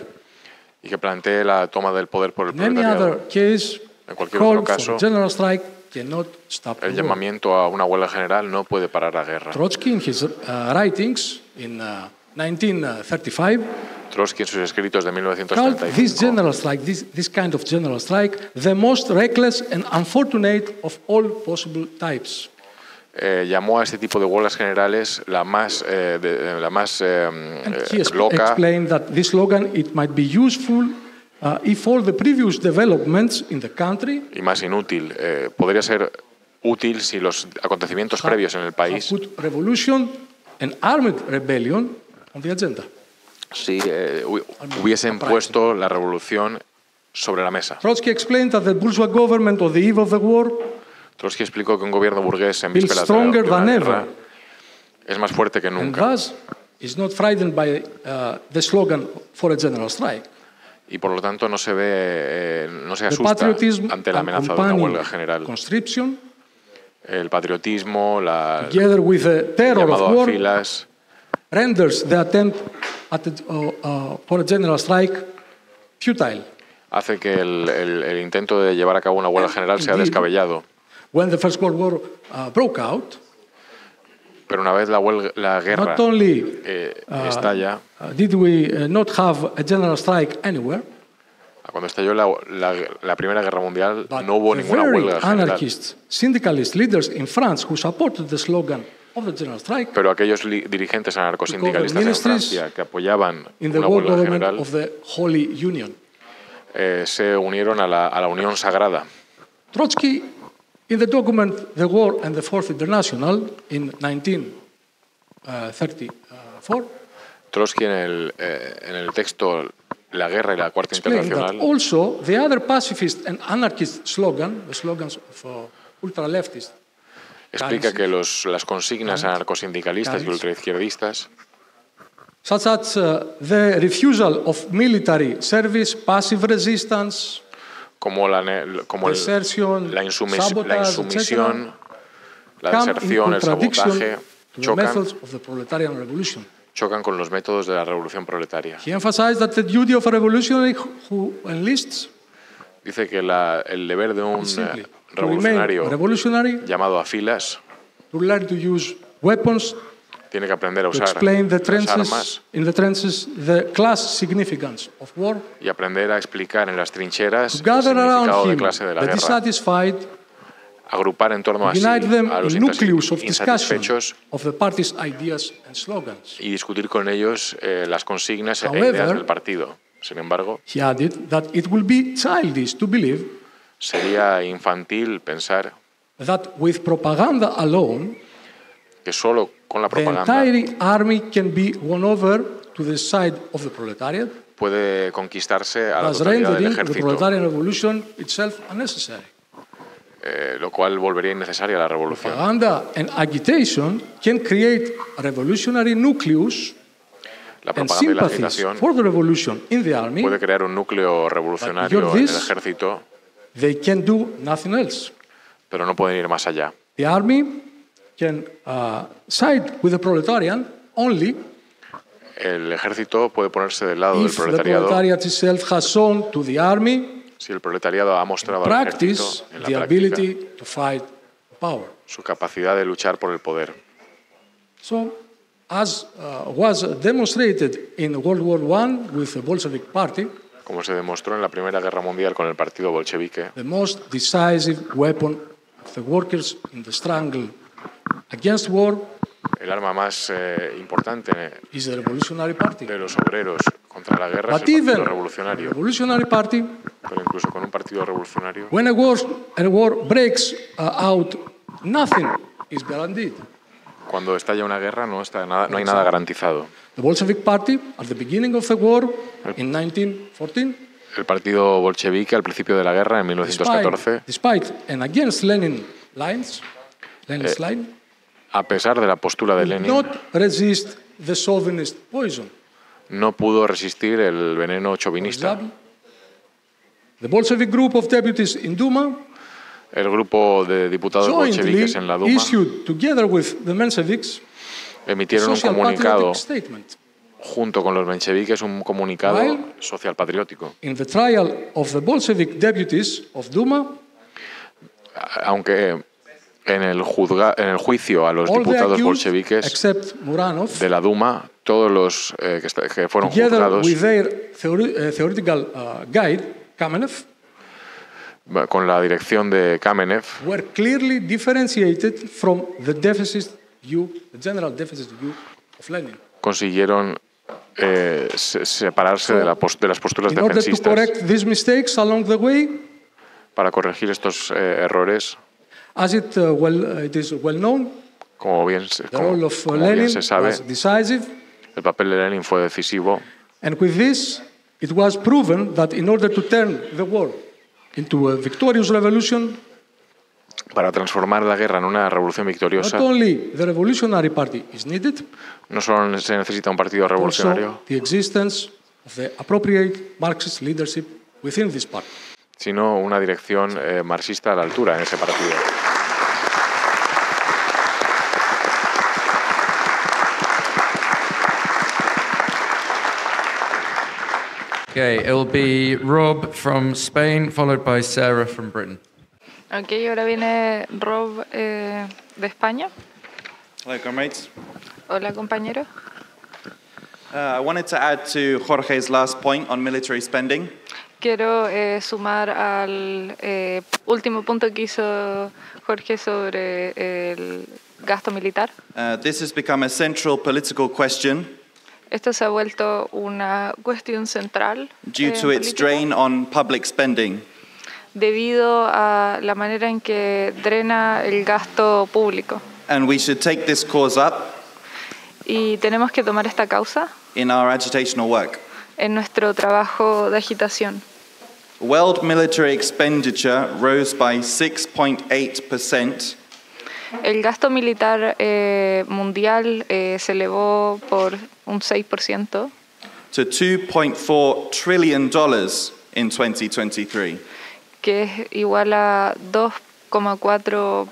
y que plantee la toma del poder por el In any proletariado. other case, En cualquier call otro caso, for general strike cannot stop the el war. llamamiento a una huelga general no puede parar la guerra. Trotsky, in his uh, writings in uh, nineteen thirty-five, Trotsky en sus escritos de mil novecientos called treinta y this cinco general strike, this, this kind of general strike, the most reckless and unfortunate of all possible types. eh, llamó a este tipo de huelgas generales la más, eh, de- la más eh, And eh, he exp- loca explained that this slogan, it might be useful uh, if all the previous developments in the country y más inútil. Eh, podría ser útil si los acontecimientos previos en el have país, put revolution and armed rebellion on the agenda. si eh, hu- hubiesen puesto la revolución sobre la mesa. Trotsky explained that the bourgeois government on the eve of the war Trotsky explicó que un gobierno burgués en feels vísperas de la, stronger de una than guerra ever es más fuerte que and nunca thus is not frightened by uh, the slogan for a general strike. y por lo tanto no se ve, eh, no se The asusta patriotism ante la and amenaza de una accompanying huelga general. conscription, El patriotismo, la, together with the el terror of llamado a war, filas, renders the attempt at the, uh, uh, for a general strike futile. hace que el, el- el intento de llevar a cabo una huelga general sea Indeed. descabellado. When the First World War uh, broke out, Pero una vez la, huelga, la guerra not only eh, uh, estalla, uh, did we uh, not have a general strike anywhere, cuando estalló la, la- la Primera Guerra Mundial, but no hubo the ninguna very huelga general. anarchist syndicalist leaders in France who supported the slogan of the general strike Pero aquellos li- dirigentes anarcosindicalistas en ministries Francia que apoyaban in the una world huelga government general of the Holy Union. eh, se unieron a la, a la Unión Sagrada. Trotsky, in the document The War and the Fourth International in nineteen thirty-four, Trotsky en el, eh, en el texto La Guerra y la Cuarta explained that Internacional also the other pacifist and anarchist slogan, the slogans of uh, ultra-leftist, explica que los, las consignas anarcosindicalistas y Candies. ultraizquierdistas, such as uh, the refusal of military service, passive resistance, como la, ne- como el- desertion, la, insumis- sabotage, la insumisión, la come in deserción, el contradiction sabotaje, to the chocan, methods of the proletarian revolution. chocan con los métodos de la revolución proletaria. He emphasized that the duty of a revolutionary who enlists Dice que la- el deber de un is simply eh, to remain revolucionario revolutionary, llamado a filas to learn to use weapons, tiene que aprender a to usar explain the las trenches, armas in the trenches the class significance of war, y aprender a explicar en las trincheras to el gather significado around de him clase de la the guerra, dissatisfied, agrupar en torno a sí unite them a los in nucleus of insat- discussion insatisfechos of the party's ideas and slogans. y discutir con ellos eh, las consignas e However, ideas del partido. Sin embargo, He added that it will be childish to believe sería infantil pensar that with propaganda alone, que solo con la the propaganda entire army can be won over to the side of the proletariat, puede conquistarse a la thus totalidad del rendering the ejército, proletarian revolution itself unnecessary. eh, lo cual volvería innecesaria la revolución. Propaganda and agitation can create a revolutionary nucleus La and propaganda y la sympathies agitación for the revolution in the army. puede crear un núcleo revolucionario beyond en el this, ejército, They can do nothing else. pero no pueden ir más allá. The army can uh, side with the proletarian only El ejército puede ponerse del lado del if the proletariado proletariat itself has shown to the army si el proletariado ha mostrado al practice ejército en la the práctica ability to fight power. su capacidad de luchar por el poder. So, as uh, was demonstrated in World War One with the Bolshevik Party, Como se demostró en la Primera Guerra Mundial con el partido bolchevique, the most decisive weapon of the workers in the struggle against war El arma más eh, importante is the Revolutionary Party. de los obreros contra la guerra But es el even Partido the Revolucionario. Revolutionary Party, Pero incluso con un partido revolucionario, when a war, a war breaks uh, out, nothing is guaranteed. cuando estalla una guerra no, está nada, no hay nada garantizado. The Bolshevik Party, at the beginning of the war in nineteen fourteen, El partido bolchevique al principio de la guerra, en mil novecientos catorce, despite, despite and against Lenin lines, Lenin's Eh, line, a pesar de la postura de did Lenin, not resist the chauvinist poison. no pudo resistir el veneno For chauvinista. example, the Bolshevik group of deputies in Duma El grupo de diputados jointly bolcheviques en la Duma issued, together with the Mensheviks, a emitieron un social comunicado patriotic statement. junto con los mencheviques, un comunicado While- social patriótico. In the trial of the Bolshevik deputies of Duma, Aunque en el, juzga, en el juicio a los all the diputados accused, bolcheviques except Muranov, de la Duma, todos los eh, que, esta- que fueron together juzgados with their theori- uh, theoretical uh, guide, Kamenev, con la dirección de Kamenev, were clearly differentiated from the deficit view, the general deficit view of Lenin. consiguieron eh, se- separarse de, la pos- de las posturas In order to defensistas. correct these mistakes along the way, Para corregir estos eh, errores, as it, uh, well, uh, it is well known, como bien, se- the como- role of uh, como bien Lenin se sabe, was decisive, el papel de Lenin fue decisivo. and with this, it was proven that in order to turn the war into a victorious revolution, Para transformar la guerra en una revolución not victoriosa, only the Revolutionary Party is needed, no solo se necesita un partido also revolucionario, the existence of the appropriate Marxist leadership within this party. sino una dirección eh, marxista a la altura en ese partido. Okay, it will be Rob from Spain, followed by Sarah from Britain. Ok, ahora viene Rob eh, de España. Hello, comrades. Hola, compañero. Uh, I wanted to add to Jorge's last point on military spending. Quiero eh, sumar al eh, último punto que hizo Jorge sobre el gasto militar. Uh, this has become a central political question Esto se ha vuelto una cuestión central due eh, to its política, drain on public spending. debido a la manera en que drena el gasto público. And we should take this cause up Y tenemos que tomar esta causa in our agitational work. en nuestro trabajo de agitación. World military expenditure rose by six point eight percent El gasto militar eh, mundial eh, se elevó por un seis por ciento to two point four trillion dollars in twenty twenty-three. que es igual a dos coma cuatro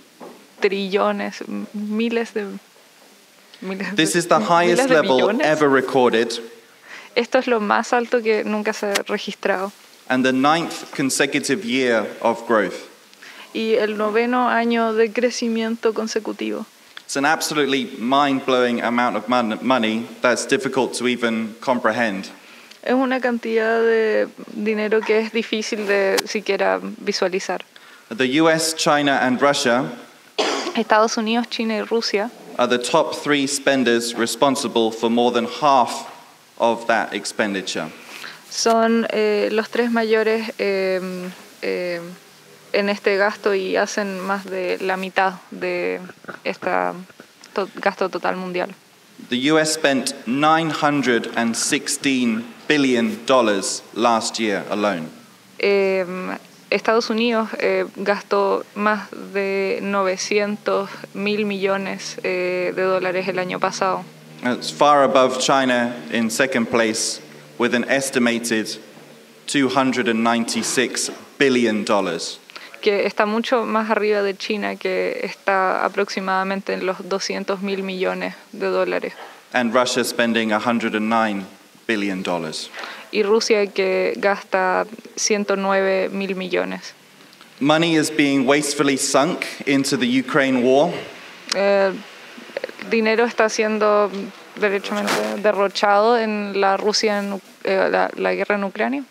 trillones, miles de... Miles This de- is the highest miles de level billones. ever recorded Esto es lo más alto que nunca se ha registrado. and the ninth consecutive year of growth. Y el noveno año de crecimiento consecutivo. It's an absolutely mind-blowing amount of mon- money that's difficult to even comprehend. Es una cantidad de dinero que es difícil de siquiera visualizar. The U S, China, and Russia Estados Unidos, China y Rusia are the top three spenders responsible for more than half of that expenditure. son eh, los tres mayores eh, eh, en este gasto y hacen más de la mitad de este gasto total mundial. The U S spent nine hundred sixteen billion dollars last year alone. Eh, Estados Unidos eh, gastó más de novecientos mil millones eh, de dólares el año pasado. It's far above China in second place with an estimated two hundred ninety-six billion dollars. Que está mucho más arriba de China, que está aproximadamente en los doscientos mil millones de dólares. And Russia spending one hundred nine billion dollars. Y Rusia, que gasta ciento nueve mil millones. Money is being wastefully sunk into the Ukraine war. Eh, el dinero está siendo derechamente derrochado en la Rusia, en, eh, la, la guerra en Ucrania.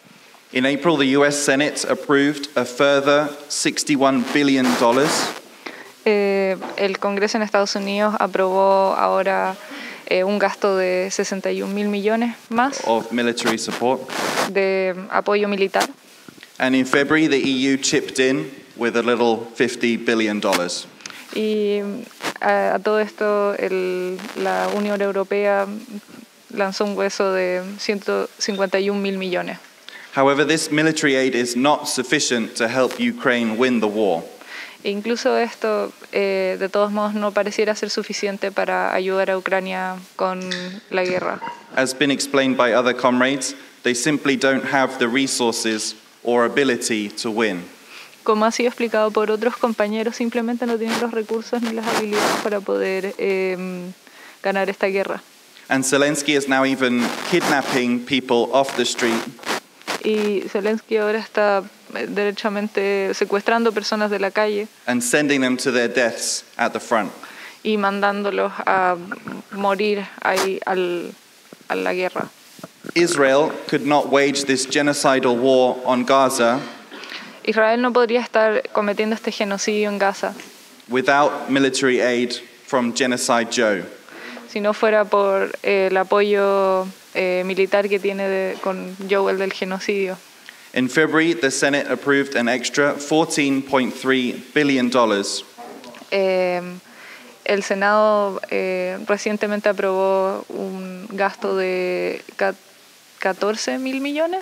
In April, the U S Senate approved a further sixty-one billion dollars Eh, el Congreso en Estados Unidos aprobó ahora eh, un gasto de sesenta y un mil millones más of military support. de apoyo militar. And in February, the E U chipped in with a little fifty billion dollars. Y a, a todo esto el, la Unión Europea lanzó un hueso de ciento cincuenta y un mil millones. However, this military aid is not sufficient to help Ukraine win the war. E incluso esto, eh, de todos modos, no pareciera ser suficiente para ayudar a Ucrania con la guerra. As been explained by other comrades, they simply don't have the resources or ability to win. Como ha sido explicado por otros compañeros, simplemente no tienen los recursos ni las habilidades para poder eh, ganar esta guerra. And Zelensky is now even kidnapping people off the street Y Zelensky ahora está eh, derechamente secuestrando personas de la calle and sending them to their deaths at the front. y mandándolos a morir ahí al, a la guerra. Israel could not wage this genocidal war on Gaza Israel no podría estar cometiendo este genocidio en Gaza without military aid from Genocide Joe. si no fuera por eh, el apoyo eh, militar que tiene de, con Joe, el del genocidio. In February, the Senate approved an extra fourteen point three billion dollars Eh, el Senado eh, recientemente aprobó un gasto de catorce mil millones,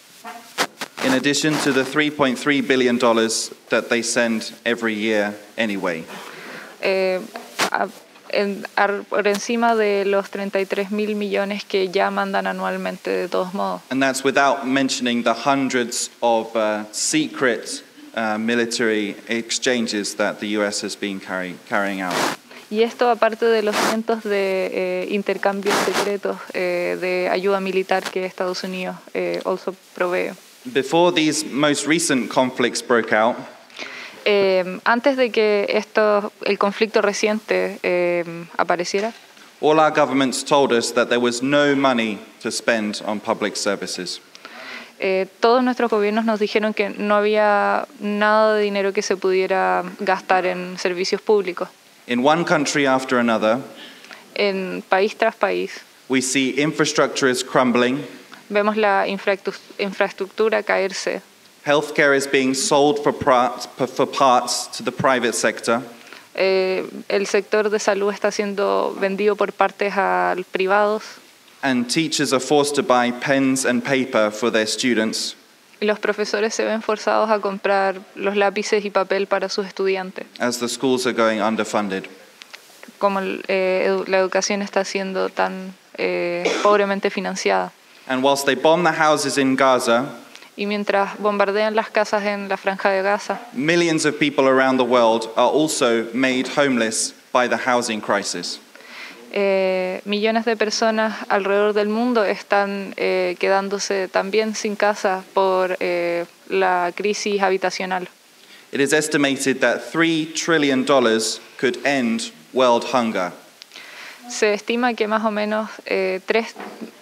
in addition to the three point three billion dollars that they send every year anyway. eh, a, en, a, por encima de los treinta y tres mil millones que ya mandan anualmente de todos modos. And that's without mentioning the hundreds of uh, secret uh, military exchanges that the U S has been carry, carrying out. Y esto aparte de los cientos de eh, intercambios secretos eh, de ayuda militar que Estados Unidos eh, also provee. Before these most recent conflicts broke out, Eh, antes de que esto, el conflicto reciente eh, apareciera, all our governments told us that there was no money to spend on public services. eh, todos nuestros gobiernos nos dijeron que no había nada de dinero que se pudiera gastar en servicios públicos. In one country after another, En país tras país we see infrastructure is crumbling, vemos la infraestru- infraestructura caerse, healthcare is being sold for parts, for parts to the private sector, eh, el sector de salud está siendo vendido por partes a privados and teachers are forced to buy pens and paper for their students y los profesores se ven forzados a comprar los lápices y papel para sus estudiantes. as the schools are going underfunded. Como eh, edu- la educación está siendo tan eh, pobremente financiada. And whilst they bomb the houses in Gaza, Y mientras bombardean las casas en la Franja de Gaza, millions of people around the world are also made homeless by the housing crisis. eh, millones de personas alrededor del mundo están eh, quedándose también sin casa por eh, la crisis habitacional. It is estimated that three trillion dollars could end world hunger. Se estima que más o menos eh, tres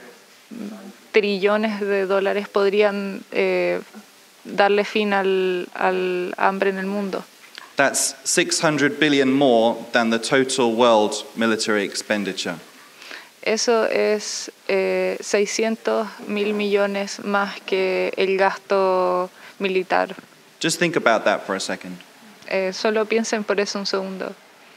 trillones de dólares podrían eh, darle fin al, al hambre en el mundo. That's six hundred billion more than the total world military expenditure. Eso es eh, seiscientos mil millones más que el gasto militar. Just think about that for a second. Eh, solo piensen por eso un segundo.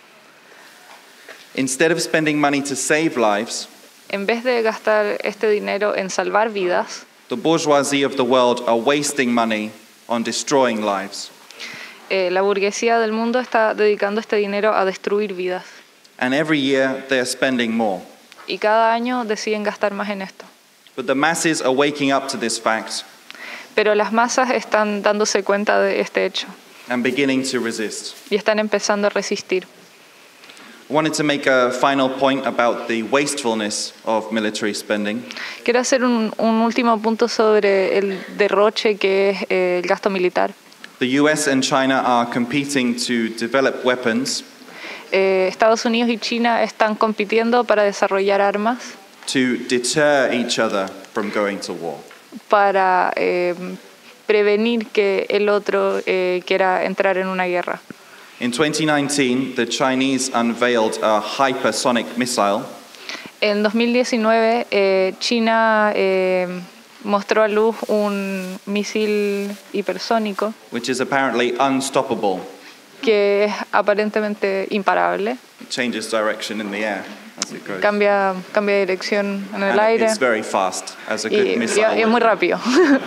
Instead of spending money to save lives, En vez de gastar este dinero en salvar vidas, the bourgeoisie of the world are wasting money on destroying lives. eh, la burguesía del mundo está dedicando este dinero a destruir vidas. And every year they are spending more. Y cada año deciden gastar más en esto. But the masses are waking up to this fact Pero las masas están dándose cuenta de este hecho and beginning to resist. y están empezando a resistir. I wanted to make a final point about the wastefulness of military spending. Quiero hacer un, un último punto sobre el derroche que es eh, el gasto militar. The U S and China are competing to develop weapons Eh, Estados Unidos y China están compitiendo para desarrollar armas to deter each other from going to war. para eh, prevenir que el otro eh, quiera entrar en una guerra. In twenty nineteen, the Chinese unveiled a hypersonic missile, En dos mil diecinueve, eh, China eh, mostró a luz un misil hipersónico which is apparently unstoppable. que es aparentemente imparable. It changes direction in the air as it goes. Cambia, cambia de dirección en el And aire it's very fast, as a y, good y- missile. y es muy rápido.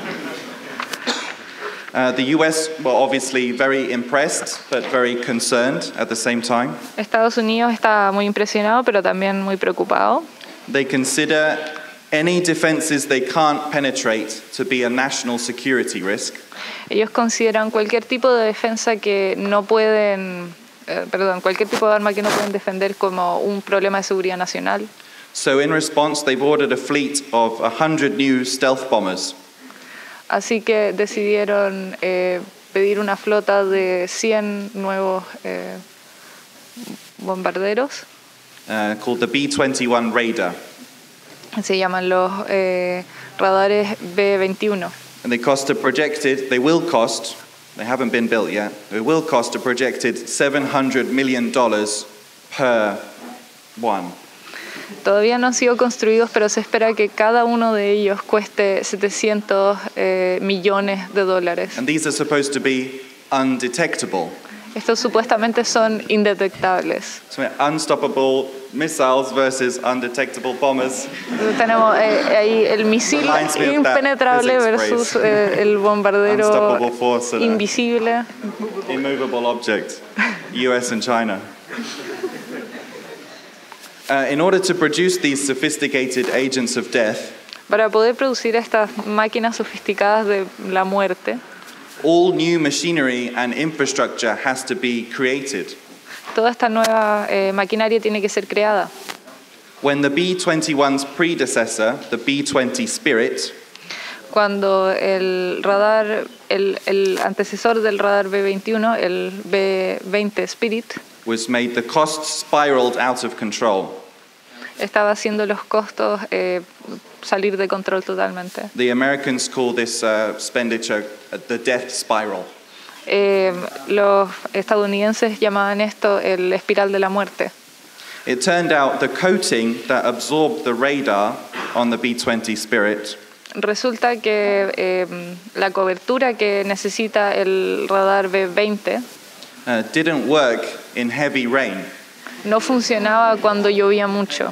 Uh, the U S were obviously very impressed, but very concerned at the same time. Estados Unidos está muy impresionado, pero también muy preocupado. They consider any defenses they can't penetrate to be a national security risk. Ellos consideran cualquier tipo de defensa que no pueden, eh, perdón, cualquier tipo de arma que no pueden defender como un problema de seguridad nacional. So in response, they've ordered a fleet of one hundred new stealth bombers. Así que decidieron eh, pedir una flota de cien nuevos eh, bombarderos. Uh, called the B twenty-one Raider, Se llaman los eh, radares B veintiuno. and they cost a projected, they will cost, they haven't been built yet, they will cost a projected seven hundred million dollars per one. Todavía no han sido construidos, pero se espera que cada uno de ellos cueste setecientos eh, millones de dólares. And these are supposed to be undetectable. Estos supuestamente son indetectables. So unstoppable missiles versus undetectable bombers. Entonces tenemos eh, ahí el misil Reminds me of that impenetrable physics versus phrase. eh, el bombardero Unstoppable force and a invisible. immovable object. U S and China. Uh, in order to produce these sophisticated agents of death, Para poder producir estas máquinas sofisticadas de la muerte, all new machinery and infrastructure has to be created. toda esta nueva eh, maquinaria tiene que ser creada. When the B twenty-one's predecessor, the B twenty Spirit, Cuando el radar, el, el antecesor del radar B veintiuno, el B veinte Spirit, was made, the costs spiraled out of control. estaba haciendo los costos eh, salir de control totalmente. The Americans call this uh, expenditure uh, the death spiral. Eh, los estadounidenses llamaban esto el espiral de la muerte. It turned out the coating that absorbed the radar on the B twenty Spirit Resulta que eh, la cobertura que necesita el radar B veinte uh, didn't work in heavy rain. no funcionaba cuando llovía mucho.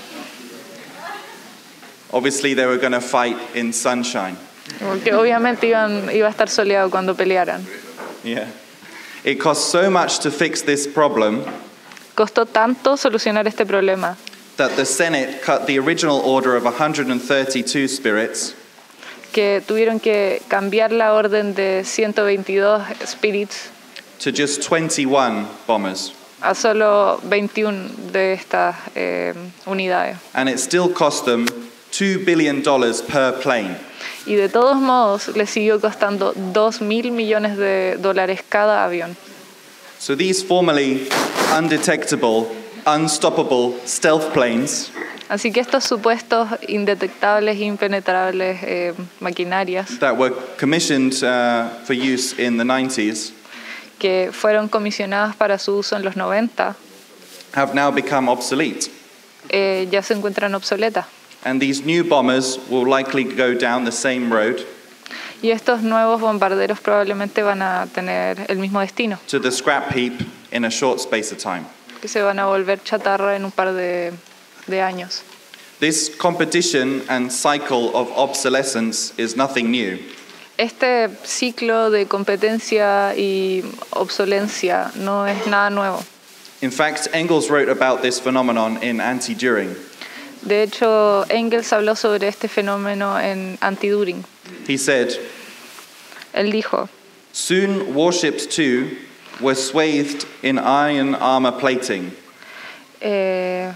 Obviously, they were going to fight in sunshine. Porque obviamente iban, iba a estar soleado cuando pelearan. Yeah. It cost so much to fix this problem Costó tanto solucionar este problema that the Senate cut the original order of one hundred thirty-two spirits que tuvieron que cambiar la orden de ciento veintidós Spirits to just twenty-one bombers. a solo veintiuno de estas eh, unidades. And it still cost them two billion dollars per plane. Y de todos modos les siguió costando dos mil millones de dólares cada avión. So these formerly undetectable, unstoppable stealth planes Así que estos supuestos indetectables, impenetrables eh, maquinarias that were commissioned uh, for use in the nineties que fueron comisionadas para su uso en los noventa have now become obsolete. eh, ya se encuentran obsoletas. And these new bombers will likely go down the same road Y estos nuevos bombarderos probablemente van a tener el mismo destino, to the scrap heap in a short space of time. que se van a volver chatarra en un par de, de años. This competition and cycle of obsolescence is nothing new. Este ciclo de competencia y obsolencia no es nada nuevo. In fact, Engels wrote about this phenomenon in Anti-Düring. De hecho, Engels habló sobre este fenómeno en Anti-Düring. He said, Él dijo, soon warships too were swathed in iron armor plating. eh,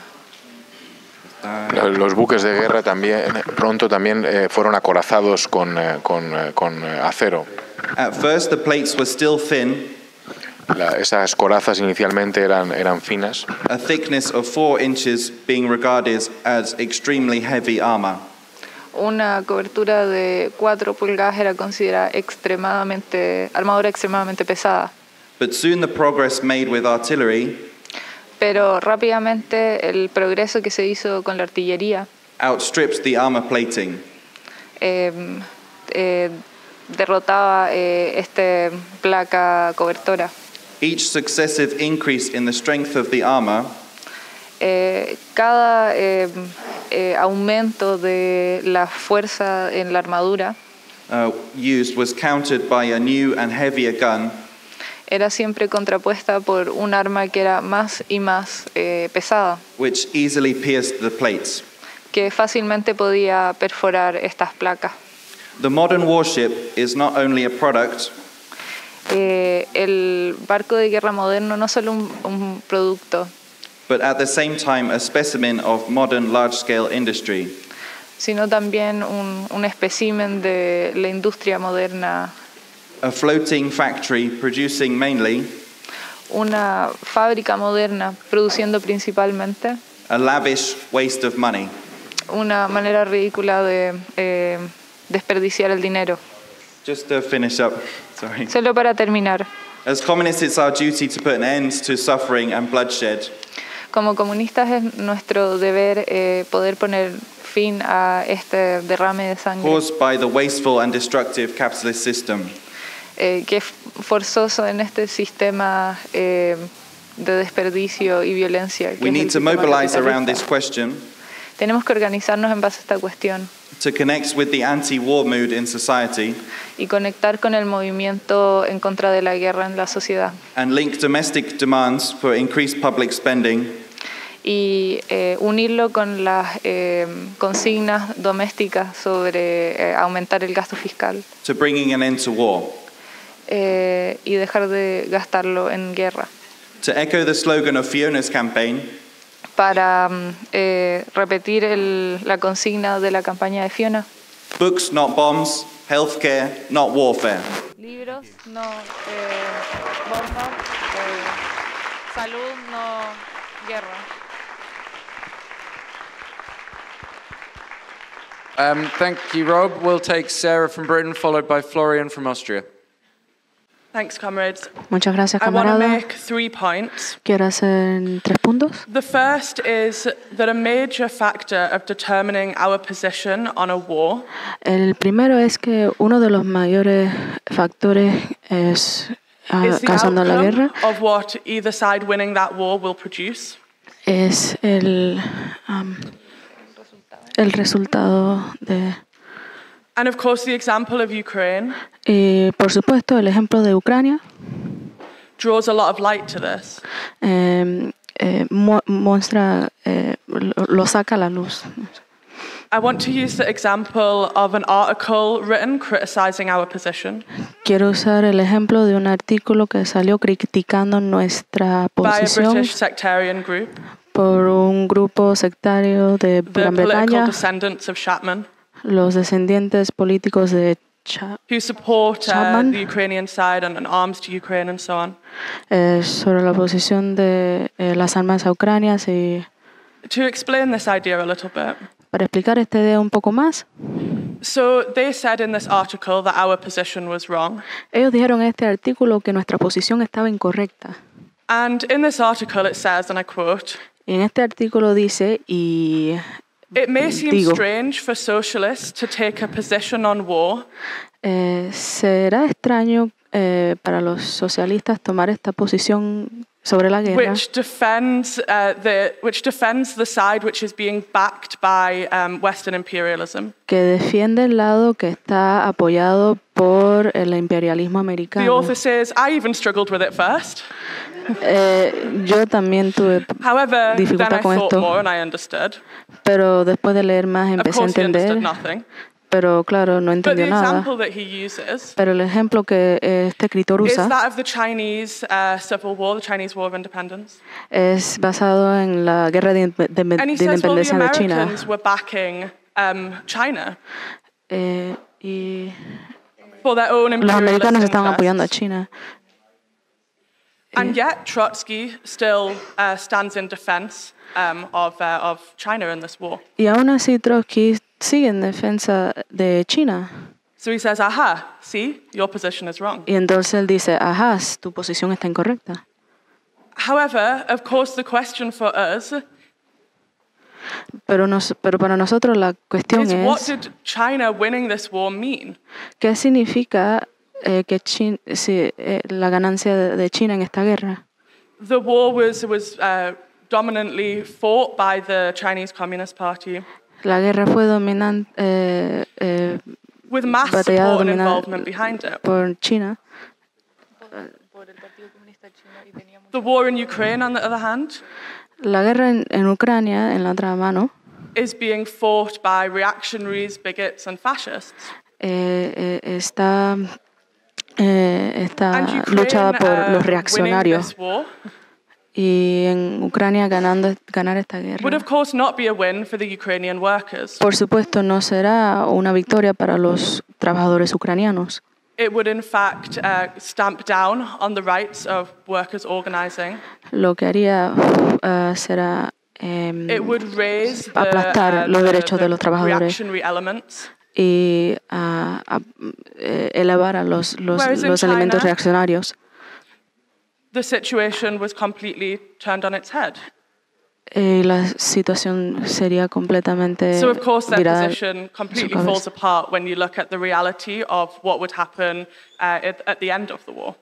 Los buques de guerra también pronto también eh, fueron acorazados con, eh, con, eh, con eh, acero. At first, the plates were still thin, La- esas corazas inicialmente eran, eran finas, a thickness of four inches being regarded as extremely heavy armor. una cobertura de cuatro pulgadas era considerada extremadamente, armadura extremadamente pesada. But soon the progress made with artillery Pero rápidamente el progreso que se hizo con la artillería outstripped the armor plating. eh, eh, derrotaba eh, esta placa cobertora. Each successive increase in the strength of the armor Eh, cada eh, eh, aumento de la fuerza en la armadura uh, used was countered by a new and heavier gun era siempre contrapuesta por un arma que era más y más eh, pesada, which easily pierced the plates. que fácilmente podía perforar estas placas. The modern warship is not only a product Eh, el barco de guerra moderno no solo un, un producto, but at the same time a specimen of modern large-scale industry. sino también un, un espécimen de la industria moderna, A floating factory producing mainly una fábrica moderna produciendo principalmente a lavish waste of money. una manera ridícula de eh, desperdiciar el dinero. Just to finish up, sorry. Solo para terminar, As communists, it's our duty to put an end to suffering and bloodshed. como comunistas es nuestro deber eh, poder poner fin a este derrame de sangre Caused by the wasteful and destructive capitalist system. eh, que es forzoso en este sistema eh, de desperdicio y violencia. que We es el need to sistema mobilize around capitalista. this question Tenemos que organizarnos en base a esta cuestión to connect with the anti-war mood in society y conectar con el movimiento en contra de la guerra en la sociedad and link domestic demands for increased public spending y eh, unirlo con las eh, consignas domésticas sobre eh, aumentar el gasto fiscal to bringing an end to war. eh, y dejar de gastarlo en guerra. To echo the slogan of Fiona's campaign, Para mm, eh, repetir el- la consigna de la campaña de Fiona. books, not bombs, healthcare, not warfare. Libros, no eh, bombas, eh, salud, no guerra. Um, thank you, Rob. We'll take Sarah from Britain, followed by Florian from Austria. Thanks, comrades. Muchas gracias, I want to camarada. make three points. Quiero hacer tres puntos. The first is that a major factor of determining our position on a war El primero es que uno de los mayores factores es ah, is the causando la outcome guerra of what either side winning that war will produce. es el am, el resultado de And of course, the example of Ukraine y por supuesto el ejemplo de Ucrania draws a lot of light to this. eh, eh, mu- muestra eh, lo, lo saca a la luz. I want to use the example of an article written criticizing our position Quiero usar el ejemplo de un artículo que salió criticando nuestra by a posición British sectarian group, por un grupo sectario de the Gran political Bretaña, descendants of Chapman, los descendientes políticos de Cha- who support uh, Chapman. the Ukrainian side and, and arms to Ukraine and so on. eh, sobre la posición de eh, las armas a Ucrania. Y To explain this idea a little bit, para explicar esta idea un poco más, so they said in this article that our position was wrong. ellos dijeron en este artículo que nuestra posición estaba incorrecta. And in this article it says, and I quote, En este artículo dice, y "It may seem digo, strange for socialists to take a position on war, eh, será extraño eh, para los socialistas tomar esta posición sobre la guerra, which defends uh, the which defends the side which is being backed by um, Western imperialism. que defiende el lado que está apoyado por el imperialismo The americano. author says, I even struggled with it first. Eh, yo también tuve However, then dificultad I con thought esto, more and I understood. pero después de leer más Of empecé a course, he understood entender, nothing. pero claro, no But the entendió nada. example that he uses Pero el ejemplo que eh, este escritor is usa that of the Chinese uh, Civil War, the Chinese War of Independence. es basado en la guerra de, de- de And he says, well, the independencia de China. Americans were backing um, China Eh, y for their own los imperialist americanos estaban apoyando a interests. China. And yet Trotsky still uh, stands in defense um, of, uh, of China in this war. Y aún así Trotsky sigue en defensa de China. So he says, aha, see, your position is wrong. Y entonces él dice, ajá, tu posición está incorrecta. However, of course, the question for us Pero, nos, pero para nosotros la cuestión is what es, did China winning this war mean? ¿qué significa eh, que Chin- si, eh, la ganancia de, de China en esta guerra? The war was, was uh, dominantly fought by the Chinese Communist Party La guerra fue dominante, eh, eh, with mass batallada support and dominada involvement behind it. por China. The war in Ukraine, on the other hand, La guerra en, en Ucrania, en la otra mano, is being fought by reactionaries, bigots, and fascists. eh, eh, está, eh, está And Ukraine, luchada por uh, los winning reaccionarios. this war Y en Ucrania ganando, ganar esta would, guerra, of course, not be a win for the Ukrainian workers. por supuesto, no será una victoria para los trabajadores ucranianos. It would, in fact, uh, stamp down on the rights of workers organizing. Lo que haría uh, será em, It would raise the, aplastar uh, los the- derechos the de los trabajadores reactionary elements. y ah, ah, eh, elevar a los, los, Whereas in los elementos China- reaccionarios. The situation was completely turned on its head. Eh, la situación sería completamente So, of course, their virada position en su completely cabeza. falls apart when you look at the reality of what would happen uh, at, at the end of the war.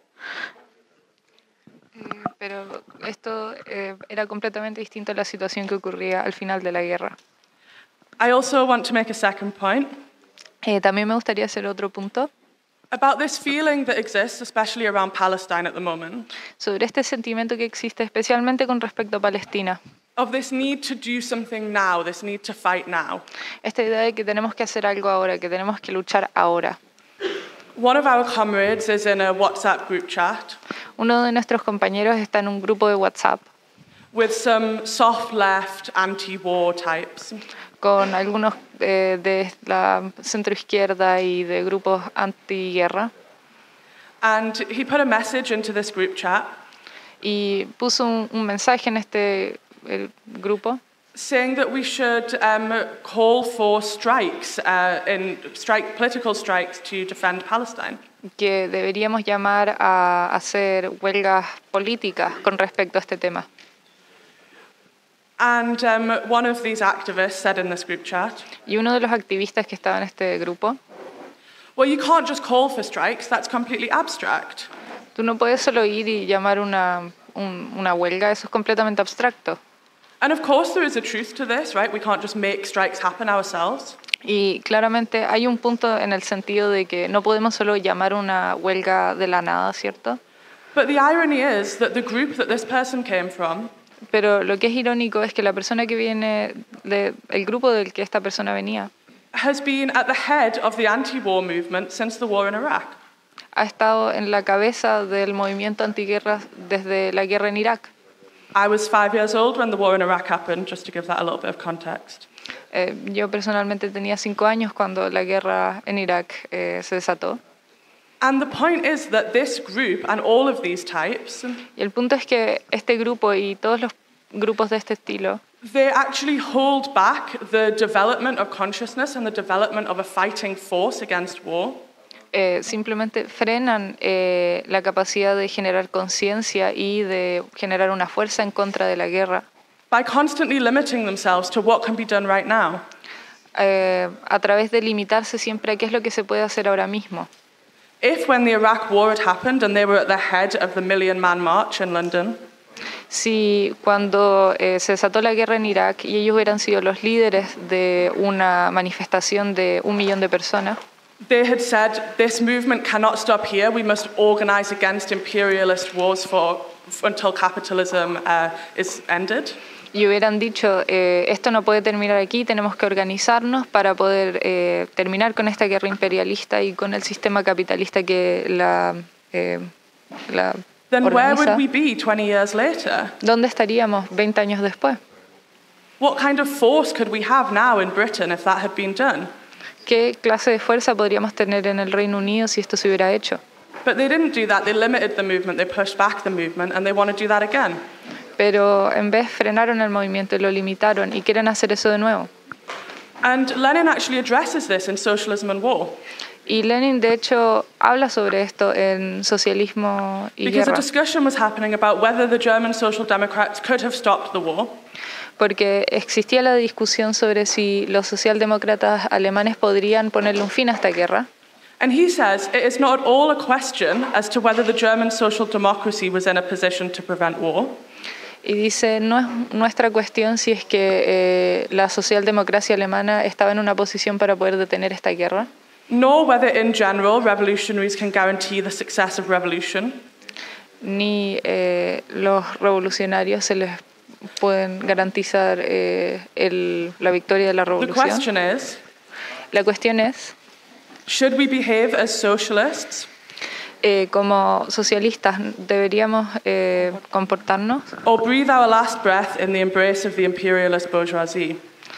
Eh, Pero esto eh, era completamente distinto a la situación que ocurría al final de la guerra. I also want to make a second point Eh, también me gustaría hacer otro punto about this feeling that exists, especially around Palestine at the moment, sobre este sentimiento que existe especialmente con respecto a Palestina. of this need to do something now, this need to fight now. Esta idea de que tenemos que hacer algo ahora, que tenemos que luchar ahora. One of our comrades is in a WhatsApp group chat Uno de nuestros compañeros está en un grupo de WhatsApp with some soft left anti-war types. con algunos eh, de la centroizquierda y de grupos antiguerra And he put a message into this group chat y puso un, un mensaje en este el grupo saying that we should um, call for strikes, uh, in strike, political strikes to defend Palestine. que deberíamos llamar a hacer huelgas políticas con respecto a este tema. And um, one of these activists said in this group chat, Y uno de los activistas que estaba en este grupo, well, you can't just call for strikes, that's completely abstract. tú no puedes solo ir y llamar una, un- una huelga, eso es completamente abstracto. And of course there is a truth to this, right? We can't just make strikes happen ourselves. Y claramente hay un punto en el sentido de que no podemos solo llamar una huelga de la nada, ¿cierto? But the irony is that the group that this person came from Pero lo que es irónico es que la persona que viene, de, el grupo del que esta persona venía, has been at the head of the anti-war movement since the war in Iraq. ha estado en la cabeza del movimiento antiguerra desde la guerra en Irak. I was five years old when the war in Iraq happened, just to give that a little bit of context. Eh, yo personalmente tenía cinco años cuando la guerra en Irak eh, se desató. And the point is that this group and all of these types, Y el punto es que este grupo y todos los grupos de este estilo they actually hold back the development of consciousness and the development of a fighting force against war. eh, simplemente frenan eh, la capacidad de generar conciencia y de generar una fuerza en contra de la guerra By constantly limiting themselves to what can be done right now. eh, a través de limitarse siempre a qué es lo que se puede hacer ahora mismo. If, when the Iraq war had happened and they were at the head of the Million Man March in London, Si cuando eh, se desató la guerra en Irak y ellos hubieran sido los líderes de una manifestación de un millón de personas, they had said, this movement cannot stop here, we must organize against imperialist wars for, until capitalism uh, is ended. y hubieran dicho, eh, esto no puede terminar aquí, tenemos que organizarnos para poder eh, terminar con esta guerra imperialista y con el sistema capitalista que la, eh, la Then where organiza, would we be twenty years later? ¿dónde estaríamos veinte años después? What kind of force could we have now in Britain if that had been done? ¿Qué clase de fuerza podríamos tener en el Reino Unido si esto se hubiera hecho? But they didn't do that, they limited the movement, they pushed back the movement, and they want to do that again. Pero en vez frenaron el movimiento y lo limitaron y quieren hacer eso de nuevo. And Lenin actually addresses this in Socialism and War. Y Lenin, de hecho, habla sobre esto en Socialismo y Because a Guerra. discussion was happening about whether the German Social Democrats could have stopped the war. Porque existía la discusión sobre si los socialdemócratas alemanes podrían ponerle un fin a esta guerra. And he says it is not at all a question as to whether the German social democracy was in a position to prevent war. Y dice, no es nuestra cuestión si es que eh, la socialdemocracia alemana estaba en una posición para poder detener esta guerra. Nor whether in general revolutionaries can guarantee the success of revolution. Ni eh, los revolucionarios se les pueden garantizar eh, el, la victoria de la The revolución. question is, La cuestión es, should we behave as socialists eh, como socialistas, ¿deberíamos eh, comportarnos or breathe our last breath in the embrace of the imperialist bourgeoisie?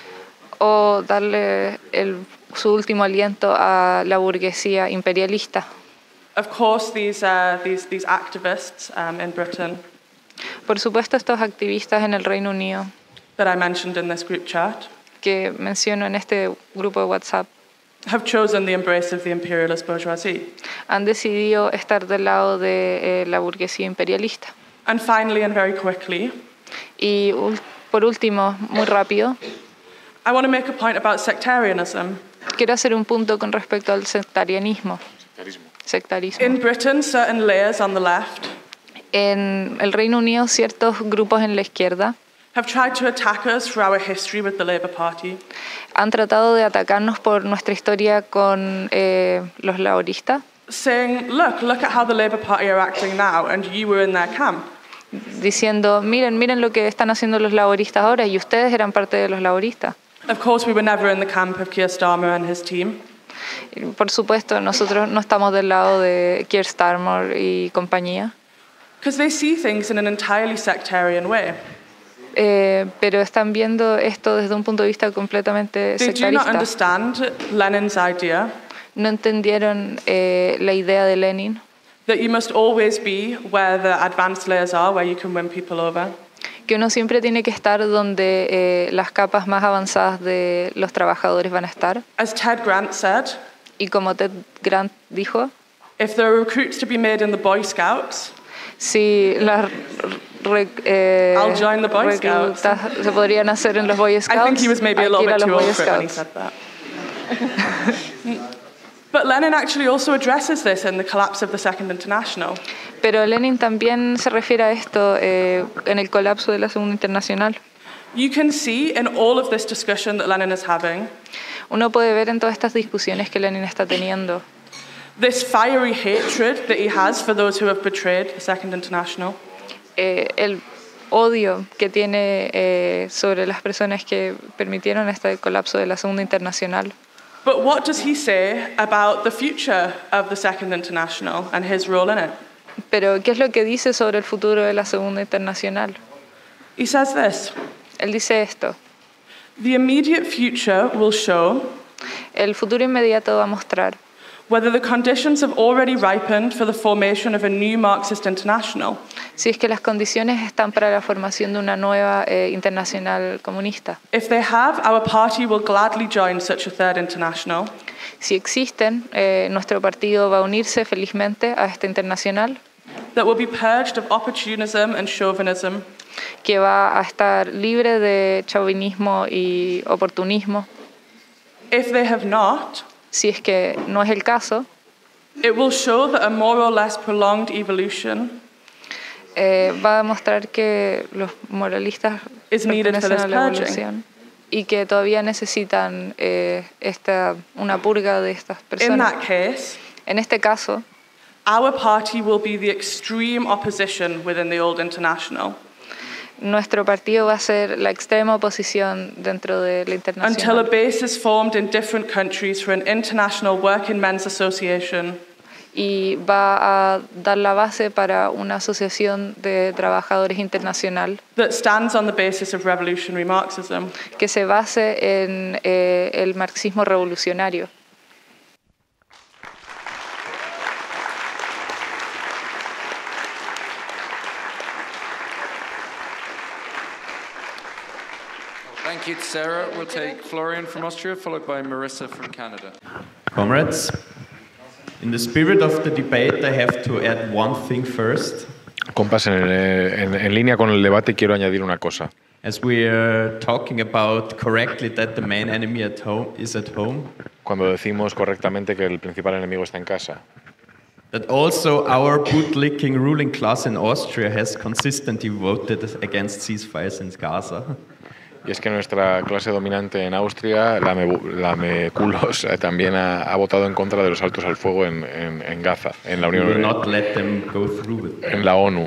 o darle el, su último aliento a la burguesía imperialista? Of course, these, uh, these, these activists um, in Britain Por supuesto, estos activistas en el Reino Unido that I mentioned in this group chat que menciono en este grupo de WhatsApp have chosen the embrace of the imperialist bourgeoisie. han decidido estar del lado de eh, la burguesía imperialista. And finally, and very quickly, Y ul- por último, muy rápido, I want to make a point about sectarianism. quiero hacer un punto con respecto al sectarianismo. Sectarismo. In Britain, certain layers on the left En el Reino Unido, ciertos grupos en la izquierda have tried to attack us for our history with the Labour Party. han tratado de atacarnos por nuestra historia con eh, los laboristas, Saying, look, look at how the Labour Party are acting now, and you were in their camp. diciendo, miren, miren lo que están haciendo los laboristas ahora y ustedes eran parte de los laboristas. Of course, we were never in the camp of Keir Starmer and his team. Y, por supuesto, nosotros no estamos del lado de Keir Starmer y compañía, Because they see things in an entirely sectarian way. eh, pero están viendo esto desde un punto de vista completamente They do not sectarista. understand Lenin's idea No entendieron eh, la idea de Lenin, that you must always be where the advanced layers are, where you can win people over. que uno siempre tiene que estar donde eh, las capas más avanzadas de los trabajadores van a estar. As Ted Grant said, Y como Ted Grant dijo, if there are recruits to be made in the Boy Scouts, si las re- eh, I'll join the Boy Scouts. reclutas se podrían hacer en los Boy Scouts, I think he was maybe a hay little que ir a bit los too Boy old for it when he Scouts. said that. But Lenin actually also addresses this in the collapse of the Second International. Pero Lenin también se refiere a esto eh, en el colapso de la Segunda Internacional. You can see in all of this discussion that Lenin is having Uno puede ver en todas estas discusiones que Lenin está teniendo this fiery hatred that he has for those who have betrayed the Second International. eh, el odio que tiene eh, sobre las personas que permitieron este colapso de la Segunda Internacional. But what does he say about the future of the Second International and his role in it? Pero, ¿qué es lo que dice sobre el futuro de la Segunda Internacional? He says this: Él dice esto: the immediate future will show el futuro inmediato va a mostrar whether the conditions have already ripened for the formation of a new Marxist international. si es que las condiciones están para la formación de una nueva eh, internacional comunista. If they have, our party will gladly join such a third international. Si existen, eh, nuestro partido va a unirse felizmente a esta internacional That will be purged of opportunism and chauvinism, que va a estar libre de chauvinismo y oportunismo. If they have not, Si es que no es el caso, it will show that a more or less prolonged evolution eh, va a mostrar que los moralistas is needed for pertenecen this a la purging. evolución y que todavía necesitan eh, esta, una purga de estas In personas. that case, En este caso, our party will be the extreme opposition within the old international nuestro partido va a ser la extrema oposición dentro de la until a internacional base is formed in different countries for an international working men's association y va a dar la base para una asociación de trabajadores internacional that stands on the basis of revolutionary Marxism. que se base en eh, el marxismo revolucionario. Thank you to Sarah. We'll take Florian from Austria, followed by Marissa from Canada. Comrades, in the spirit of the debate, I have to add one thing first. Compas, en, en, en línea con el debate quiero añadir una cosa. As we are talking about correctly that the main enemy at home is at home. Cuando decimos correctamente que el principal enemigo está en casa. That also our bootlicking ruling class in Austria has consistently voted against ceasefires in Gaza. Y es que nuestra clase dominante en Austria, la, me, la Meculos, también ha, ha votado en contra de los altos al fuego en, en, en Gaza, en la Unión Europea, en la ONU.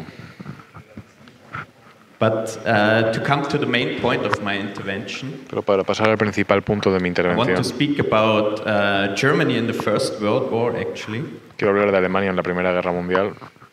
But uh, to come to the main point of my intervention, Pero para pasar al principal punto de mi I intervención, want to speak about uh, Germany in the First World War, actually. Quiero hablar de Alemania en la Primera Guerra Mundial.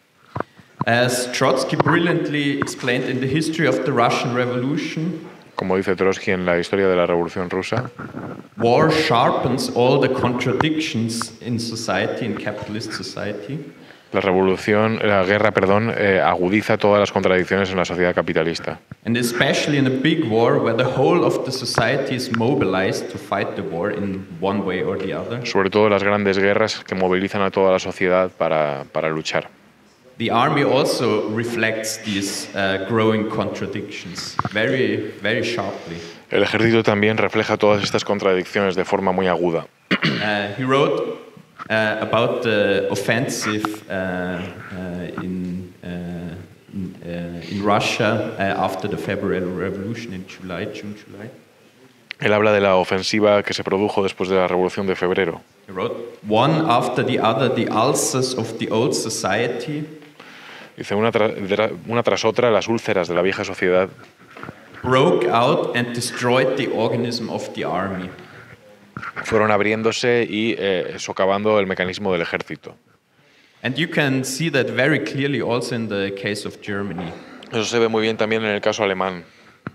As Trotsky brilliantly explained in the history of the Russian Revolution, Como dice Trotsky en la historia de la Revolución Rusa, war sharpens all the contradictions in society, in capitalist society. La revolución, la guerra, perdón, eh, agudiza todas las contradicciones en la sociedad capitalista. And especially in a big war where the whole of the society is mobilized to fight the war in one way or the other. Sobre todo las grandes guerras que movilizan a toda la sociedad para, para luchar. The army also reflects these uh, growing contradictions very, very sharply. El ejército también refleja todas estas contradicciones de forma muy aguda. Uh, he wrote uh, about the offensive uh, uh, in, uh, in, uh, in Russia uh, after the February Revolution in July, June, July. Él habla de la ofensiva que se produjo después de la Revolución de Febrero. He wrote, one after the other, the ulcers of the old society. Dice, una, tra una tras otra, las úlceras de la vieja sociedad broke out and destroyed the organism of the army. Fueron abriéndose y eh, socavando el mecanismo del ejército. And you can see that very clearly also in the case of Germany. Eso se ve muy bien también en el caso alemán.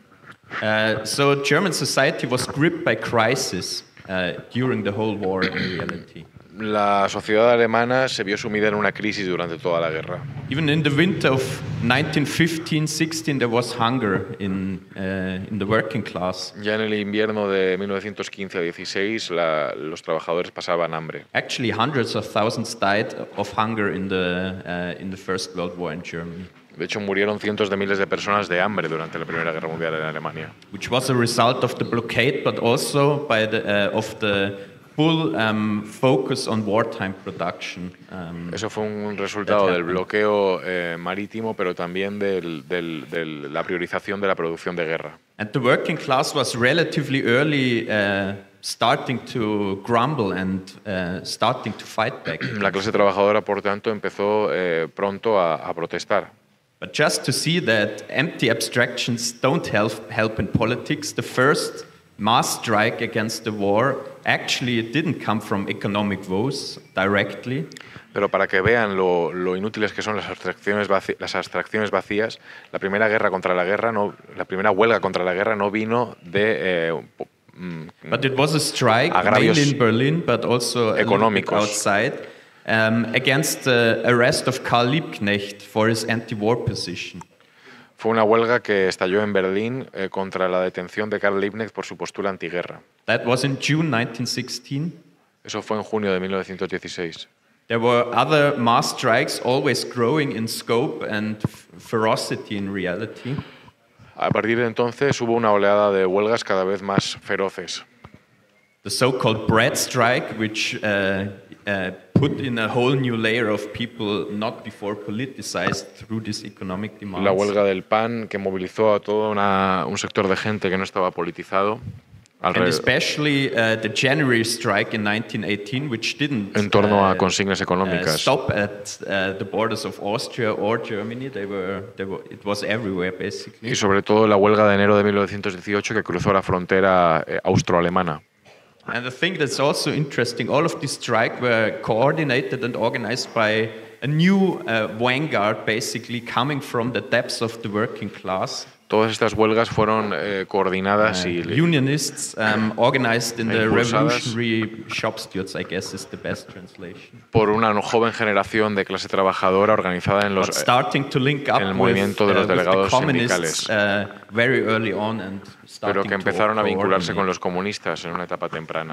Uh, so German society was gripped by crisis uh, during the whole war in reality. La sociedad alemana se vio sumida en una crisis durante toda la guerra. Even in the winter of nineteen fifteen sixteen there was hunger in uh, in the working class. Ya en el invierno de mil novecientos quince a dieciséis la, los trabajadores pasaban hambre. Actually hundreds of thousands died of hunger in the uh, in the First World War in Germany. De hecho, murieron cientos de miles de personas de hambre durante la Primera Guerra Mundial en Alemania. Which was a result of the blockade, but also by the uh, of the full um, focus on wartime production. Um, Eso fue un resultado del bloqueo eh, marítimo, pero también de la priorización de la producción de guerra. And the working class was relatively early uh, starting to grumble and uh, starting to fight back. La clase trabajadora, por tanto, empezó eh, pronto a, a protestar. But just to see that empty abstractions don't help, help in politics, the first mass strike against the war actually didn't come from economic woes directly. Pero para que vean lo, lo inútiles que son las abstracciones, las abstracciones vacías, la primera guerra contra la guerra, no, la primera huelga contra la guerra no vino de eh, mm, but it was a strike mainly in Berlin, but also a little bit outside. Um, against the arrest of Karl Liebknecht for his anti-war position. Fue una huelga que estalló en Berlín eh, contra la detención de Karl Liebknecht por su postura antiguerra. That was in June nineteen sixteen. Eso fue en junio de mil novecientos dieciséis. There were other mass strikes, always growing in scope and ferocity in reality. A partir de entonces hubo una oleada de huelgas cada vez más feroces. The so-called bread strike, which uh, uh, put in a whole new layer of people not before politicized through this economic demands. La huelga del pan que movilizó a todo una, un sector de gente que no estaba politizado. And especially uh, the January strike in nineteen eighteen, which didn't en torno a uh, consignas económicas. Uh, stop at uh, the borders of Austria or Germany. They were, they were, it was everywhere basically. Y sobre todo la huelga de enero de mil novecientos dieciocho que cruzó la frontera eh, austroalemana. And the thing that's also interesting, all of these strikes were coordinated and organized by a new uh, vanguard, basically coming from the depths of the working class. Todas estas huelgas fueron eh, coordinadas uh, y unionists um, organized in the impulsadas revolutionary shop stewards, I guess is the best translation. Por una joven generación de clase trabajadora organizada en, los, But starting to link up en el movimiento with, de los uh, with delegados the communists, sindicales, uh, very early on and pero que empezaron a vincularse con los los comunistas en una etapa temprana.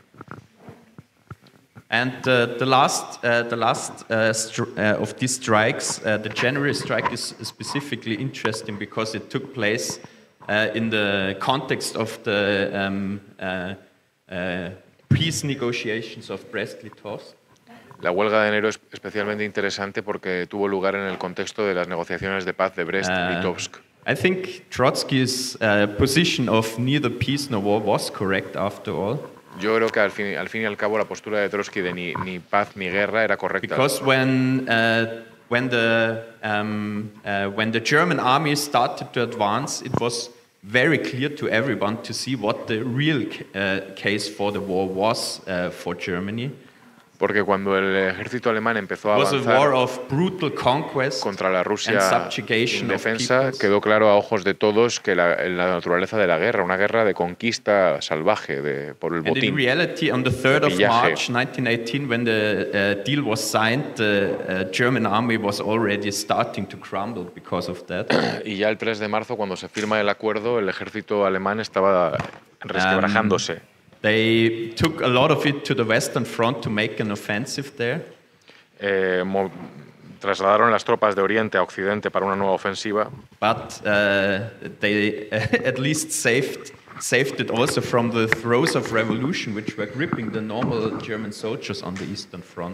And uh, the last, uh, the last uh, uh, of these strikes, uh, the January strike is specifically interesting because it took place uh, in the context of the um, uh, uh, peace negotiations of Brest-Litovsk. La huelga de enero es especialmente interesante porque tuvo lugar en el contexto de las negociaciones de paz de Brest-Litovsk. Uh, I think Trotsky's uh, position of neither peace nor war was correct after all. Yo creo que al fin, al fin y al cabo la postura de Trotsky de ni, ni paz ni guerra era correcta. Because when uh, when the um, uh, when the German army started to advance, it was very clear to everyone to see what the real uh, case for the war was uh, for Germany. Porque cuando el ejército alemán empezó a It was a avanzar war of brutal conquest contra la Rusia and subjugation indefensa, of quedó claro a ojos de todos que la, la naturaleza de la guerra, una guerra de conquista salvaje de, por el And in botín. reality, on the third of pillaje. March nineteen eighteen, when the uh, deal was signed, the uh, German army was already starting to crumble because of that. Y ya el tres de marzo, cuando se firma el acuerdo, el ejército alemán estaba resquebrajándose. Um, They took a lot of it to the Western Front to make an offensive there. Eh, mo- trasladaron las tropas de Oriente a Occidente para una nueva ofensiva. But uh, they at least saved saved it also from the throes of revolution, which were gripping the normal German soldiers on the Eastern Front.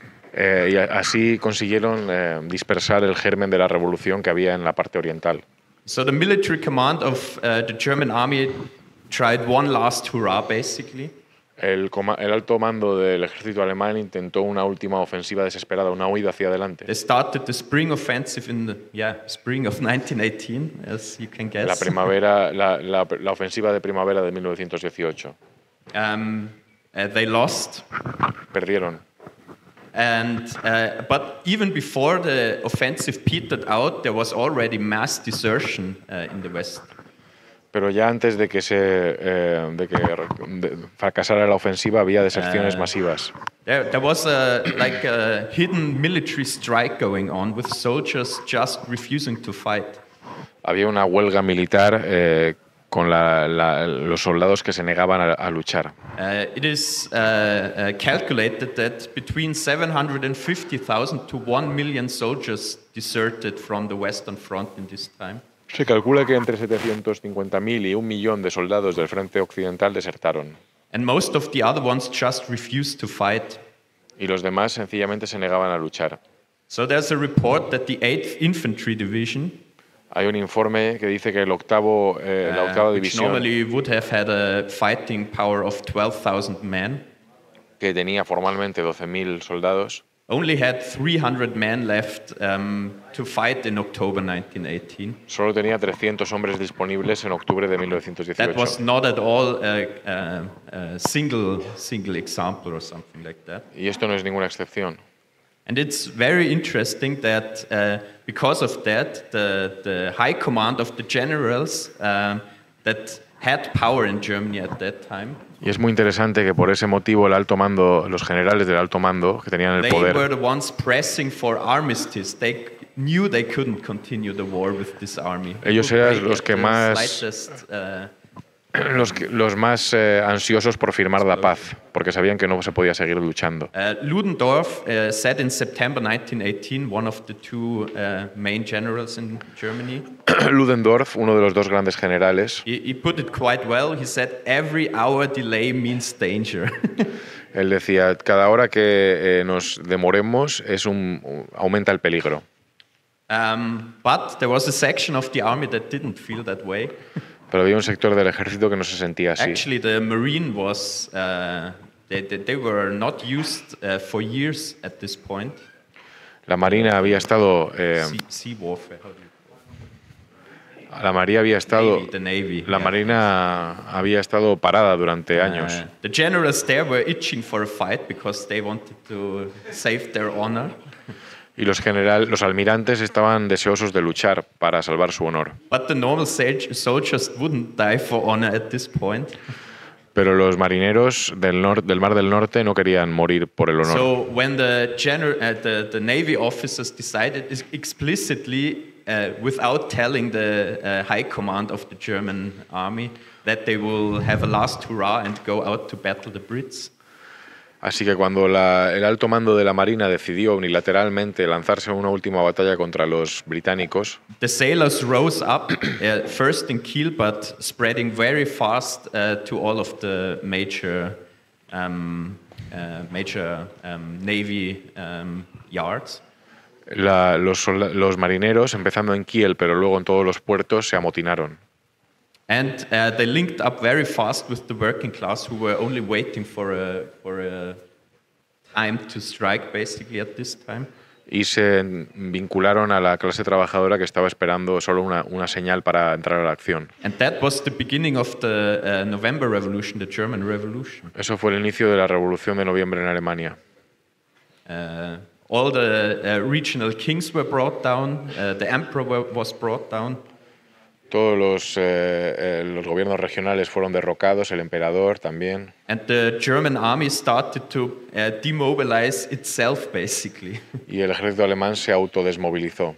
Eh, y a- así consiguieron eh, dispersar el germen de la revolución que había en la parte oriental. So the military command of uh, the German army tried one last hurrah, basically. El, coma- el alto mando del ejército alemán intentó una última ofensiva desesperada, una huida hacia adelante. They started the spring offensive in the yeah spring of nineteen eighteen, as you can guess. La primavera, la, la, la ofensiva de primavera de mil novecientos dieciocho. Um, uh, they lost. Perdieron. And uh, but even before the offensive petered out, there was already mass desertion uh, in the West. Pero ya antes de que se eh, de que de fracasara la ofensiva había deserciones Uh, masivas. There, there was a like a hidden military strike going on with soldiers just refusing to fight. Había una huelga militar eh, con la, la, los soldados que se negaban a, a luchar. Uh, it is uh, uh, calculated that between seven hundred fifty thousand to one million soldiers deserted from the Western Front in this time. Se calcula que entre setecientos cincuenta mil y un millón de soldados del frente occidental desertaron. And most of the other ones just refused to fight. Y los demás sencillamente se negaban a luchar. So there's a report that the eighth Infantry Division, Hay un informe que dice que el octavo, eh, la uh, octava which división, normally would have had a fighting power of twelve thousand men, que tenía formalmente doce mil soldados, only had three hundred men left um, to fight in October nineteen eighteen. solo tenía trescientos hombres disponibles en octubre de mil novecientos That dieciocho. was not at all a, a, a single single example or something like that. Y esto no es ninguna excepción. And it's very interesting that uh, because of that, the, the high command of the generals um, that had power in Germany at that time, Y es muy interesante que por ese motivo el alto mando, los generales del alto mando que tenían el they were poder, the ones pressing for armistice. They knew they couldn't continue the war with this army. Ellos It would eran break los at que the más- slightest, uh, los, que- los más eh, ansiosos por firmar la paz, porque sabían que no se podía seguir luchando. Uh, Ludendorff uh, said in September nineteen eighteen, one of the two uh, main generals in Germany, Ludendorff, uno de los dos grandes generales, he, he put it quite well. He said, every hour delay means danger. él decía, cada hora que eh, nos demoremos es un, un- aumenta el peligro. um, but there was a section of the army that didn't feel that way. Pero había un sector del ejército que no se sentía así. Actually, the Marine was, uh, they, they, they were not used uh, for years at this point. La Marina había estado, eh, Sea, sea warfare. How do you la Marina había estado, Navy, the Navy, la yeah. Marina había estado parada durante años. Uh, the generals there were itching for a fight because they wanted to save their honor. Y los general, los almirantes estaban deseosos de luchar para salvar su honor. But the normal soldiers wouldn't die for honor at this point. Pero los marineros del, nor del Mar del Norte no querían morir por el honor. So when the, general, uh, the, the Navy officers decided explicitly, uh, without telling the uh, high command of the German army, that they will have a last hurrah and go out to battle the Brits. Así que cuando la, el alto mando de la Marina decidió unilateralmente lanzarse a una última batalla contra los británicos, the sailors rose up, uh, first in Kiel, but spreading very fast uh, to all of the major, um, uh, major um, Navy um, yards. La, los, los marineros, empezando en Kiel, pero luego en todos los puertos, se amotinaron. And uh, they linked up very fast with the working class, who were only waiting for a, for a time to strike, basically, at this time. Y se vincularon a la clase trabajadora que estaba esperando solo una, una señal para entrar a la acción. And that was the beginning of the uh, November Revolution, the German Revolution. Eso fue el inicio de la Revolución de Noviembre en Alemania. Uh, all the uh, regional kings were brought down. Uh, the emperor was brought down. Todos los, eh, eh, los gobiernos regionales fueron derrocados, el emperador también. And the German army started to uh, demobilize itself, basically. Y el ejército alemán se autodesmovilizó.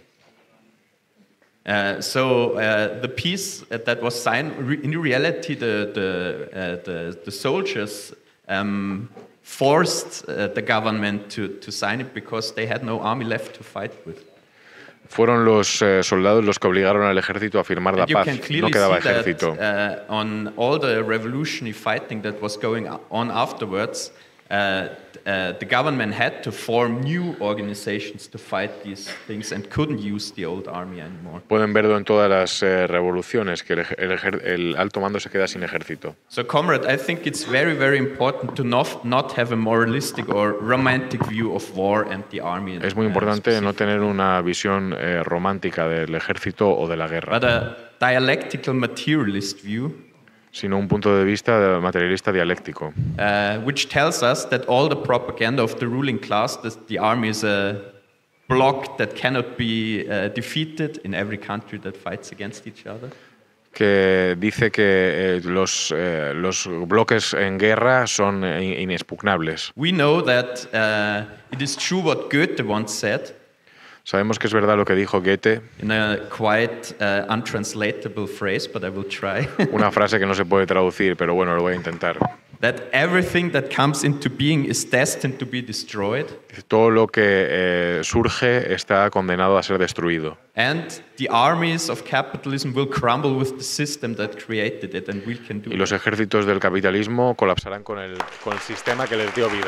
Uh, so uh, the peace that was signed, in reality, the the uh, the, the soldiers um, forced uh, the government to to sign it because they had no army left to fight with. Fueron los eh, soldados los que obligaron al ejército a firmar la paz. No quedaba ejército. That, uh, on all the revolutionary fighting that was going on afterwards, uh, uh, the government had to form new organizations to fight these things and couldn't use the old army anymore. Pueden verlo en todas las eh, revoluciones que el, el, el alto mando se queda sin ejército. So, comrade, I think it's very, very important to not not have a moralistic or romantic view of war and the army. Es muy importante no tener una visión eh, romántica del ejército o de la guerra. But a dialectical materialist view. Sino un punto de vista materialista dialéctico. Uh, which tells us that all the propaganda of the ruling class, that the army is a bloc that cannot be uh, defeated in every country that fights against each other. Que dice que eh, los, eh, los bloques en guerra son eh, inexpugnables. We know that uh, it is true what Goethe once said. Sabemos que es verdad lo que dijo Goethe. In a quite uh, untranslatable phrase, but I will try. Una frase que no se puede traducir, pero bueno, lo voy a intentar. That everything that comes into being is destined to be destroyed. Todo lo que eh, surge está condenado a ser destruido. And the armies of capitalism will crumble with the system that created it, and we can do. Y los ejércitos del capitalismo colapsarán con el, con el sistema que les dio vida.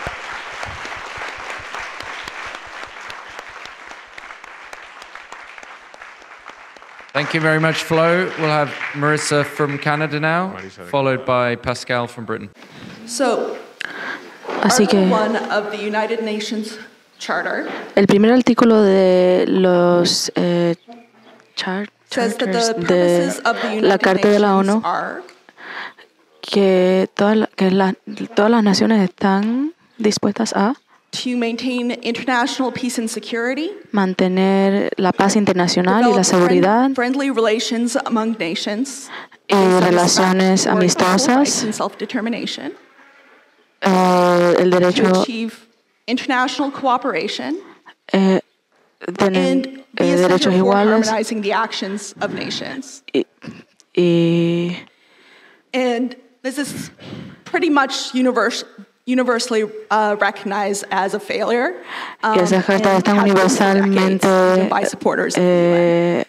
Thank you very much, Flo. We'll have Marissa from Canada now, followed by Pascal from Britain. So, Así que Article one of the United Nations Charter el primer artículo de los eh, char says that charters the purposes de of the la United Carta de la Nations ONU are que, toda la- que la- todas las naciones están dispuestas a to maintain international peace and security, mantener la paz internacional y la develop seguridad friend- friendly relations among nations, y relaciones for equal rights amistosas, and self-determination, eh, el to derecho achieve international cooperation, eh, tener and eh, be essential derechos for iguales harmonizing the actions of nations. y, y And this is pretty much universe, universally uh, recognized as a failure. um, que esas cartas and están has been for decades, universalmente even by supporters of the eh,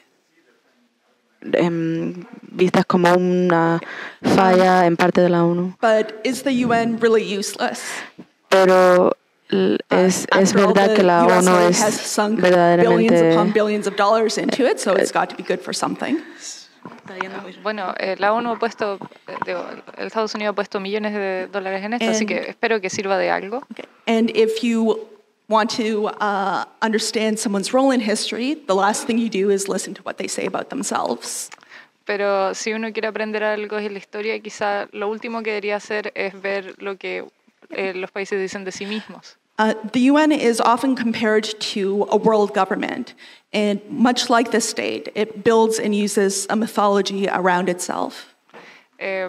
em, vistas como una falla en parte de la ONU. But is the U N really useless? Pero l- es, es After all, verdad the que la U S ONU A es has sunk billions upon verdaderamente billions of dollars into it, so it's got to be good for something. Bueno, eh, la ONU ha puesto, eh, digo, el Estados Unidos ha puesto millones de dólares en esto, así And- que espero que sirva de algo. And if you want to uh, understand someone's role in history, the last thing you do is listen to what they say about themselves. Pero si uno quiere aprender algo de la historia, quizá lo último que debería hacer es ver lo que eh, los países dicen de sí mismos. Uh, the U N is often compared to a world government, and much like the state, it builds and uses a mythology around itself. Eh,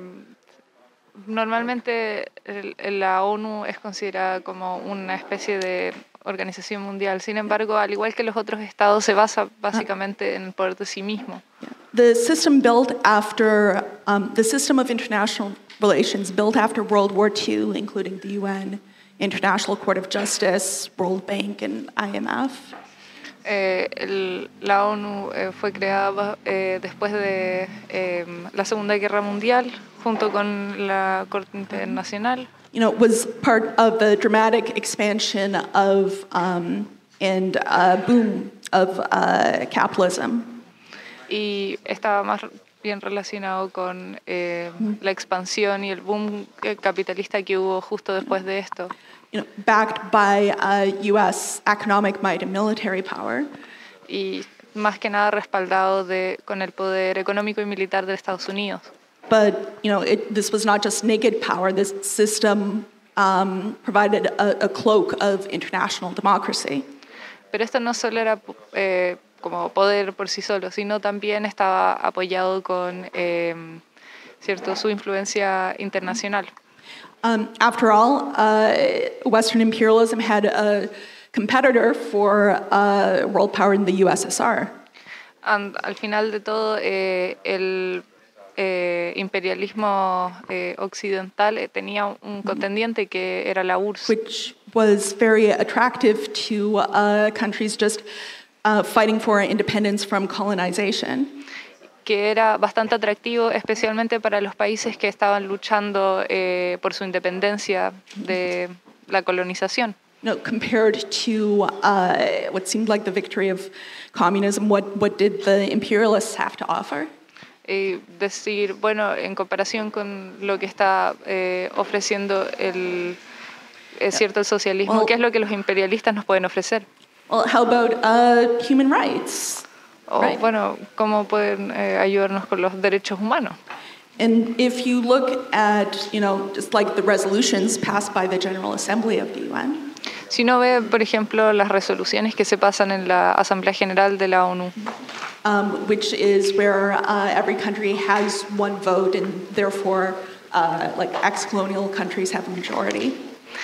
normalmente el, la ONU es considerada como una especie de organización mundial. Sin embargo, al igual que los otros estados, se basa básicamente en el poder de sí mismo. The system built after um, the system of international relations built after World War Two, including the U N, International Court of Justice, World Bank, and I M F. Eh, el, la ONU eh, fue creada eh, después de eh, la Segunda Guerra Mundial, junto con la Corte Internacional. You know, was part of the dramatic expansion of um, and uh, boom of uh, capitalism. Y estaba más bien relacionado con eh, la expansión y el boom capitalista que hubo justo después de esto. You know, backed by uh, U S economic might and military power. Y más que nada respaldado de, con el poder económico y militar de Estados Unidos. But you know, it, this was not just naked power. This system um, provided a, a cloak of international democracy. Pero esto no solo era eh, como poder por sí solo, sino también estaba apoyado con eh, cierto su influencia internacional. Um, after all, uh, Western imperialism had a competitor for uh, world power in the U S S R. And, al final de todo, eh, el eh, imperialismo eh, occidental eh, tenía un contendiente que era la U R S S. Which was very attractive to uh, countries just uh, fighting for independence from colonization. Que era bastante atractivo, especialmente para los países que estaban luchando eh, por su independencia de la colonización. No, compared to uh, what seemed like the victory of communism, what, what did the imperialists have to offer? Y decir, bueno, en comparación con lo que está eh, ofreciendo el, es cierto, el socialismo, well, ¿qué es lo que los imperialistas nos pueden ofrecer? Well, how about uh, human rights? O, right. Bueno, ¿cómo pueden eh, ayudarnos con los derechos humanos? And if you look at, you know, just like the resolutions passed by the General Assembly of the U N. Si uno ve, por ejemplo, las resoluciones que se pasan en la Asamblea General de la ONU. Um, which is where uh, every country has one vote and therefore uh, like ex-colonial countries have a majority.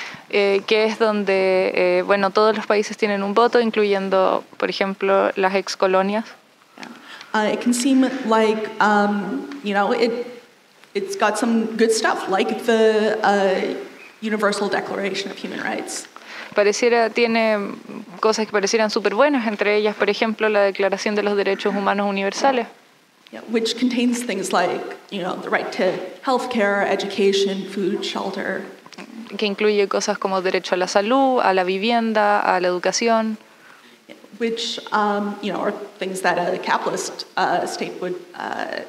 Eh, que es donde, eh, bueno, todos los países tienen un voto, incluyendo, por ejemplo, las ex-colonias. Yeah. Uh, it can seem like, um, you know, it, it's got some good stuff, like the uh, Universal Declaration of Human Rights. Pareciera, tiene cosas que parecieran súper buenas, entre ellas, por ejemplo, la Declaración de los Derechos Humanos Universales. Yeah, which contains things like, you know, the right to health care, education, food, shelter. Que incluye cosas como derecho a la salud, a la vivienda, a la educación. Which, um, you know, are things that a capitalist uh, state would uh,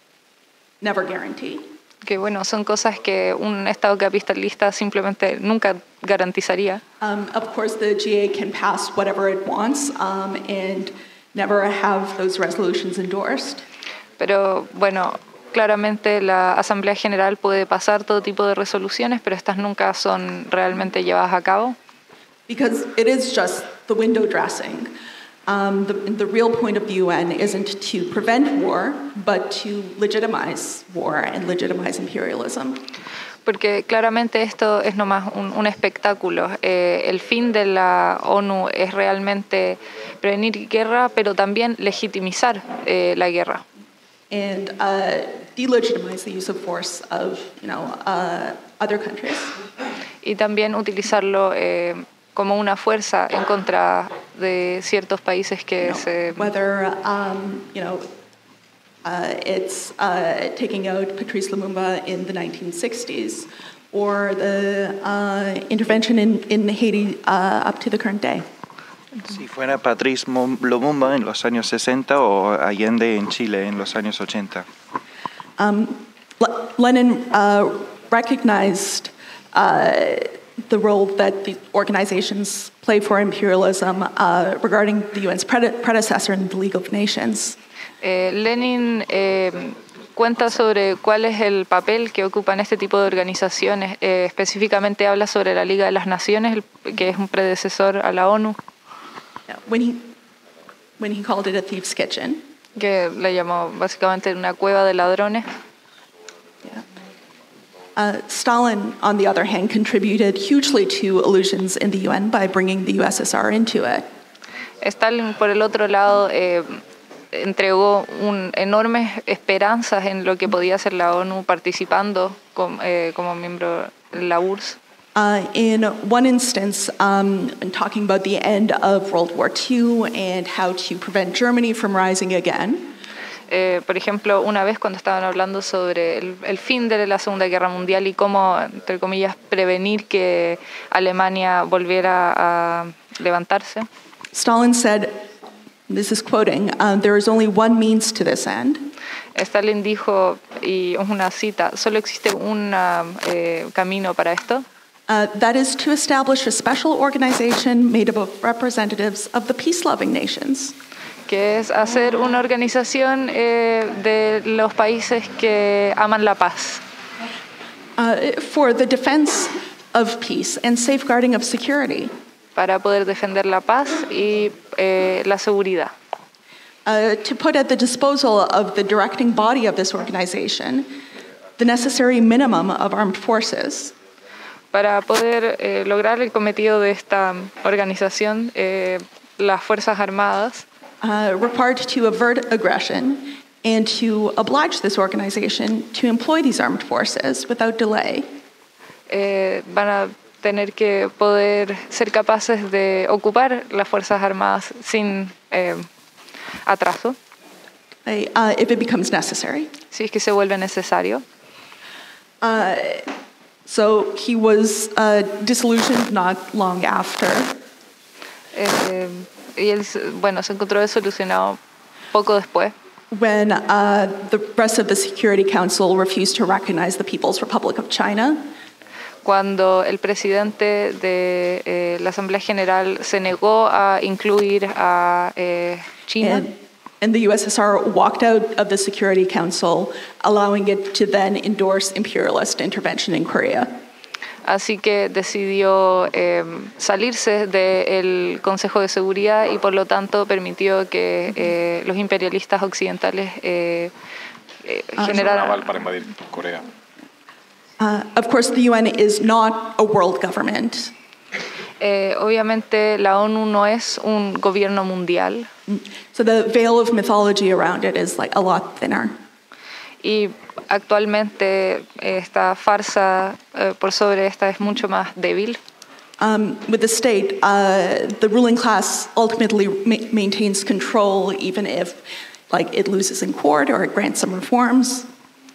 never guarantee. Que bueno, son cosas que un Estado capitalista simplemente nunca garantizaría. Um, of course, the G A can pass whatever it wants um, and never have those resolutions endorsed. Pero bueno, claramente la Asamblea General puede pasar todo tipo de resoluciones, pero estas nunca son realmente llevadas a cabo. Because it is just the window dressing. Um, the, the real point of the U N isn't to prevent war, but to legitimize war and legitimize imperialism. Porque claramente esto es nomás un, un espectáculo. Eh, el fin de la ONU es realmente prevenir guerra, pero también legitimizar eh, la guerra. And uh, delegitimize the use of force of, you know, uh, other countries. Y también utilizarlo eh, como una fuerza en contra de ciertos países que you know, se... Whether, um, you know, uh, it's uh, taking out Patrice Lumumba in the nineteen sixties or the uh, intervention in, in Haiti uh, up to the current day. Si fuera Patrice Lumumba en los años sesenta o Allende en Chile en los años ochenta. Um, Lenin uh, recognized uh, the role that the organizations play for imperialism uh, regarding the U N's prede predecessor in the League of Nations. Eh, Lenin eh, cuenta sobre cuál es el papel que ocupan este tipo de organizaciones. Eh, específicamente habla sobre la Liga de las Naciones, el, que es un predecesor a la ONU. When he, when he called it a thief's kitchen. Que le llamó básicamente una cueva de ladrones. Yeah. Uh, Stalin, on the other hand, contributed hugely to illusions in the U N by bringing the U S S R into it. Stalin, por el otro lado, eh, entregó un, enormes esperanzas en lo que podía hacer la ONU participando com, eh, como miembro de la U R S S. Uh, in one instance, um, in talking about the end of World War Two and how to prevent Germany from rising again. Eh, por ejemplo, una vez cuando estaban hablando sobre el, el fin de la Segunda Guerra Mundial y cómo, entre comillas, prevenir que Alemania volviera a levantarse. Stalin said, this is quoting, uh, there is only one means to this end. Stalin dijo, y es una cita, solo existe un eh, camino para esto. Uh, that is to establish a special organization made up of representatives of the peace-loving nations. Que es hacer una organización eh, de los países que aman la paz. Uh, for the defense of peace and safeguarding of security. Para poder defender la paz y eh, la seguridad. Uh, to put at the disposal of the directing body of this organization the necessary minimum of armed forces. Para poder eh, lograr el cometido de esta organización, eh, las Fuerzas Armadas uh, required to avert aggression and to oblige this organization to employ these armed forces without delay. Eh, van a tener que poder ser capaces de ocupar las Fuerzas Armadas sin eh, atraso. Uh, if it becomes necessary. Si es que se vuelve necesario. Uh, So he was uh, disillusioned not long after. Eh, y él, bueno, se encontró desilusionado poco después. When uh, the rest of the Security Council refused to recognize the People's Republic of China. Cuando el presidente de eh, la Asamblea General se negó a incluir a eh, China. And, And the U S S R walked out of the Security Council, allowing it to then endorse imperialist intervention in Korea. Así que decidió eh, salirse del Consejo de Seguridad y por lo tanto permitió que eh, los imperialistas occidentales eh, eh, generaran... naval para invadir Corea. Uh, of course, the U N is not a world government. Eh, obviamente la ONU no es un gobierno mundial. So the veil of mythology around it is like a lot thinner. Y actualmente esta farsa eh, por sobre esta es mucho más débil. Um, with the state, uh, the ruling class ultimately ma- maintains control even if like it loses in court or it grants some reforms.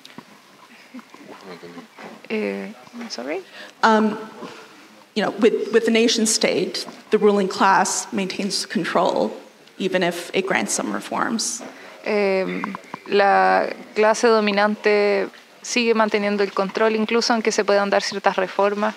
Eh, sorry? Um, you know, with, with the nation state, the ruling class maintains control, even if it grants some reforms. Eh, la clase dominante sigue manteniendo el control, incluso aunque se puedan dar ciertas reformas.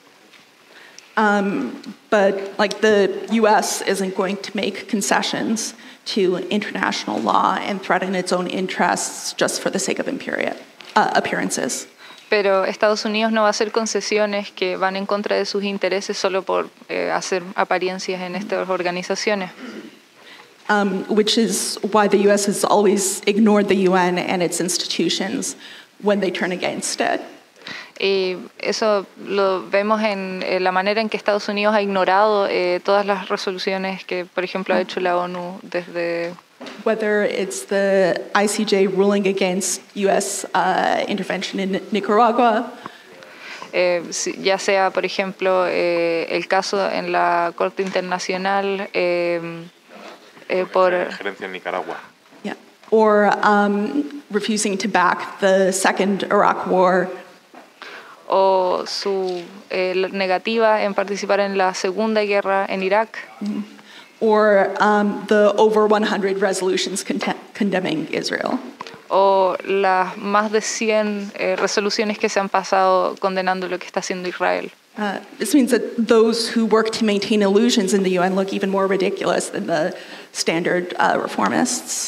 Um, but like the U S isn't going to make concessions to international law and threaten its own interests just for the sake of imperial, uh, appearances. Pero Estados Unidos no va a hacer concesiones que van en contra de sus intereses solo por eh, hacer apariencias en estas organizaciones. Um, which is why the U S has always ignored the U N and its institutions when they turn against it. Y eso lo vemos en eh, la manera en que Estados Unidos ha ignorado eh, todas las resoluciones que, por ejemplo, ha hecho la ONU desde... Whether it's the I C J ruling against U S uh, intervention in Nicaragua. Eh, ya sea, por ejemplo, eh, el caso en la Corte Internacional eh, eh, por... Injerencia en Nicaragua. Yeah. Or um, refusing to back the second Iraq War. O su eh, negativa en participar en la Segunda Guerra en Irak. Mm-hmm. Or um, the over one hundred resolutions con- condemning Israel. O las más de cien eh, resoluciones que se han pasado condenando lo que está haciendo Israel. Uh, this means that those who work to maintain illusions in the U N look even more ridiculous than the standard uh, reformists.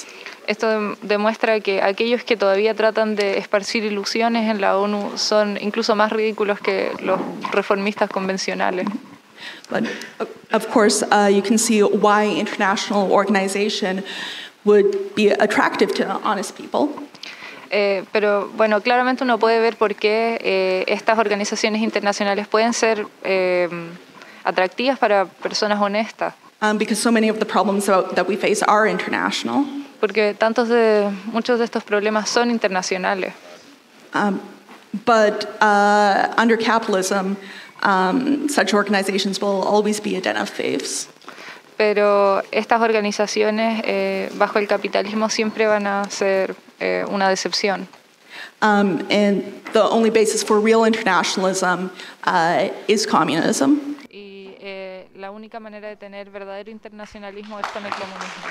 Esto demuestra que aquellos que todavía tratan de esparcir ilusiones en la ONU son incluso más ridículos que los reformistas convencionales. But of course, uh, you can see why international organization would be attractive to honest people. Eh, pero bueno, claramente uno puede ver por qué eh, estas organizaciones internacionales pueden ser eh, atractivas para personas honestas. Um, because so many of the problems that we face are international. Porque tantos de, muchos de estos problemas son internacionales. Um, but uh, under capitalism, um, such organizations will always be a den of thieves. Pero estas organizaciones eh, bajo el capitalismo siempre van a ser eh, una decepción. Um, and the only basis for real internationalism uh, is communism. Y eh, la única manera de tener verdadero internacionalismo es con el comunismo.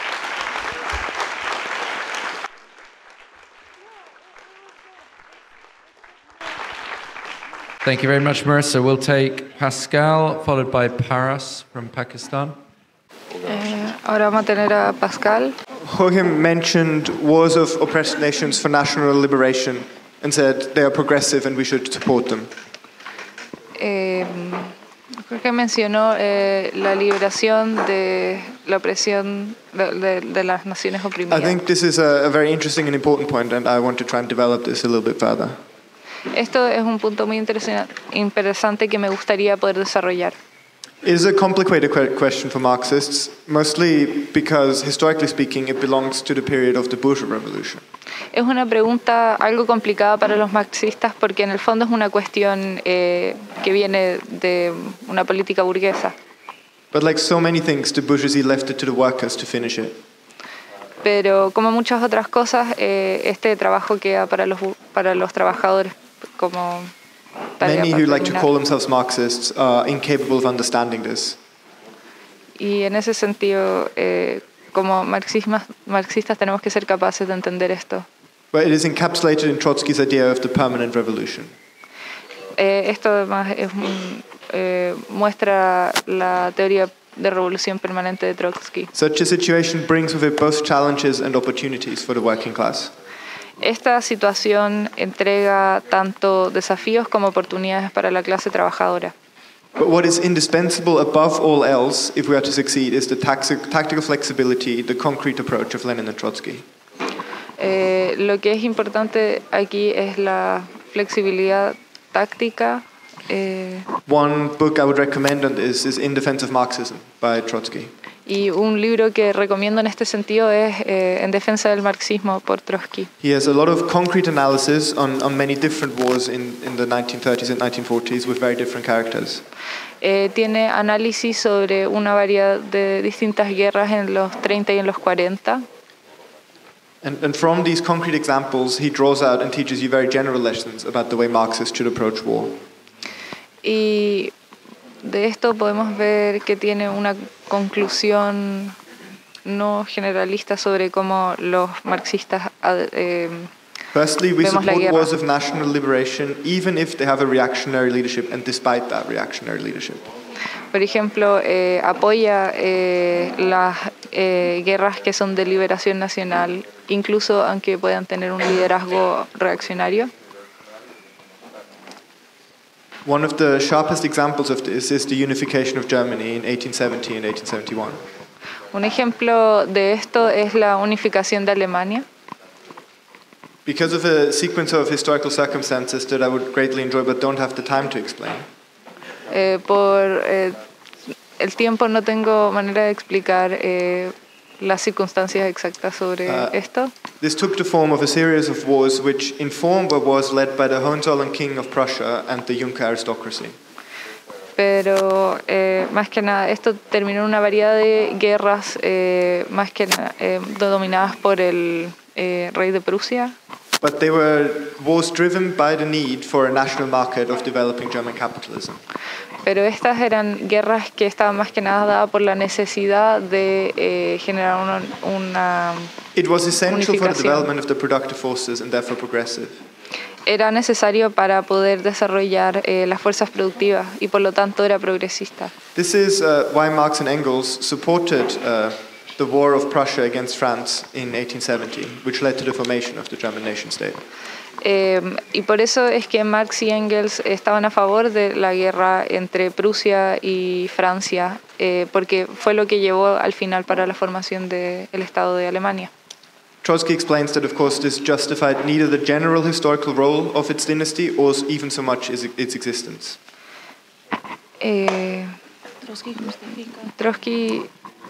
Thank you very much, Marissa. We'll take Pascal, followed by Paras from Pakistan. Eh, ahora vamos a tener a Pascal. Joachim mentioned wars of oppressed nations for national liberation and said they are progressive and we should support them. Eh, creo que mencionó eh, la liberación de la opresión de, de, de las naciones oprimidas. I think this is a, a very interesting and important point, and I want to try and develop this a little bit further. Esto es un punto muy interesante que me gustaría poder desarrollar. It is a complicated question for Marxists, mostly because, historically speaking, it belongs to the period of the bourgeois revolution. Es una pregunta algo complicada para los marxistas porque en el fondo es una cuestión eh, que viene de una política burguesa. But like so many things, the bourgeoisie left it to the workers to finish it. Pero como muchas otras cosas, eh, este trabajo queda para los para los trabajadores como tarea Many who like to terminar. call themselves Marxists are incapable of understanding this. Y en ese sentido, eh, como marxismas, marxistas tenemos que ser capaces de entender esto. But it is encapsulated in Trotsky's idea of the permanent revolution. Eh, esto además es un, eh, muestra la teoría de revolución permanente de Trotsky. Such a situation brings with it both challenges and opportunities for the working class. Esta situación entrega tanto desafíos como oportunidades para la clase trabajadora. But what is indispensable above all else, if we are to succeed, is the taxi- tactical flexibility, the concrete approach of Lenin and Trotsky. Eh, lo que es importante aquí es la flexibilidad táctica. Eh, One book I would recommend on this is In Defense of Marxism by Trotsky. y un libro que recomiendo en este sentido es eh, En defensa del marxismo por Trotsky. He has a lot of concrete analysis on, on many different wars in, in the nineteen thirties and nineteen forties with very different characters. Eh, tiene análisis sobre una variedad de distintas guerras en los treinta y en los cuarenta. And, and from these concrete examples, he draws out and teaches you very general lessons about the way Marxists should approach war. Y de esto podemos ver que tiene una conclusión no generalista sobre cómo los marxistas eh, Firstly, we vemos la support guerra. wars of national liberation even if they have a reactionary leadership and despite that reactionary leadership. Por ejemplo, eh, apoya eh, las eh, guerras que son de liberación nacional, incluso aunque puedan tener un liderazgo reaccionario. One of the sharpest examples of this is the unification of Germany in eighteen seventy and eighteen seventy-one. Un ejemplo de esto es la unificación de Alemania. Because of a sequence of historical circumstances that I would greatly enjoy but don't have the time to explain. Eh, por eh, el tiempo no tengo manera de explicar eh, las circunstancias exactas sobre Uh, esto. This took the form of a series of wars which in form were wars led by the Hohenzollern king of Prussia and the Junker aristocracy. Pero eh, más que nada, esto terminó en una variedad de guerras, eh, más que nada, eh, dominadas por el eh, rey de Prusia. But they were wars driven by the need for a national market of developing German capitalism. Pero estas eran guerras que estaban más que nada dadas por la necesidad de eh, generar una, una It was essential for the unificación. development of the productive forces and therefore progressive. Era necesario para poder desarrollar eh, las fuerzas productivas y por lo tanto era progresista. This is uh, why Marx and Engels supported uh, the war of Prussia against France in eighteen seventeen, which led to the formation of the German nation state. Eh, y por eso es que Marx y Engels estaban a favor de la guerra entre Prusia y Francia, eh, porque fue lo que llevó al final para la formación del Estado de Alemania. Trotsky explains that, of course, this justified neither the general historical role of its dynasty or even so much its, its existence. Eh, Trotsky.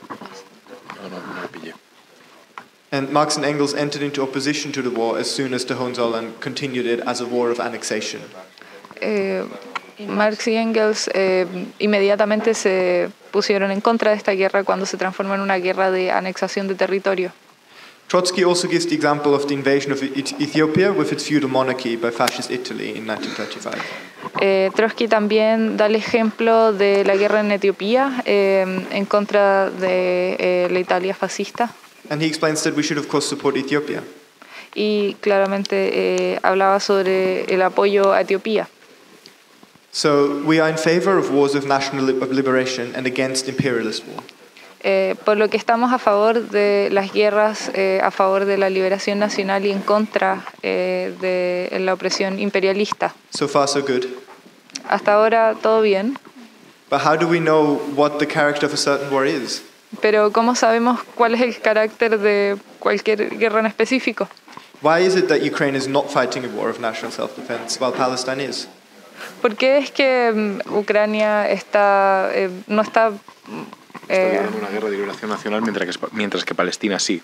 And Marx and Engels entered into opposition to the war as soon as the Hohenzollern continued it as a war of annexation. Eh, Marx y Engels eh, inmediatamente se pusieron en contra de esta guerra cuando se transformó en una guerra de anexación de territorio. Trotsky also gives the example of the invasion of Ethiopia with its feudal monarchy by fascist Italy in nineteen thirty-five. Eh, Trotsky también da el ejemplo de la guerra en Etiopía eh, en contra de eh, la Italia fascista. And he explains that we should of course support Ethiopia. Y claramente eh, hablaba sobre el apoyo a Etiopía. So we are in favor of wars of national liberation and against imperialist war. Eh, por lo que estamos a favor de las guerras, eh, a favor de la liberación nacional y en contra eh, de la opresión imperialista. So far, so good. Hasta ahora todo bien. But how do we know what the character of a certain war is? Pero ¿cómo sabemos cuál es el carácter de cualquier guerra en específico? Why is it that Ukraine is not fighting a war of national self-defense while Palestine is? ¿Por qué es que um, Ucrania está, eh, no está... Eh, está una guerra de liberación nacional mientras que, mientras que Palestina sí?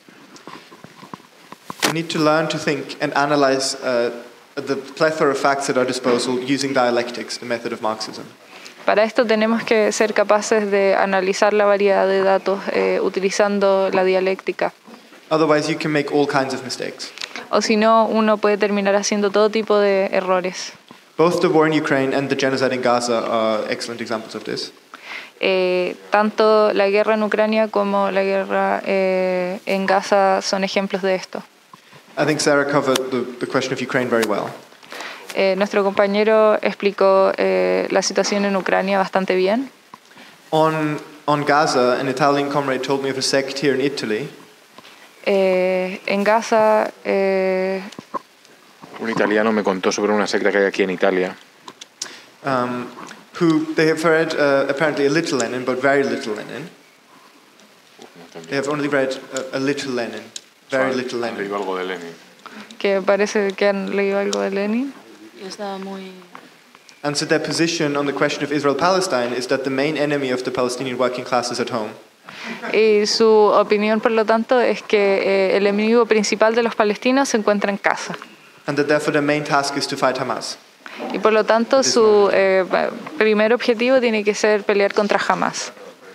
We need to learn to think and analyze uh, the plethora of facts at our disposal using dialectics, the method of Marxism. Para esto tenemos que ser capaces de analizar la variedad de datos eh, utilizando la dialéctica. Otherwise, you can make all kinds of mistakes. O si no, uno puede terminar haciendo todo tipo de errores. Both the war in Ukraine and the genocide in Gaza are excellent examples of this. Eh, tanto la guerra en Ucrania como la guerra eh, en Gaza son ejemplos de esto. I think Sarah covered the, the question of Ukraine very well. Eh, nuestro compañero explicó eh, la situación en Ucrania bastante bien. On, on Gaza, an Italian comrade told me of a sect here in Italy. Eh, en Gaza, eh, un italiano me contó sobre una secta que hay aquí en Italia. Um, who they have read uh, apparently a little Lenin, but very little Lenin. They have only read a, a little Lenin, very little Lenin. Leído algo de Lenin. Que parece que han leído algo de Lenin. Estaba muy... And so their position on the question of Israel-Palestine is that the main enemy of the Palestinian working class is at home. Y su opinión, por lo tanto, es que eh, el enemigo principal de los palestinos se encuentra en casa. And that therefore their main task is to fight Hamas. Y por lo tanto, su eh, primer objetivo tiene que ser pelear contra Hamas.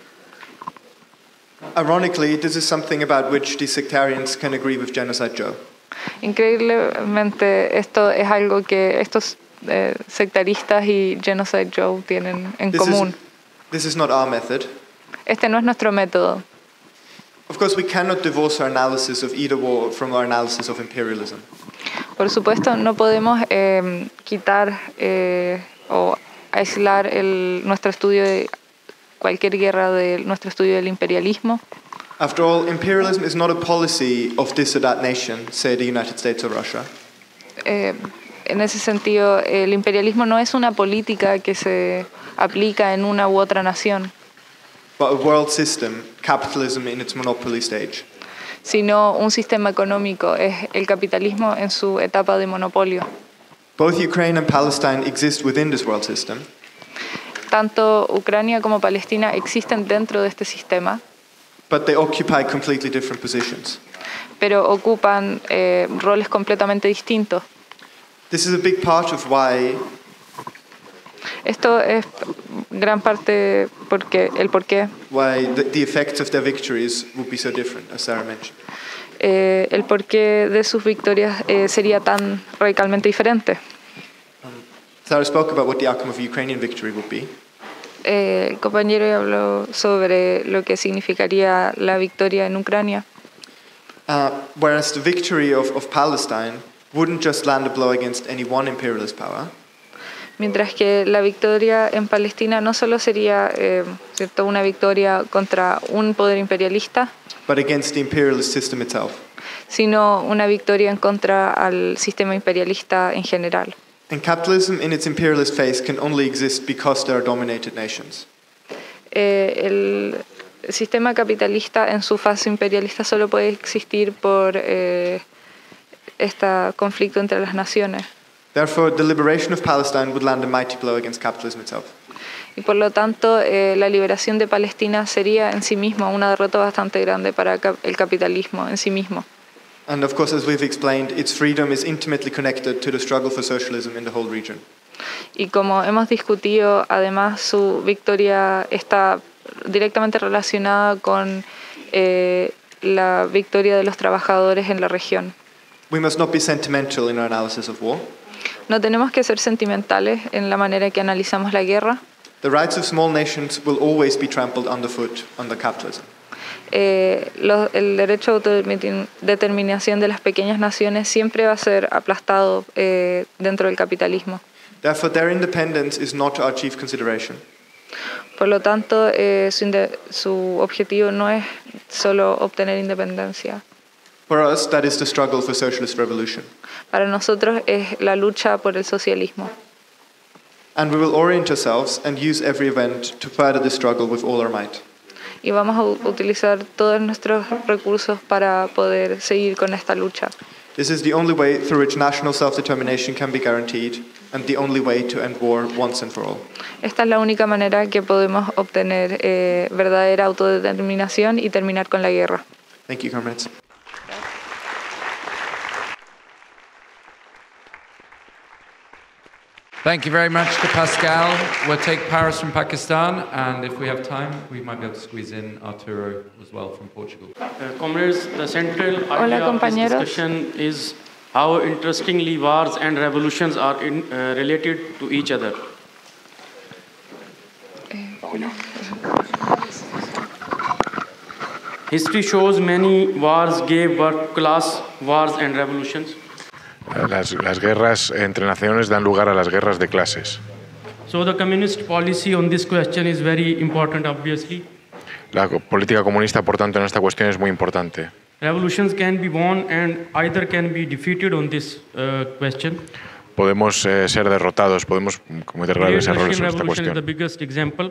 Ironically, this is something about which the sectarians can agree with Genocide Joe. Increíblemente, esto es algo que estos eh, sectaristas y Genocide Joe tienen en this común. Is, this is not our method. Este no es nuestro método. Of course, we cannot divorce our analysis of either war from our analysis of imperialism. Por supuesto, no podemos eh, quitar eh, o aislar el, nuestro estudio de cualquier guerra de nuestro estudio del imperialismo. After all, imperialism is not a policy of this or that nation, say the United States or Russia. Eh, en ese sentido, el imperialismo no es una política que se aplica en una u otra nación, but a world system, capitalism in its monopoly stage. Sino un sistema económico, es el capitalismo en su etapa de monopolio. Both Ukraine and Palestine exist within this world system. Tanto Ucrania como Palestina existen dentro de este sistema. But they occupy completely different positions. Pero ocupan eh, roles completamente distintos. This is a big part of why. Esto es gran parte porque el porqué. Why the, the effects of their victories would be so different, as Sarah mentioned. Eh, el porqué de sus victorias eh, sería tan radicalmente diferente. Um, Sarah spoke about what the outcome of a Ukrainian victory would be. Eh, el compañero habló sobre lo que significaría la victoria en Ucrania. Uh, whereas the victory of, of Palestine wouldn't just land a blow against any one imperialist power. Mientras que la victoria en Palestina no solo sería eh, ¿cierto? una victoria contra un poder imperialista, but against the imperialist system itself. Sino una victoria en contra al sistema imperialista en general. And capitalism in its imperialist phase can only exist because there are dominated nations. Eh, el sistema capitalista en su fase imperialista solo puede existir por eh, este conflicto entre las naciones. Therefore, the liberation of Palestine would land a mighty blow against capitalism itself. Y por lo tanto, eh, la liberación de Palestina sería en sí misma una derrota bastante grande para el capitalismo en sí mismo. And of course, as we've explained, its freedom is intimately connected to the struggle for socialism in the whole region. Y como hemos discutido, además su victoria está directamente relacionada con eh, la victoria de los trabajadores en la región. We must not be sentimental in our analysis of war. No tenemos que ser sentimentales en la manera que analizamos la guerra. The rights of small nations will always be trampled underfoot under capitalism. Eh, lo, el derecho a autodeterminación de las pequeñas naciones siempre va a ser aplastado eh, dentro del capitalismo. Therefore, their independence is not our chief consideration. Por lo tanto, eh, su, su objetivo no es solo obtener independencia. For us, that is the struggle for socialist revolution. Para nosotros es la lucha por el socialismo. And we will orient ourselves and use every event to further the struggle with all our might. Y vamos a utilizar todos nuestros recursos para poder seguir con esta lucha. This is the only way through which national self-determination can be guaranteed, and the only way to end war once and for all. Esta es la única manera que podemos obtener eh, verdadera autodeterminación y terminar con la guerra. Thank you, comrades. Thank you very much to Pascal. We'll take Paris from Pakistan, and if we have time, we might be able to squeeze in Arturo as well from Portugal. Uh, comrades, the central idea of this discussion is how interestingly wars and revolutions are in, uh, related to each other. History shows many wars gave birth to class wars and revolutions. Las, las guerras entre naciones dan lugar a las guerras de clases. So the communist policy on this question is very important, obviously. La política comunista, por tanto, en esta cuestión es muy importante. Revolutions can be won and either can be defeated on this uh, question. Podemos eh, ser derrotados, podemos cometer graves errores en esta cuestión. The biggest example.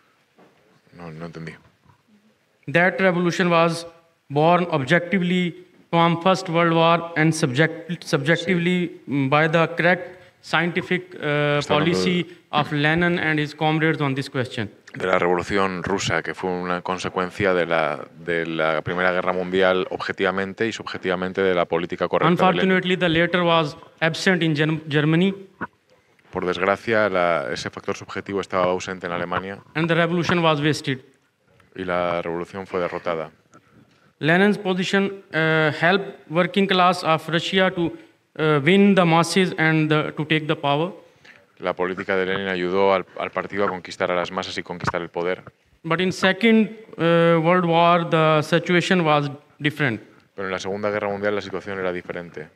No, no entendí. That revolution was born objectively from First World War and subject, subjectively sí. by the correct scientific uh, policy of Lenin and his comrades on this question. De la Revolución Rusa, que fue una consecuencia de la, de la Primera Guerra Mundial objetivamente y subjetivamente de la política correcta. Unfortunately, the latter was absent in Germany. Por desgracia, la, ese factor subjetivo estaba ausente en Alemania. And the revolution was wasted. Y la revolución fue derrotada. Lenin's position uh, helped working class of Russia to uh, win the masses and the, to take the power. La política de Lenin ayudó al, al partido a conquistar a las masas y conquistar el poder. But in Second uh, World War, the situation was different. Pero en la Segunda Guerra Mundial la situación era diferente.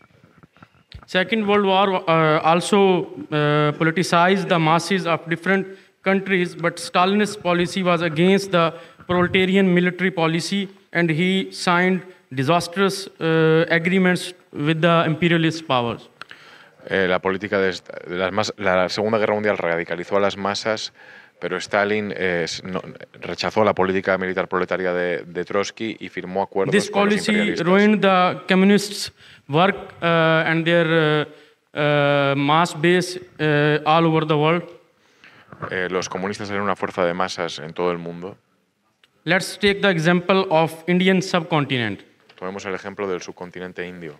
Second World War uh, also uh, politicized the masses of different countries, but Stalin's policy was against the proletarian military policy, and he signed disastrous uh, agreements with the imperialist powers. Eh, la política de, de las mas, la Segunda Guerra Mundial radicalizó a las masas, pero Stalin eh, no, rechazó la política militar proletaria de, de Trotsky y firmó acuerdos This con los policy imperialistas. ruined the communists' work uh, and their uh, uh, mass base uh, all over the world. Eh, los comunistas eran una fuerza de masas en todo el mundo. Let's take the example of Indian subcontinent. Tomemos el ejemplo del subcontinente indio.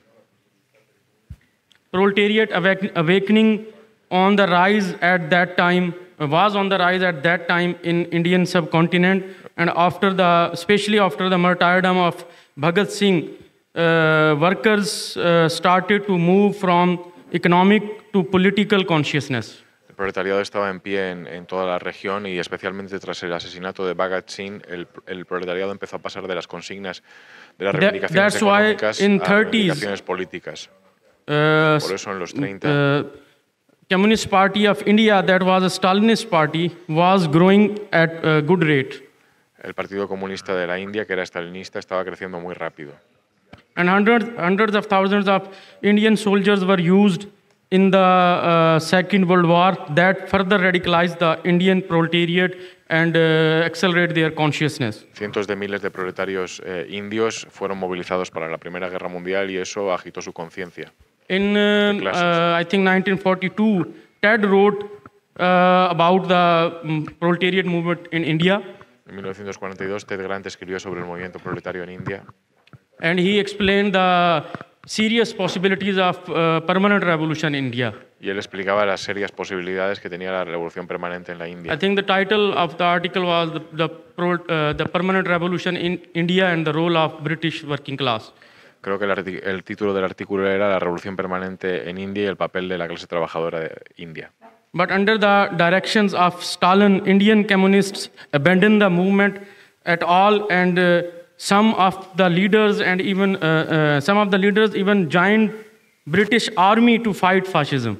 Proletariat awakening on the rise at that time was on the rise at that time in Indian subcontinent, and after the, especially after the martyrdom of Bhagat Singh, uh, workers uh, started to move from economic to political consciousness. El proletariado estaba en pie en, en toda la región y especialmente tras el asesinato de Bhagat Singh, el, el proletariado empezó a pasar de las consignas de las reivindicaciones That, económicas a thirties, reivindicaciones políticas. Uh, Por eso en los treinta, uh, Communist Party of India, that was a Stalinist party, was growing at a good rate. El Partido Comunista de la India, que era stalinista, estaba creciendo muy rápido. And hundreds, hundreds of thousands of Indian soldiers were used in the uh, Second World War that further radicalized the Indian proletariat and uh, accelerate their consciousness. Cientos de miles de proletarios eh, indios fueron movilizados para la Primera Guerra Mundial y eso agitó su conciencia. In, uh, uh, I think, nineteen forty-two, Ted wrote uh, about the um, proletariat movement in India. En mil novecientos cuarenta y dos, Ted Grant escribió sobre el movimiento proletario en India. And he explained the serious possibilities of uh, permanent revolution in India. Y él explicaba las serias posibilidades que tenía la revolución permanente en la India. I think the title of the article was the, the, pro, uh, the permanent revolution in India and the role of British working class. Creo que el, el título del artículo era La revolución permanente en India y el papel de la clase trabajadora de India. But under the directions of Stalin, Indian communists abandoned the movement at all, and uh, some of the leaders and even uh, uh, some of the leaders even joined British army to fight fascism.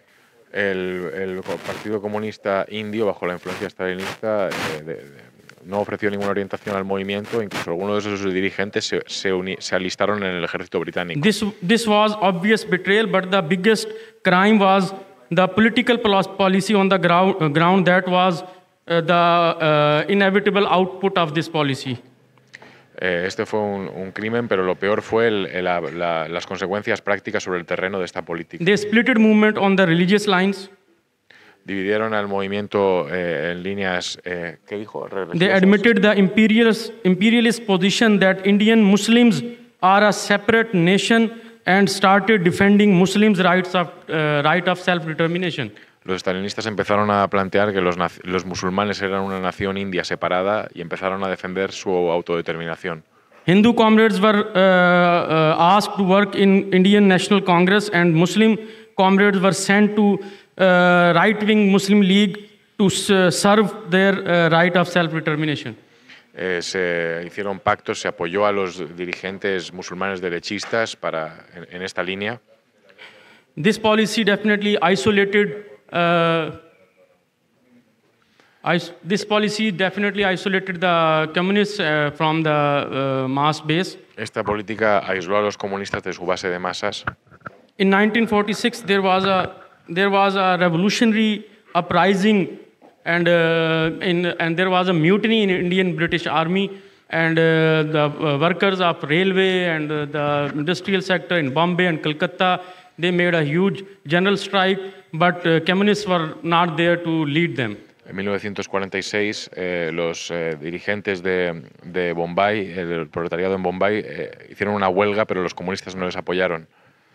El, el Partido Comunista Indio, bajo la influencia stalinista, eh, de, de, no ofreció ninguna orientación al movimiento. Incluso algunos de sus dirigentes se, se, uni, se alistaron en el ejército británico. This, this was obvious betrayal, but the biggest crime was the political policy on the ground, uh, ground that was uh, the uh, inevitable output of this policy. Eh, este fue un, un crimen, pero lo peor fue el, el, la, la, las consecuencias prácticas sobre el terreno de esta política. They splitted movement on the religious lines. Dividieron al movimiento eh, en líneas, eh, ¿qué dijo? They admitted the imperialist, imperialist position that Indian Muslims are a separate nation and started defending Muslims' rights of, uh, right of self-determination. Los estalinistas empezaron a plantear que los, los musulmanes eran una nación india separada y empezaron a defender su autodeterminación. Hindu comrades were uh, uh, asked to work in Indian National Congress, and Muslim comrades were sent to uh, right-wing Muslim League to uh, serve their uh, right of self-determination. Eh, se hicieron pactos, se apoyó a los dirigentes musulmanes derechistas para, en, en esta línea. This policy definitely isolated Uh, this policy definitely isolated the communists uh, from the uh, mass base. Esta política aisló a los comunistas de su base de masas. In nineteen forty-six, there was a there was a revolutionary uprising, and uh, in and there was a mutiny in Indian British Army, and uh, the uh, workers of railway and uh, the industrial sector in Bombay and Calcutta, they made a huge general strike. But uh, communists were not there to lead them. En mil novecientos cuarenta y seis, eh, los eh, dirigentes de, de Bombay, el proletariado en Bombay, eh, hicieron una huelga, pero los comunistas no les apoyaron.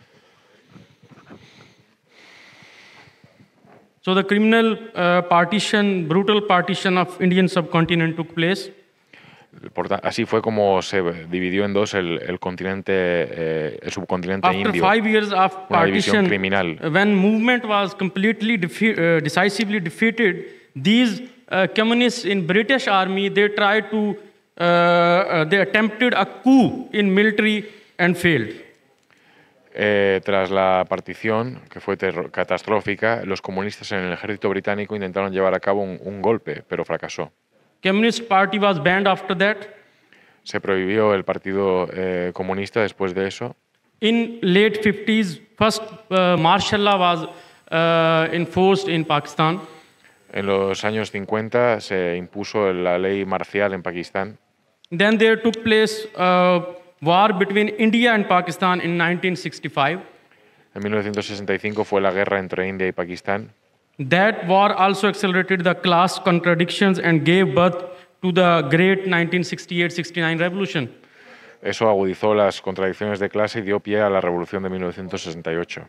So the criminal uh, partition, brutal partition of Indian subcontinent took place. Así fue como se dividió en dos el, el continente, eh, el subcontinente After indio. Five years of una división partition, criminal. When movement was completely defe uh, decisively defeated, these uh, communists in British army, they tried to, uh, uh, they attempted a coup in military and failed. Eh, tras la partición, que fue catastrófica, los comunistas en el ejército británico intentaron llevar a cabo un, un golpe, pero fracasó. Communist Party was banned after that. Se prohibió el Partido eh, Comunista después de eso. In late fifties, first uh, martial law was uh, enforced in Pakistan. En los años cincuenta se impuso la ley marcial en Pakistán. Then there took place a war between India and Pakistan in nineteen sixty-five. En mil novecientos sesenta y cinco fue la guerra entre India y Pakistán. That war also accelerated the class contradictions and gave birth to the great nineteen sixty-eight sixty-nine revolution. Eso agudizó las contradicciones de clase y dio pie a la revolución de mil novecientos sesenta y ocho.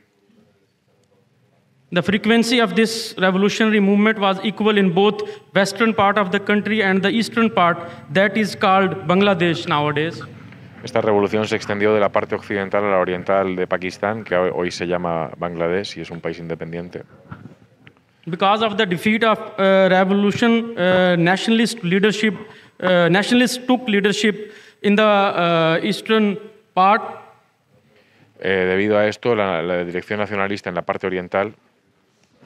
The frequency of this revolutionary movement was equal in both western part of the country and the eastern part, that is called Bangladesh nowadays. Esta revolución se extendió de la parte occidental a la oriental de Pakistán, que hoy se llama Bangladesh y es un país independiente. Because of the defeat of uh, revolution, uh, nationalist leadership, uh, nationalists took leadership in the uh, eastern part. Eh, debido a esto, la, la dirección nacionalista en la parte oriental.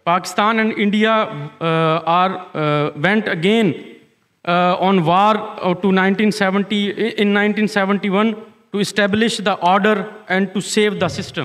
Pakistan and India uh, are uh, went again uh, on war uh, to nineteen seventy in nineteen seventy-one to establish the order and to save the system.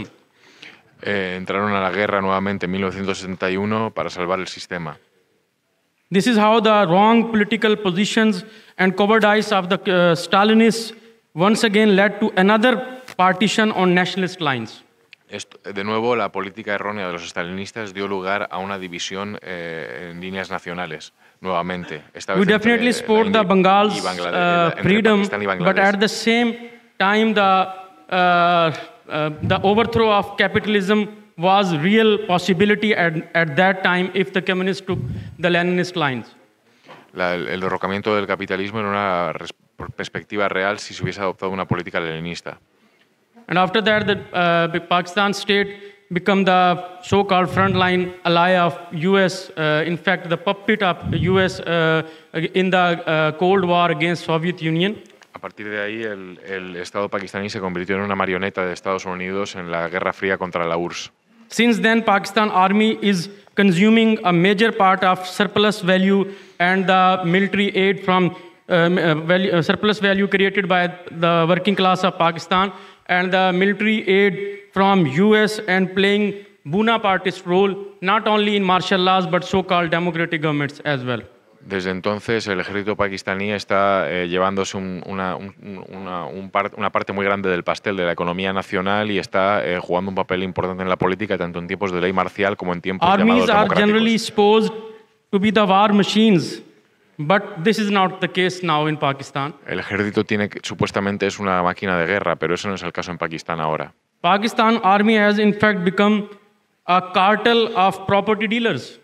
Eh, entraron a la guerra nuevamente en mil novecientos setenta y uno para salvar el sistema. This is how the wrong political positions and cowardice of the uh, Stalinists once again led to another partition on nationalist lines. Esto, de nuevo, la política errónea de los estalinistas dio lugar a una división eh, en líneas nacionales, nuevamente. Esta vez We definitely support the Bengal's uh, freedom, but at the same time, the, uh, uh, the overthrow of capitalism was real possibility at, at that time if the communists took the Leninist lines. La, el derrocamiento del capitalismo era una perspectiva real si se hubiese adoptado una política leninista. And after that, the uh, Pakistan state became the so-called frontline ally of U S. Uh, in fact, the puppet of U S uh, in the uh, Cold War against Soviet Union. A partir de ahí, el, el Estado pakistaní se convirtió en una marioneta de Estados Unidos en la Guerra Fría contra la U R S S. Since then, Pakistan Army is consuming a major part of surplus value and the military aid from um, uh, value, uh, surplus value created by the working class of Pakistan and the military aid from U S and playing Bonapartist role not only in martial laws but so-called democratic governments as well. Desde entonces, el ejército pakistaní está eh, llevándose un, una, un, una, un par, una parte muy grande del pastel de la economía nacional y está eh, jugando un papel importante en la política, tanto en tiempos de ley marcial como en tiempos Armies llamados are democráticos. generally supposed to be the war machines, but this is not the case now in Pakistan. El ejército tiene, supuestamente es una máquina de guerra, pero eso no es el caso en Pakistán ahora. Pakistan Army has in fact become a cartel of property dealers.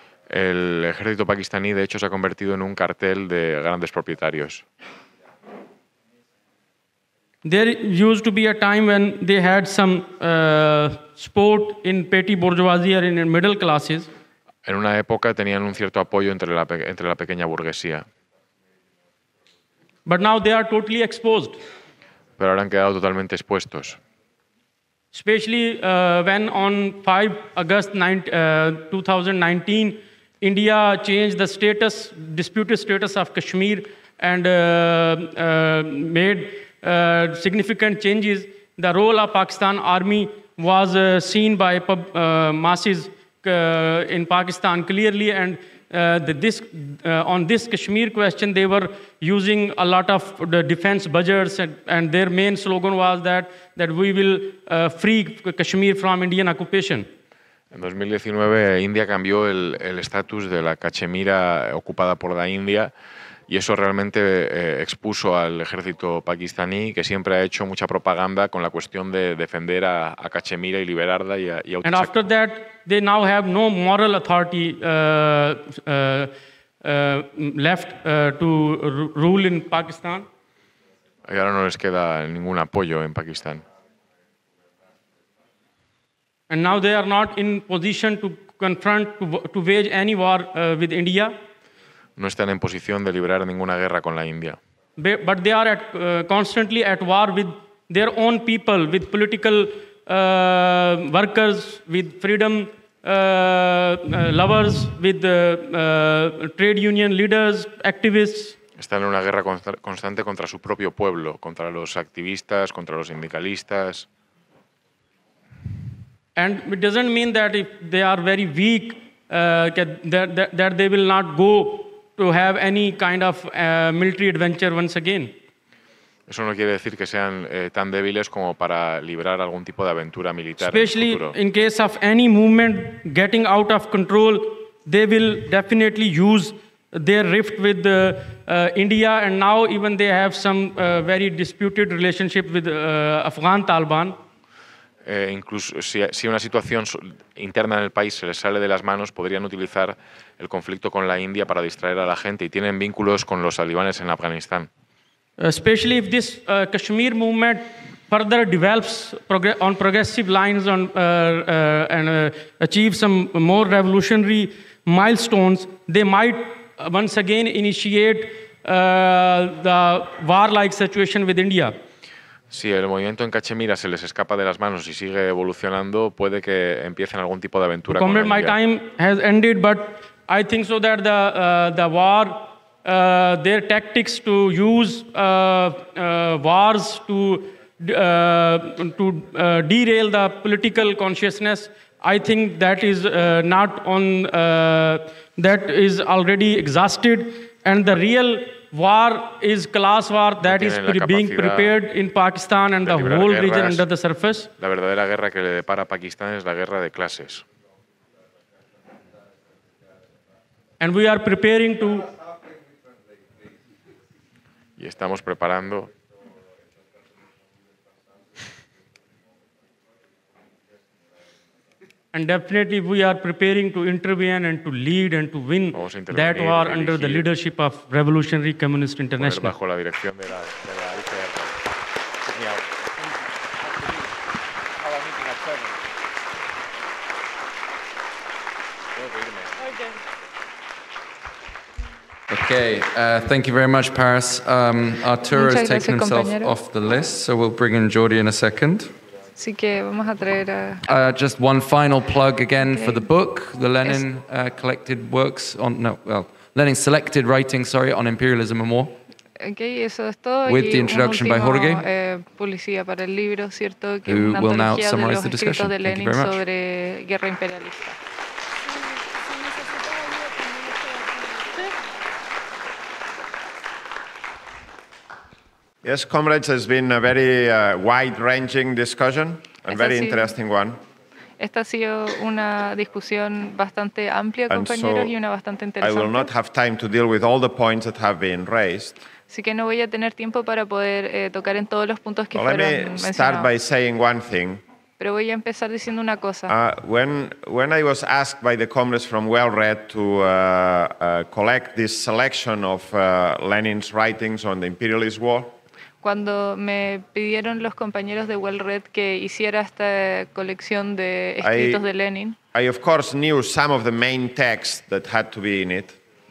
El ejército pakistaní, de hecho, se ha convertido en un cartel de grandes propietarios. There used to be a time when they had some uh, sport in petty bourgeoisie or in middle classes. En una época tenían un cierto apoyo entre la, entre la pequeña burguesía. But now they are totally exposed. Pero ahora han quedado totalmente expuestos. Especially uh, when on five August two thousand nineteen, India changed the status, disputed status of Kashmir and uh, uh, made uh, significant changes. The role of Pakistan Army was uh, seen by pub, uh, masses uh, in Pakistan clearly, and uh, the, this, uh, on this Kashmir question, they were using a lot of the defense budgets, and, and their main slogan was that, that we will uh, free Kashmir from Indian occupation. En dos mil diecinueve, India cambió el estatus de la Cachemira ocupada por la India y eso realmente eh, expuso al ejército pakistaní, que siempre ha hecho mucha propaganda con la cuestión de defender a, a Cachemira y liberarla y, y And after that, they now have no moral authority uh, uh, uh, left uh, to rule in Pakistan. Y ahora no les queda ningún apoyo en Pakistán. And now they are not in position to confront, to, to wage any war uh, with India. No están en posición de librar ninguna guerra con la India. But they are at, uh, constantly at war with their own people, with political uh, workers, with freedom uh, uh, lovers, with uh, uh, trade union leaders, activists. Están en una guerra constante contra su propio pueblo, contra los activistas, contra los sindicalistas. And it doesn't mean that if they are very weak, uh, that, that, that they will not go to have any kind of uh, military adventure once again. Eso no quiere decir que sean eh, tan débiles como para librar algún tipo de aventura militar. Especially en el futuro. In case of any movement getting out of control, they will definitely use their rift with uh, uh, India, and now even they have some uh, very disputed relationship with uh, Afghan Taliban. Eh, incluso si, si una situación interna en el país se les sale de las manos, podrían utilizar el conflicto con la India para distraer a la gente y tienen vínculos con los talibanes en Afganistán. Especially if this uh, Kashmir movement further develops prog on progressive lines on, uh, uh, and uh, achieve some more revolutionary milestones, they might once again initiate uh, the war-like situation with India. Si el movimiento en Cachemira se les escapa de las manos y sigue evolucionando, puede que empiecen algún tipo de aventura con la Comrade, my India. time has ended, but I think so that the uh, the war, uh, their tactics to use uh, uh, wars to uh, to uh, derail the political consciousness, I think that is uh, not on uh, that is already exhausted, and the real war is class war that is tienen la pre being capacidad prepared in Pakistan and de the librar whole region guerras. under the surface. La verdadera guerra que le depara a Pakistán es la guerra de clases. And we are preparing to Y estamos preparando and definitely we are preparing to intervene and to lead and to win that war under the leadership of Revolutionary Communist poner International. bajo la dirección de la, de la I C R. Okay, uh, thank you very much, Paris. Um, Arturo Muchas has taken gracias, himself compañero. off the list, so we'll bring in Jordi in a second. Así que vamos a traer a... Uh, just one final plug again for the book, the Lenin uh, collected works on, no, well, Lenin selected writings, sorry, on imperialism and war. Ok, eso es todo. With y the un introduction by último, Jorge. eh, publicidad para el libro, ¿cierto? Que es Who una will now antología de summarize los the escritos discussion. de Thank you Lenin very much. sobre guerra imperialista. Yes, comrades, it's been a very uh, wide-ranging discussion and Eso very sí. interesting one. Esta ha sido una discusión bastante amplia, And compañeros, so y una bastante I will interesante. not have time to deal with all the points that have been raised. Así que no voy a tener tiempo para poder eh, tocar en todos los puntos que Well, let fueron me start by mencionados. saying one thing. Pero voy a empezar diciendo una cosa. Uh, when, when I was asked by the comrades from Well-Read to uh, uh, collect this selection of uh, Lenin's writings on the imperialist war, Cuando me pidieron los compañeros de Well-Read que hiciera esta colección de escritos I- de Lenin, I of course knew some of the main texts that had to be in it,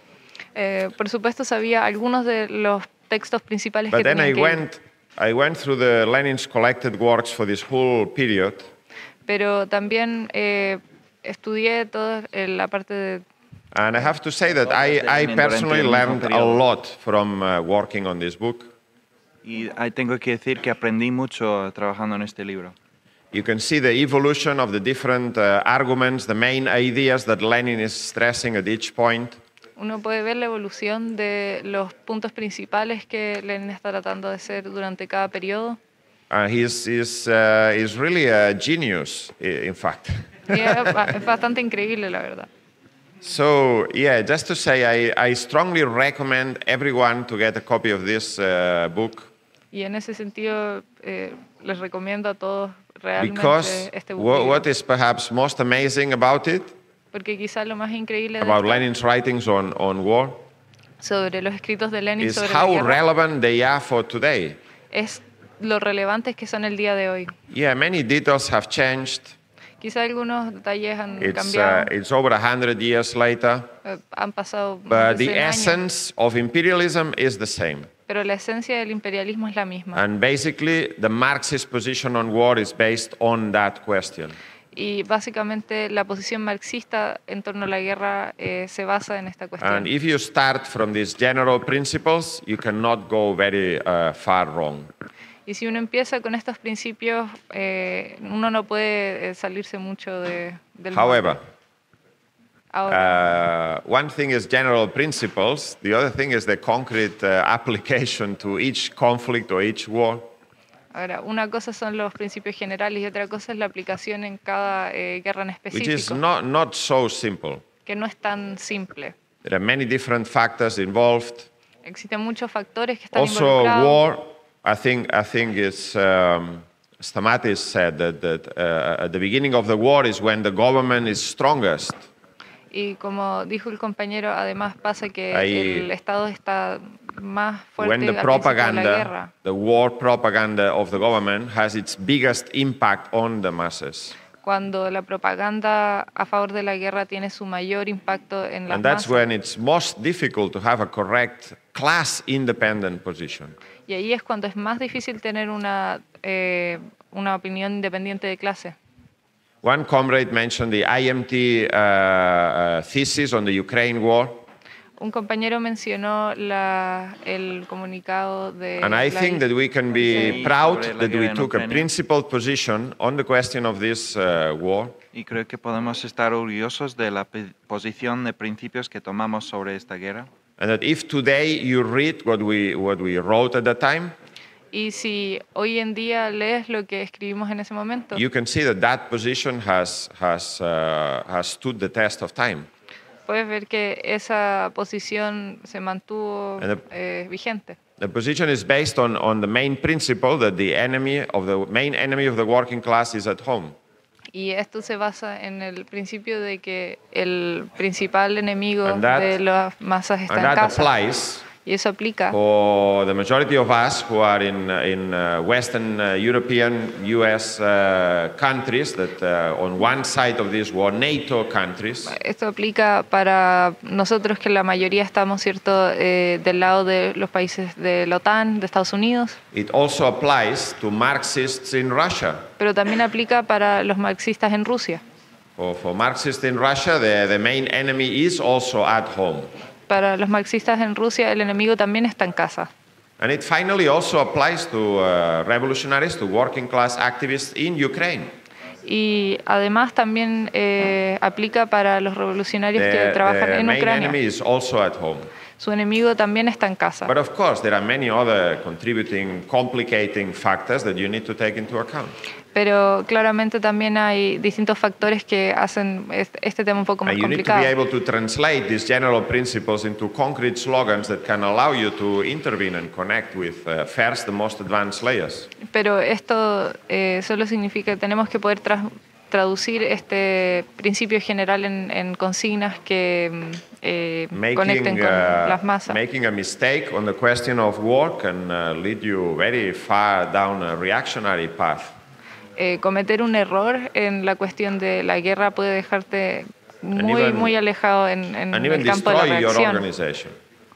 eh, por supuesto sabía algunos de los textos principales but que then I tenían que ir, went, I went through the Lenin's collected works for this whole period, pero también eh, estudié toda eh, la parte de... and I have to say that I, I personally learned a lot from uh, working on this book. Y ahí tengo que decir que aprendí mucho trabajando en este libro. You can see the evolution of the different uh, arguments, the main ideas that Lenin is stressing at each point. Uno puede ver la evolución de los puntos principales que Lenin está tratando de hacer durante cada periodo. Uh, he's, he's, uh, he's really a genius, i- in fact. Y es, ba- es bastante increíble, la verdad. So, yeah, just to say, I, I strongly recommend everyone to get a copy of this uh, book Y en ese sentido eh, les recomiendo a todos realmente because este wha- libro, what is perhaps most amazing about it, porque quizá lo más increíble de about esto, Lenin's writings on, on war, sobre los escritos de Lenin is sobre la how guerra relevant they are for today. es lo relevantes que son el día de hoy. Yeah, many details have changed. Quizá algunos detalles han It's, cambiado, uh, it's over a hundred years later, eh, han pasado más but de the cien años, essence of imperialism is the same. pero la esencia del imperialismo es la misma. And basically, the Marxist position on war is based on that question. Y básicamente la posición marxista en torno a la guerra eh, se basa en esta cuestión. And if you start from these general principles, you cannot go very uh, far wrong. Y si uno empieza con estos principios, eh, uno no puede eh, salirse mucho de, del However, Ahora, uh, one thing is general principles, the other thing is the concrete uh, application to each conflict or each war. ahora, una cosa son los principios generales y otra cosa es la aplicación en cada eh, guerra en Which is específico, not, not so simple. que no es tan simple. There are many different factors involved. Existen muchos factores que están Also, involucrados. war, I think, I think it's, um, Stamatis said that, that uh, at the beginning of the war is when the government is strongest. Y como dijo el compañero, además pasa que Ahí- el Estado está más fuerte When the al principio de la propaganda, guerra. the war propaganda of the government has its biggest impact on the masses. cuando la propaganda a favor de la guerra tiene su mayor impacto en las And that's masas. when it's most difficult to have a correct class-independent position. Y ahí es cuando es más difícil tener una, eh, una opinión independiente de clase. One comrade mentioned the I M T uh, uh, thesis on the Ukraine war. Un compañero mencionó la, el comunicado de... And I la- think that we can be proud that we took a principled position on the question of this uh, war. Y creo que podemos estar orgullosos de la pe- posición de principios que tomamos sobre esta guerra. And that if today you read what we, what we wrote at the time, Y si hoy en día lees lo que escribimos en ese momento, you can see that that position has, has, uh, has stood the test of time. puedes ver que esa posición se mantuvo And eh, vigente. The position is based on, on the main principle that the enemy of the main enemy of the working class is at home. Y esto se basa en el principio de que el principal enemigo And that- de las masas está And en that casa. applies Y eso aplica for the majority of us who are in, in uh, Western uh, European, U S uh, countries that uh, on one side of this war, NATO countries, Esto aplica para nosotros que la mayoría estamos, ¿cierto?, eh, del lado de los países de la OTAN, de Estados Unidos, it also applies to Marxists in Russia. pero también aplica para los marxistas en Rusia. For, for Marxists in Russia, the, the main enemy is also at home. Para los marxistas en Rusia, el enemigo también está en casa. And it finally also applies to uh, revolutionaries, to working class activists in Ukraine. Y además también eh, aplica para los revolucionarios que The, trabajan the en main Ucrania. enemy is also at home. Su enemigo también está en casa. But of course, there are many other contributing, complicating factors that you need to take into account. Pero claramente también hay distintos factores que hacen est- este tema un poco más And you need to be complicado. able to translate these general principles into concrete slogans that can allow you to intervene and connect with uh, first the most advanced layers. Pero esto eh, solo significa que tenemos que poder tras- traducir este principio general en, en consignas que mm, eh, conecten Making, con uh, las masas. making a mistake on the question of war can uh, lead you very far down a reactionary path. Eh, cometer un error en la cuestión de la guerra puede dejarte muy, even- muy alejado en, en And even el campo de la destroy your reacción. organization.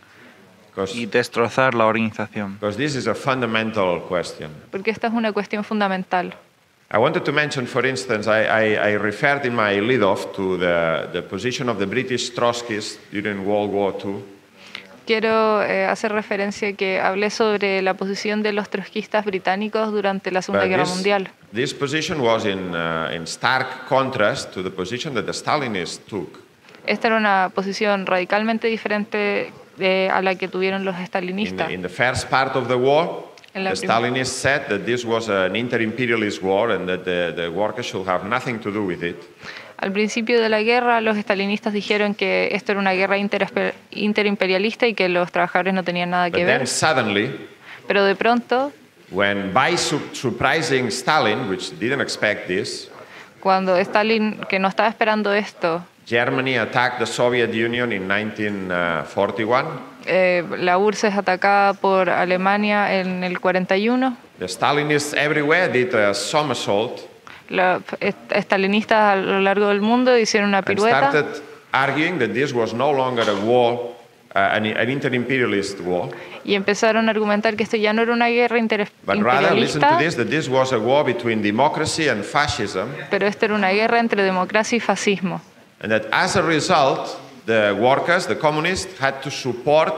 Y destrozar la organización. Because this is a fundamental question. Porque esta es una cuestión fundamental. I wanted to mention, for instance, I, I, I referred in my lead-off to the, the position of the British Trotskyists during World War Two. Quiero eh, hacer referencia que hablé sobre la posición de los trotskistas británicos durante la Segunda But Guerra this, Mundial. this position was in, uh, in stark contrast to the position that the Stalinists took. Esta era una posición radicalmente diferente de, a la que tuvieron los In estalinistas. the, in the first part of the war, En la the prim- Stalinists said that this was an inter-imperialist war and that the, the workers should have nothing to do with it. Al principio de la guerra, los estalinistas dijeron que esto era una guerra interespe- interimperialista y que los trabajadores no tenían nada But que then ver. suddenly, Pero de pronto, when by su- surprising Stalin, which didn't expect this, cuando Stalin, que no estaba esperando esto, Germany attacked the Soviet Union in nineteen forty-one, eh, la U R S S es atacada por Alemania en el cuarenta y uno. the Stalinists everywhere did a somersault Los est- estalinistas a lo largo del mundo hicieron una and pirueta started arguing that this was no longer a war, uh, an, an inter-imperialist war, y empezaron a argumentar que esto ya no era una guerra interes- but rather, listen to imperialista, this, that this was a war between democracy and fascism, pero esto era una guerra entre democracia y fascismo. and that as a result, the workers, the communists, had to support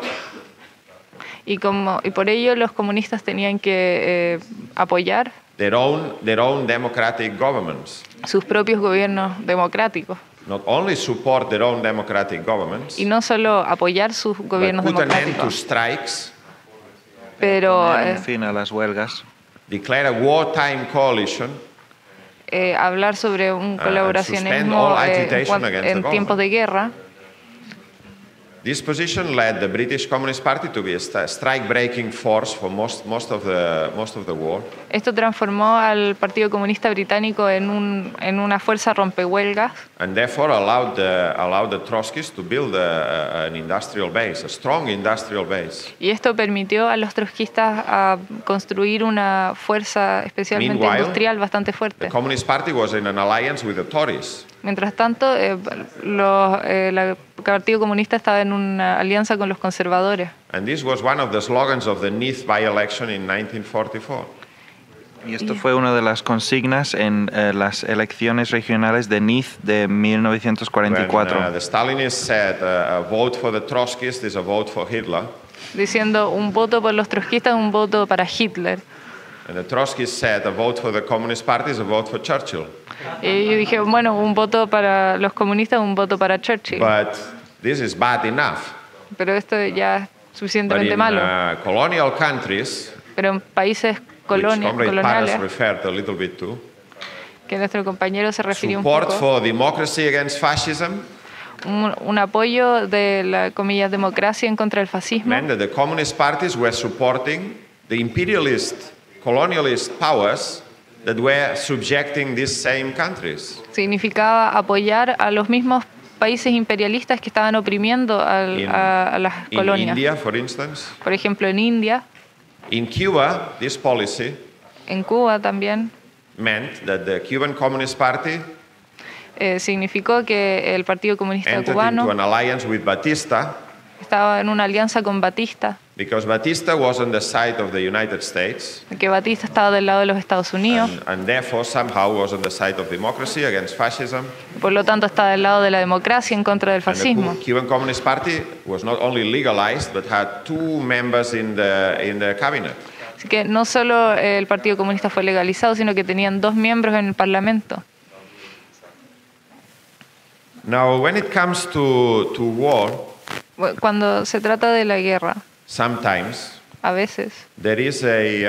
Y, como, y por ello los comunistas tenían que eh, apoyar their own, their own democratic governments. sus propios gobiernos democráticos. Not only support their own democratic governments, Y no solo apoyar sus but gobiernos put an end to democráticos, strikes, pero Poner eh, fin a las huelgas. declare a wartime coalition, eh, hablar sobre un Uh, colaboracionismo suspend all eh, en, agitation cuan- against the en tiempos de guerra This position led the British Communist Party to be a strike-breaking force for most, most, of the, most of the war. Esto transformó al Partido Comunista Británico en, un, en una fuerza rompehuelgas. And therefore allowed the, allowed the Trotskyists to build a, a, an industrial base, a strong industrial base. Y esto permitió a los trotskistas a construir una fuerza especialmente Meanwhile, industrial bastante fuerte. The Communist Party was in an alliance with the Tories. Mientras tanto, eh, los, eh, el Partido Comunista estaba en una alianza con los conservadores. And this was one of the slogans of the Neath by-election in nineteen forty-four. Y esto fue una de las consignas en uh, las elecciones regionales de Neath de mil novecientos cuarenta y cuatro. When, uh, the Stalinists said uh, a vote for the Trotskyists is a vote for Hitler. Diciendo un voto por los trotskistas, un voto para Hitler. And the Trotskyists said a vote for the Communist Party is a vote for Churchill. Y yo dije, bueno, un voto para los comunistas, un voto para Churchill. But this is bad enough. Pero esto ya es suficientemente But in, malo. Uh, colonial countries, Pero en países colonia, which coloniales, Paris referred a little bit to, que nuestro compañero se refirió un support poco, for democracy against fascism un, un apoyo de la comillas democracia en contra del fascismo, meant that the communist parties were supporting the imperialist, colonialist powers that were subjecting these same countries. significaba apoyar a los mismos países imperialistas que estaban oprimiendo al, In- a, a las In colonias. India, for instance, Por ejemplo, en India, in Cuba, this policy en Cuba también, meant that the Cuban Communist Party eh, significó que el Partido Comunista entered Cubano into an alliance with Batista estaba en una alianza con Batista, because Batista was on the side of the United States que Batista estaba del lado de los Estados Unidos, and, and therefore somehow was on the side of democracy against fascism. por lo tanto estaba del lado de la democracia en contra del And the fascismo. Cu- Cuban Communist Party was not only legalized but had two members in the, in the cabinet. Así que no solo el Partido Comunista fue legalizado, sino que tenían dos miembros en el Parlamento. Now, when it comes to, to war, Bueno, cuando se trata de la guerra, sometimes a veces there is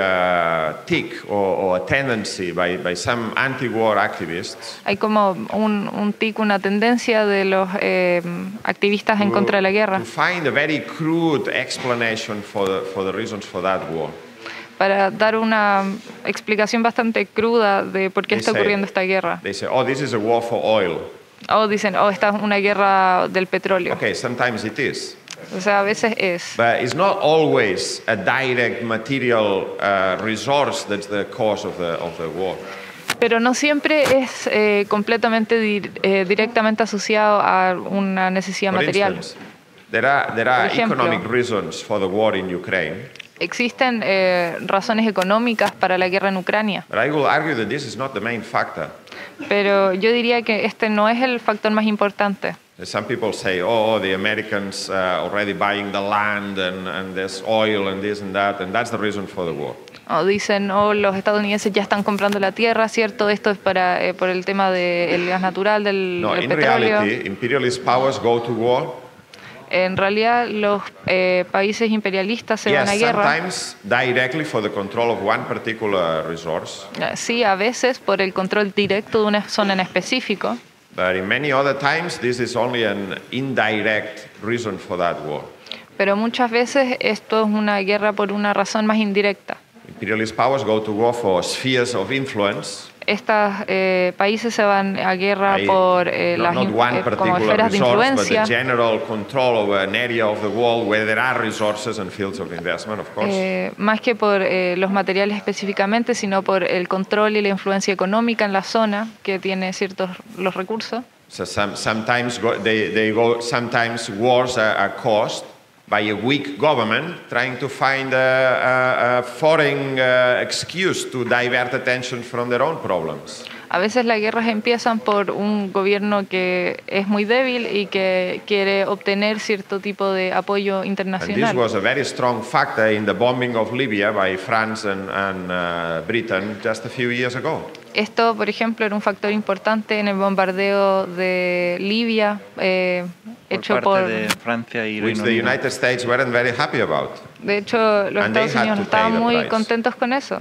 a uh, tick or, or a tendency by, by some anti-war activists hay como un, un tic, una tendencia de los eh, activistas en to- contra de la guerra to find a very crude explanation for the, for the reasons for that war. para dar una explicación bastante cruda de por qué They está say- ocurriendo esta guerra. They say, oh, this is a war for oil. O dicen, oh, esta es una guerra del petróleo. Okay, sometimes it is. O sea, a veces es. But it's not always a direct material uh, resource that's the cause of the, of the war. Pero no siempre es eh, completamente di- eh, directamente asociado a una necesidad For material. instance, there are, there are Por ejemplo, economic reasons for the war in Ukraine, Existen eh, razones económicas para la guerra en Ucrania, but I will argue that this is not the main factor. pero yo diría que este no es el factor más importante. Some people say, oh, the Americans uh, already buying the land and, and there's oil and this and that, and that's the reason for the war. O dicen, oh, los estadounidenses ya están comprando la tierra, ¿cierto? Esto es para, eh, por el tema del gas natural, del, No, del in petróleo. reality, imperialist powers go to war. En realidad, los eh, países imperialistas se van a Yes, guerra. sometimes directly for the control of one particular resource, Eh, Sí, a veces por el control directo de una zona en específico, but in many other times, this is only an indirect reason for that war. pero muchas veces esto es una guerra por una razón más indirecta. Imperialist powers go to war for spheres of influence. Estos eh, países se van a guerra I- por eh, not, las not in- one eh, como particular esferas de resource, but influencia, the general control over an area of the world where there are resources and fields of investment, of course. eh, más que por eh, los materiales específicamente, sino por el control y la influencia económica en la zona que tiene ciertos los recursos. So some, sometimes go, they, they go, sometimes wars are, are caused by a weak government trying to find a, a, a foreign uh, excuse to divert attention from their own problems. A veces las guerras empiezan por un gobierno que es muy débil y que quiere obtener cierto tipo de apoyo And this internacional. was a very strong factor in the bombing of Libya by France and, and uh, Britain just a few years ago. Esto, por ejemplo, era un factor importante en el bombardeo de Libia, eh, hecho parte por... de Francia y Which Reino the Unido. United States weren't very happy about. De hecho, los And they Estados had Unidos to no estaban pay the muy price. contentos con eso.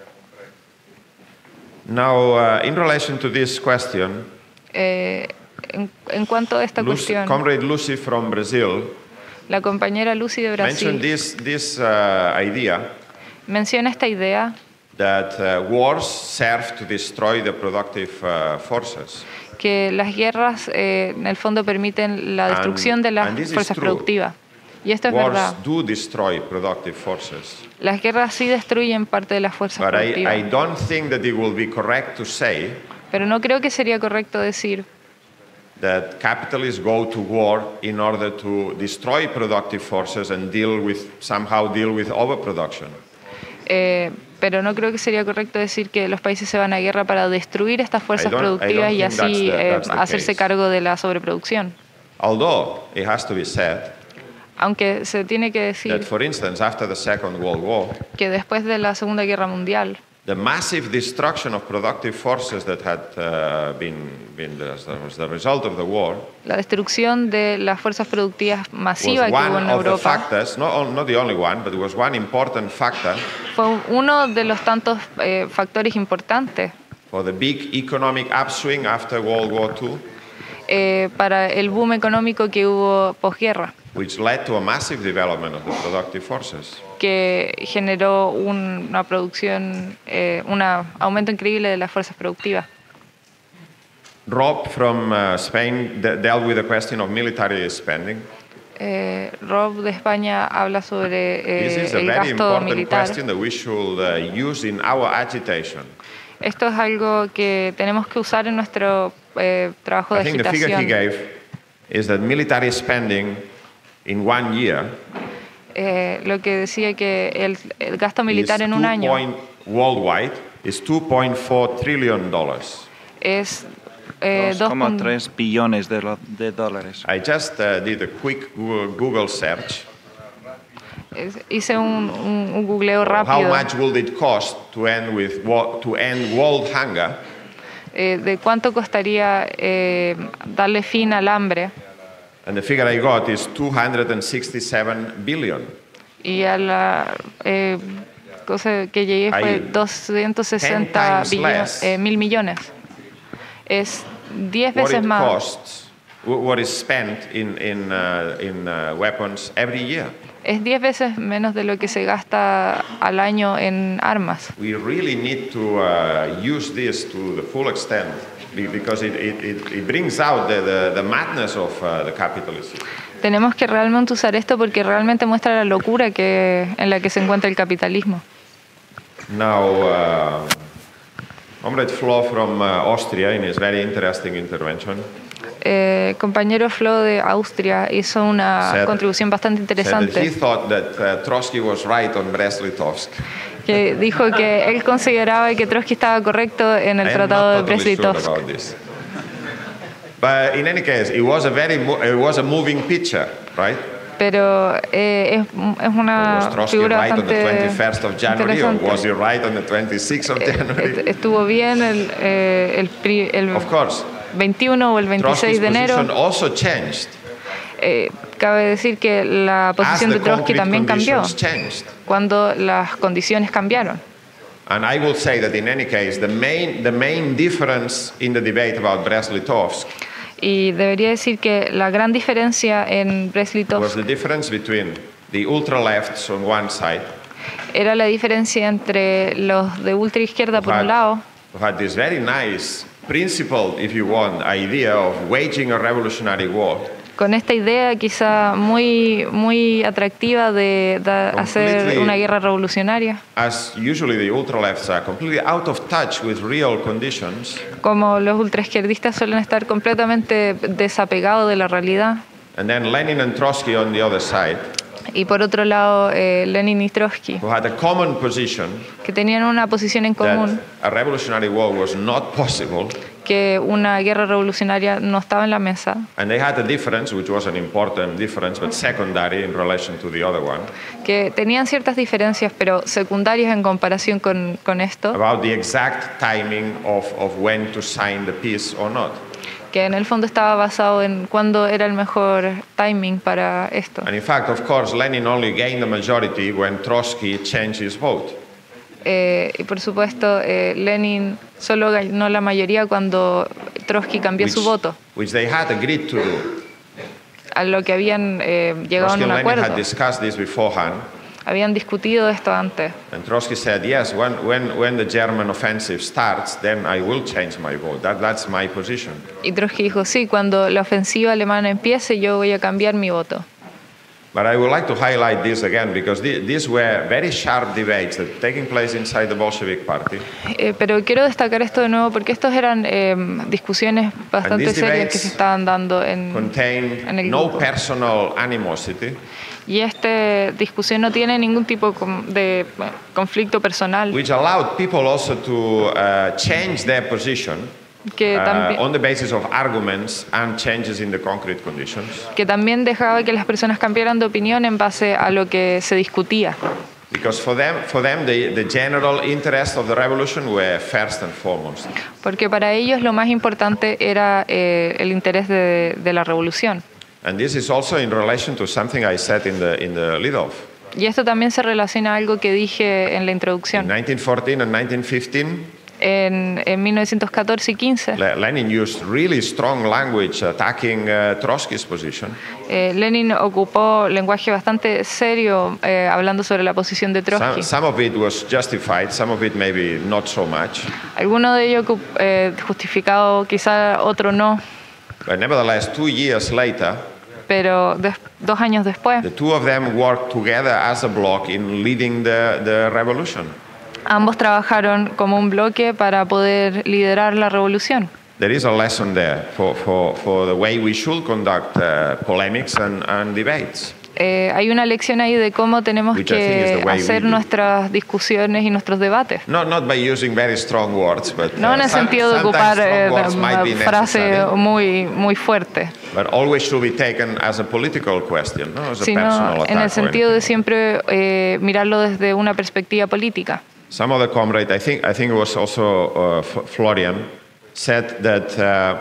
Now, uh, in relation to this question, Eh, en, en cuanto a esta Lucy, cuestión, Comrade Lucy from Brazil la compañera Lucy de mentioned Brasil this, this uh, idea menciona esta idea that uh, wars serve to destroy the productive uh, forces. que las guerras eh, en el fondo permiten la destrucción And- de las and this is fuerzas true. productivas. Y esto es Wars verdad. do destroy productive forces. Las guerras sí destruyen parte de las fuerzas But I, productivas. I don't think that it will be correct to say Pero no creo que sería correcto decir that capitalists go to war in order to destroy productive forces and deal with, somehow deal with overproduction. Eh, pero no creo que sería correcto decir que los países se van a guerra para destruir estas fuerzas I don't- I don't productivas y think así that's the- eh, that's the hacerse case. cargo de la sobreproducción. Although it has to be said Aunque se tiene que decir that, for instance, after the Second World War, que después de la Segunda Guerra Mundial, the massive destruction of productive forces that had uh, been, been the, was the result of the war la destrucción de las fuerzas productivas was masiva que hubo one en of the Europa factors, not, all- not the only one, but it was one important factor fue uno de los tantos eh, factores importantes for the big economic upswing after World War Two, eh, para el boom económico que hubo posguerra, which led to a massive development of the productive forces. que generó un- una producción, eh, un aumento increíble de las fuerzas productivas. Rob from uh, Spain de- dealt with the question of military spending. Eh, Rob de España habla sobre eh, This is a el very gasto important militar. question that we should uh, use in our agitation. Esto es algo que tenemos que usar en nuestro eh, trabajo I de think the figure he agitación. gave is that military spending in one year Eh, lo que decía que el, el gasto is militar en un two año point- worldwide is two point four trillion dollars. es eh, dos dos coma pun- tres billones de, lo- de dólares. I just uh, did a quick Google, Google search. es- hice un, un- un googleo How rápido much will it cost to end with wo- to end world hunger? eh, de cuánto costaría eh, darle fin al hambre, And the figure I got is two hundred sixty-seven billion. y a la eh, cosa que llegué fue Ahí, doscientos sesenta ten times billo- less. eh, mil millones. Es diez What veces it más. costs, wh- what is spent in in uh, in uh, weapons every year. Es diez veces menos de lo que se gasta al año en armas. We really need to uh, use this to the full extent be- because it, it, it, it brings out the, the, the madness of uh, the capitalism. Tenemos que realmente usar esto porque realmente muestra la locura que, en la que se encuentra el capitalismo. Now, uh, Comrade Flo from uh, Austria, in his very interesting intervention, Eh, compañero Flo de Austria hizo una Said- contribución bastante said that he interesante, thought that uh, Trotsky was right on Brest-Litovsk. que dijo que él consideraba que Trotsky estaba correcto en el I am tratado de not totally sure Brest-Litovsk. about this. But in any case, it was a very mo- it was a moving picture, right? Pero eh, es, es una Was Trotsky figura right on the bastante twenty-first of January, or interesante. was he right on the twenty-sixth of January? Estuvo bien el, eh, el, pri- el Of course. veintiuno o el Trotsky's veintiséis de enero. position also changed Eh, cabe decir que la as posición the de Trotsky concrete también cambió conditions changed. cuando las condiciones cambiaron. And I will say that in any case, the main, the main difference in the debate about Brest-Litovsk Y debería decir que la gran diferencia en was Brest-Litovsk the difference between the ultra-lefts on one side, era la diferencia entre los de ultraizquierda por un lado, who had this very nice principled, if you want, idea of waging a revolutionary war, con esta idea quizá muy, muy atractiva de, de hacer Completely. una guerra revolucionaria. as usually the ultra-lefts are completely out of touch with real conditions, Como los ultraizquierdistas suelen estar completamente desapegados de la realidad. and then Lenin and Trotsky on the other side, Y por otro lado, eh, Lenin y Trotsky, who had a common position que tenían una posición en that común, a revolutionary war was not possible, que una guerra revolucionaria no estaba en la mesa, and they had a difference, which was an important difference, but secondary in relation to the other one, que tenían ciertas diferencias, pero secundarias en comparación con, con esto, about the exact timing of, of when to sign the peace or not. que en el fondo estaba basado en cuándo era el mejor timing para esto. And in fact, of course, Lenin only gained the majority when Trotsky changed his vote. Eh, y por supuesto, eh, Lenin solo ganó la mayoría cuando Trotsky cambió which, su voto, which they had agreed to do. a lo que habían eh, llegado Trotsky en un and Lenin acuerdo. had discussed this beforehand. Habían discutido esto antes. And Trotsky said, yes, when, when, when the German offensive starts, then I will change my vote. That, that's my position. Y Trotsky dijo, sí, cuando la ofensiva alemana empiece, yo voy a cambiar mi voto. But I would like to highlight this again, because the, these were very sharp debates that taking place inside the Bolshevik Party. Eh, pero quiero destacar esto de nuevo porque estos eran eh, discusiones bastante these serias que se debates estaban dando en, Contain en el no grupo. personal animosity, Y esta discusión no tiene ningún tipo de bueno, conflicto personal, which allowed people also to uh, change their position que uh, también, on the basis of arguments and changes in the concrete conditions. que también dejaba que las personas cambiaran de opinión en base a lo que se discutía. Because for them, for them the, the general interest of the revolution were first and foremost. Porque para ellos lo más importante era eh, el interés de, de la revolución. And this is also in relation to something I said in the, in the lead-off. Y esto también se relaciona a algo que dije en la In introducción. nineteen fourteen and nineteen fifteen, En, en mil novecientos catorce y quince, Le- Lenin used really strong language attacking uh, Trotsky's position. eh, Lenin ocupó lenguaje bastante serio eh, hablando sobre la posición de Trotsky. Some, some of it was justified, some of it maybe not so much. Alguno de ellos eh, justificado, quizá otro no, But nevertheless, two years later, pero des- dos años después, the two of them worked together as a bloc in leading the, the revolution. ambos trabajaron como un bloque para poder liderar la revolución. There is a lesson there for, for, for the way we should conduct uh, polemics and, and debates. Eh, hay una lección ahí de cómo tenemos Which I think is que the way we hacer do. nuestras discusiones y nuestros debates. Not, not by using very strong words, but No en uh, el some- sentido de sometimes ocupar eh, strong words might be una frase necessary, muy, muy fuerte, but always should be taken as a political question, no as a personal sino attack. en or el sentido anything. de siempre eh, mirarlo desde una perspectiva política. Some other comrade, I think, I think it was also uh, F- Florian, said that uh,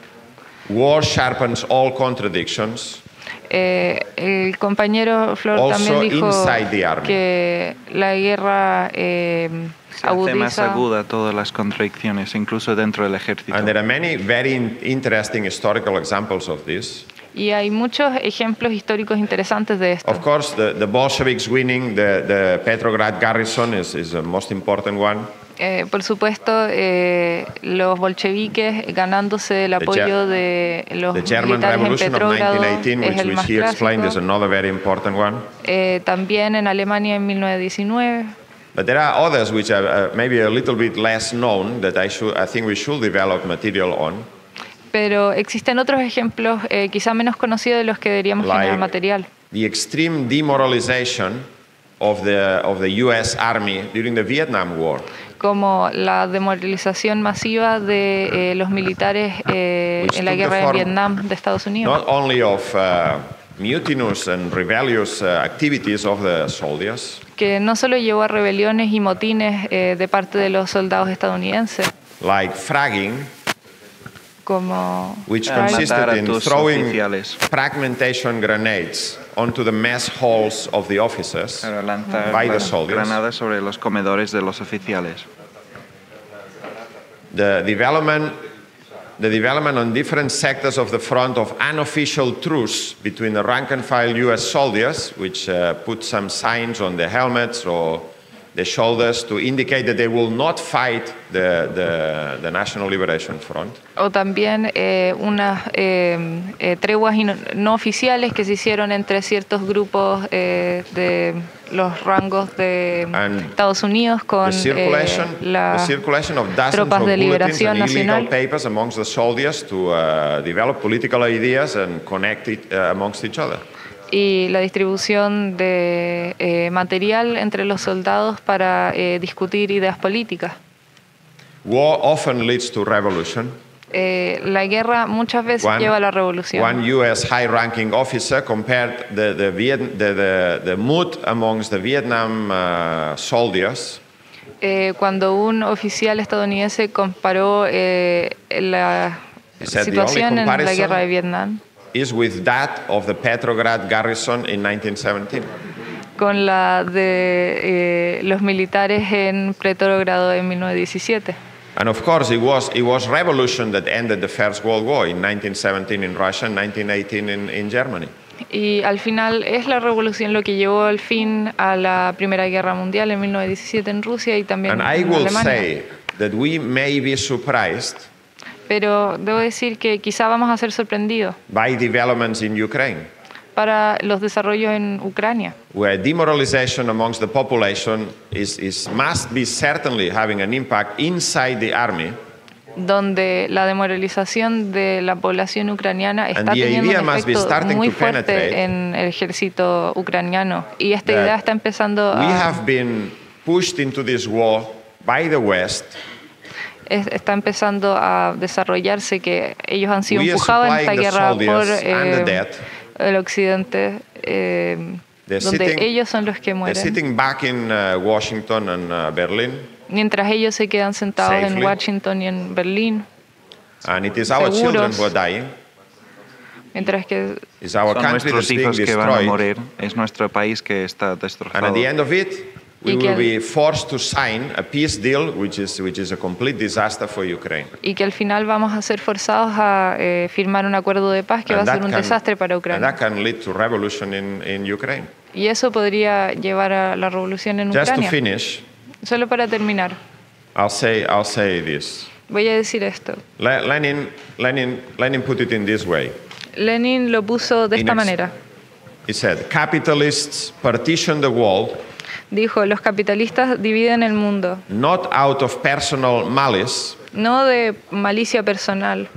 war sharpens all contradictions. Eh, el compañero Flor Also también dijo inside the army. que la guerra eh, Se hace más agudiza. aguda todas las contradicciones, incluso dentro del ejército. And there are many very in- interesting historical examples of this. Y hay muchos ejemplos históricos interesantes de esto. Of course, the, the Bolsheviks winning the, the Petrograd garrison is, is the most important one. Eh, por supuesto, eh, los bolcheviques ganándose el apoyo de los The German militares en Revolution of Petrogrado nineteen eighteen, es which, el which más he explained, is clásico. another very important one. Eh, también en Alemania en mil novecientos diecinueve. But there are others which are uh, maybe a little bit less known that I, should, I think we should develop material on. Pero existen otros ejemplos eh, quizá menos conocidos de los que deberíamos Like- generar material. The extreme demoralization of the, of the U S Army during the Vietnam War. Como la demoralización masiva de eh, los militares eh, Which en la took the guerra de form Vietnam de Estados Unidos. Not only of uh, mutinous and rebellious uh, activities of the soldiers, Que no solo llevó a rebeliones y motines eh, de parte de los soldados estadounidenses, like fragging, como which Ah, consisted matar a in tus throwing oficiales. fragmentation grenades onto the mess halls of the officers Claro, lanzar by the gran- soldiers. granadas sobre los comedores de los oficiales. The development, the development on different sectors of the front of unofficial truce between the rank and file U S soldiers, which uh, put some signs on the helmets or the shoulders to indicate that they will not fight the, the, the National Liberation Front. o también eh, unas eh, eh, treguas ino- no oficiales que se hicieron entre ciertos grupos eh, de los rangos de And Estados Unidos con The eh, circulation, the las circulation of dozens tropas of de bulletins liberación and illegal nacional papers amongst the soldiers to uh, develop political ideas and connect it uh, amongst each other. y la distribución de eh, material entre los soldados para eh, discutir ideas políticas. War often leads to revolution. Eh, la guerra muchas veces One- lleva a la revolución. One U S high-ranking officer compared the, the, Viet, the, the, the mood amongst the Vietnam uh, soldiers Eh, cuando un oficial estadounidense comparó eh, la He said the situación only en la comparison guerra de Vietnam is with that of the Petrograd garrison in nineteen seventeen. con la de eh, los militares en Petrogrado en mil novecientos diecisiete. And of course, it was, it was revolution that ended the First World War in nineteen seventeen in Russia and nineteen eighteen in, in Germany. Y al final es la revolución lo que llevó al fin a la Primera Guerra Mundial en mil novecientos diecisiete en Rusia y también And I en will Alemania. say that we may be surprised Pero debo decir que quizá vamos a ser sorprendidos by developments in Ukraine, para los desarrollos en Ucrania, where demoralization amongst the population is, is, must be certainly having an impact inside the army. donde la demoralización de la población ucraniana está And the teniendo idea un must be efecto starting muy to penetrate fuerte en el ejército ucraniano. Y esta that idea está empezando We a, have been pushed into this war by the West. es- está empezando a desarrollarse, que ellos han sido We are empujados en esta supplying the guerra por soldiers and the eh, dead. el occidente, eh, They're donde sitting- ellos son los que They're mueren. sitting back in uh, Washington and uh, Berlin, Mientras ellos se quedan sentados en Safely. Washington y en Berlín, and it is our Seguros. children who are dying. mientras que It's our Son country nuestros that's being hijos que van a destroyed. morir. Es nuestro país que está And destrozado. at the end of it, we Y que will al- be forced to sign a peace deal, which is, which is a complete disaster for Ukraine. y que al final vamos a ser forzados a eh, firmar un acuerdo de paz que va a And ser that un can- desastre para And Ucrania. that can lead to revolution in, in Ukraine. Y eso podría llevar a la revolución en Just to Ucrania. finish, Solo para terminar, I'll say, I'll say this. voy a decir esto. Le- Lenin, Lenin, Lenin put it in this way. Lenin lo puso de esta Inex- manera. He said, capitalists partition the world Dijo, los capitalistas dividen el mundo, not out of personal malice, no de malicia personal,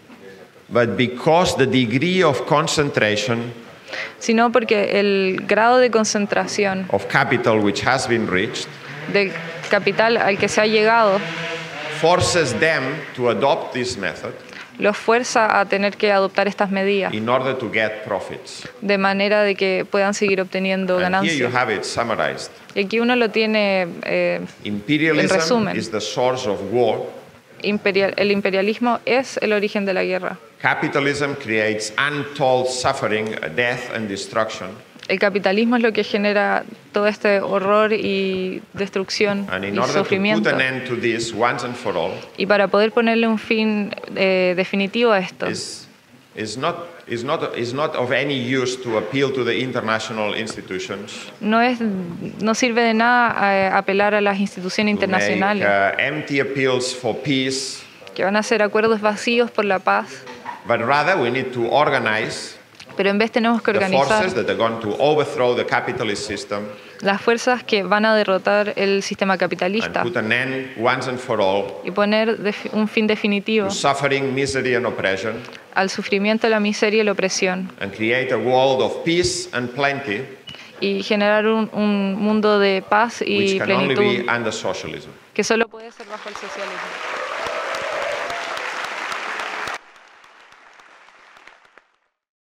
but because the degree of concentration sino porque el grado de concentración of capital which has been reached del capital al que se ha llegado forces them to adopt this method los fuerza a tener que adoptar estas medidas in order to get profits. de manera de que puedan seguir obteniendo And here you ganancias. have it summarized. Y aquí uno lo tiene eh, en Imperialism resumen. is the source of war. Imperial- el imperialismo es el origen de la guerra. Capitalism creates untold suffering, death, and destruction. El capitalismo es lo que genera todo este horror y destrucción And in y order to put sufrimiento. an end to this once and for all, Y para poder ponerle un fin eh, definitivo a esto, is, is, not, is, not, is not of any use to appeal to the international institutions, no, es, no sirve de nada eh, apelar a las instituciones to make internacionales uh, empty appeals for peace, que van a hacer acuerdos vacíos por la paz, but rather we need to organize pero en vez tenemos que the organizar forces that are going to overthrow the capitalist system las fuerzas que van a derrotar el sistema and capitalista put an end once and for all y poner defi- un fin definitivo to suffering, misery, and oppression, al sufrimiento, la miseria y la opresión and create a world of peace and plenty, y generar un, un mundo de paz y which can only plenitud be under socialism. que solo puede ser bajo el socialismo.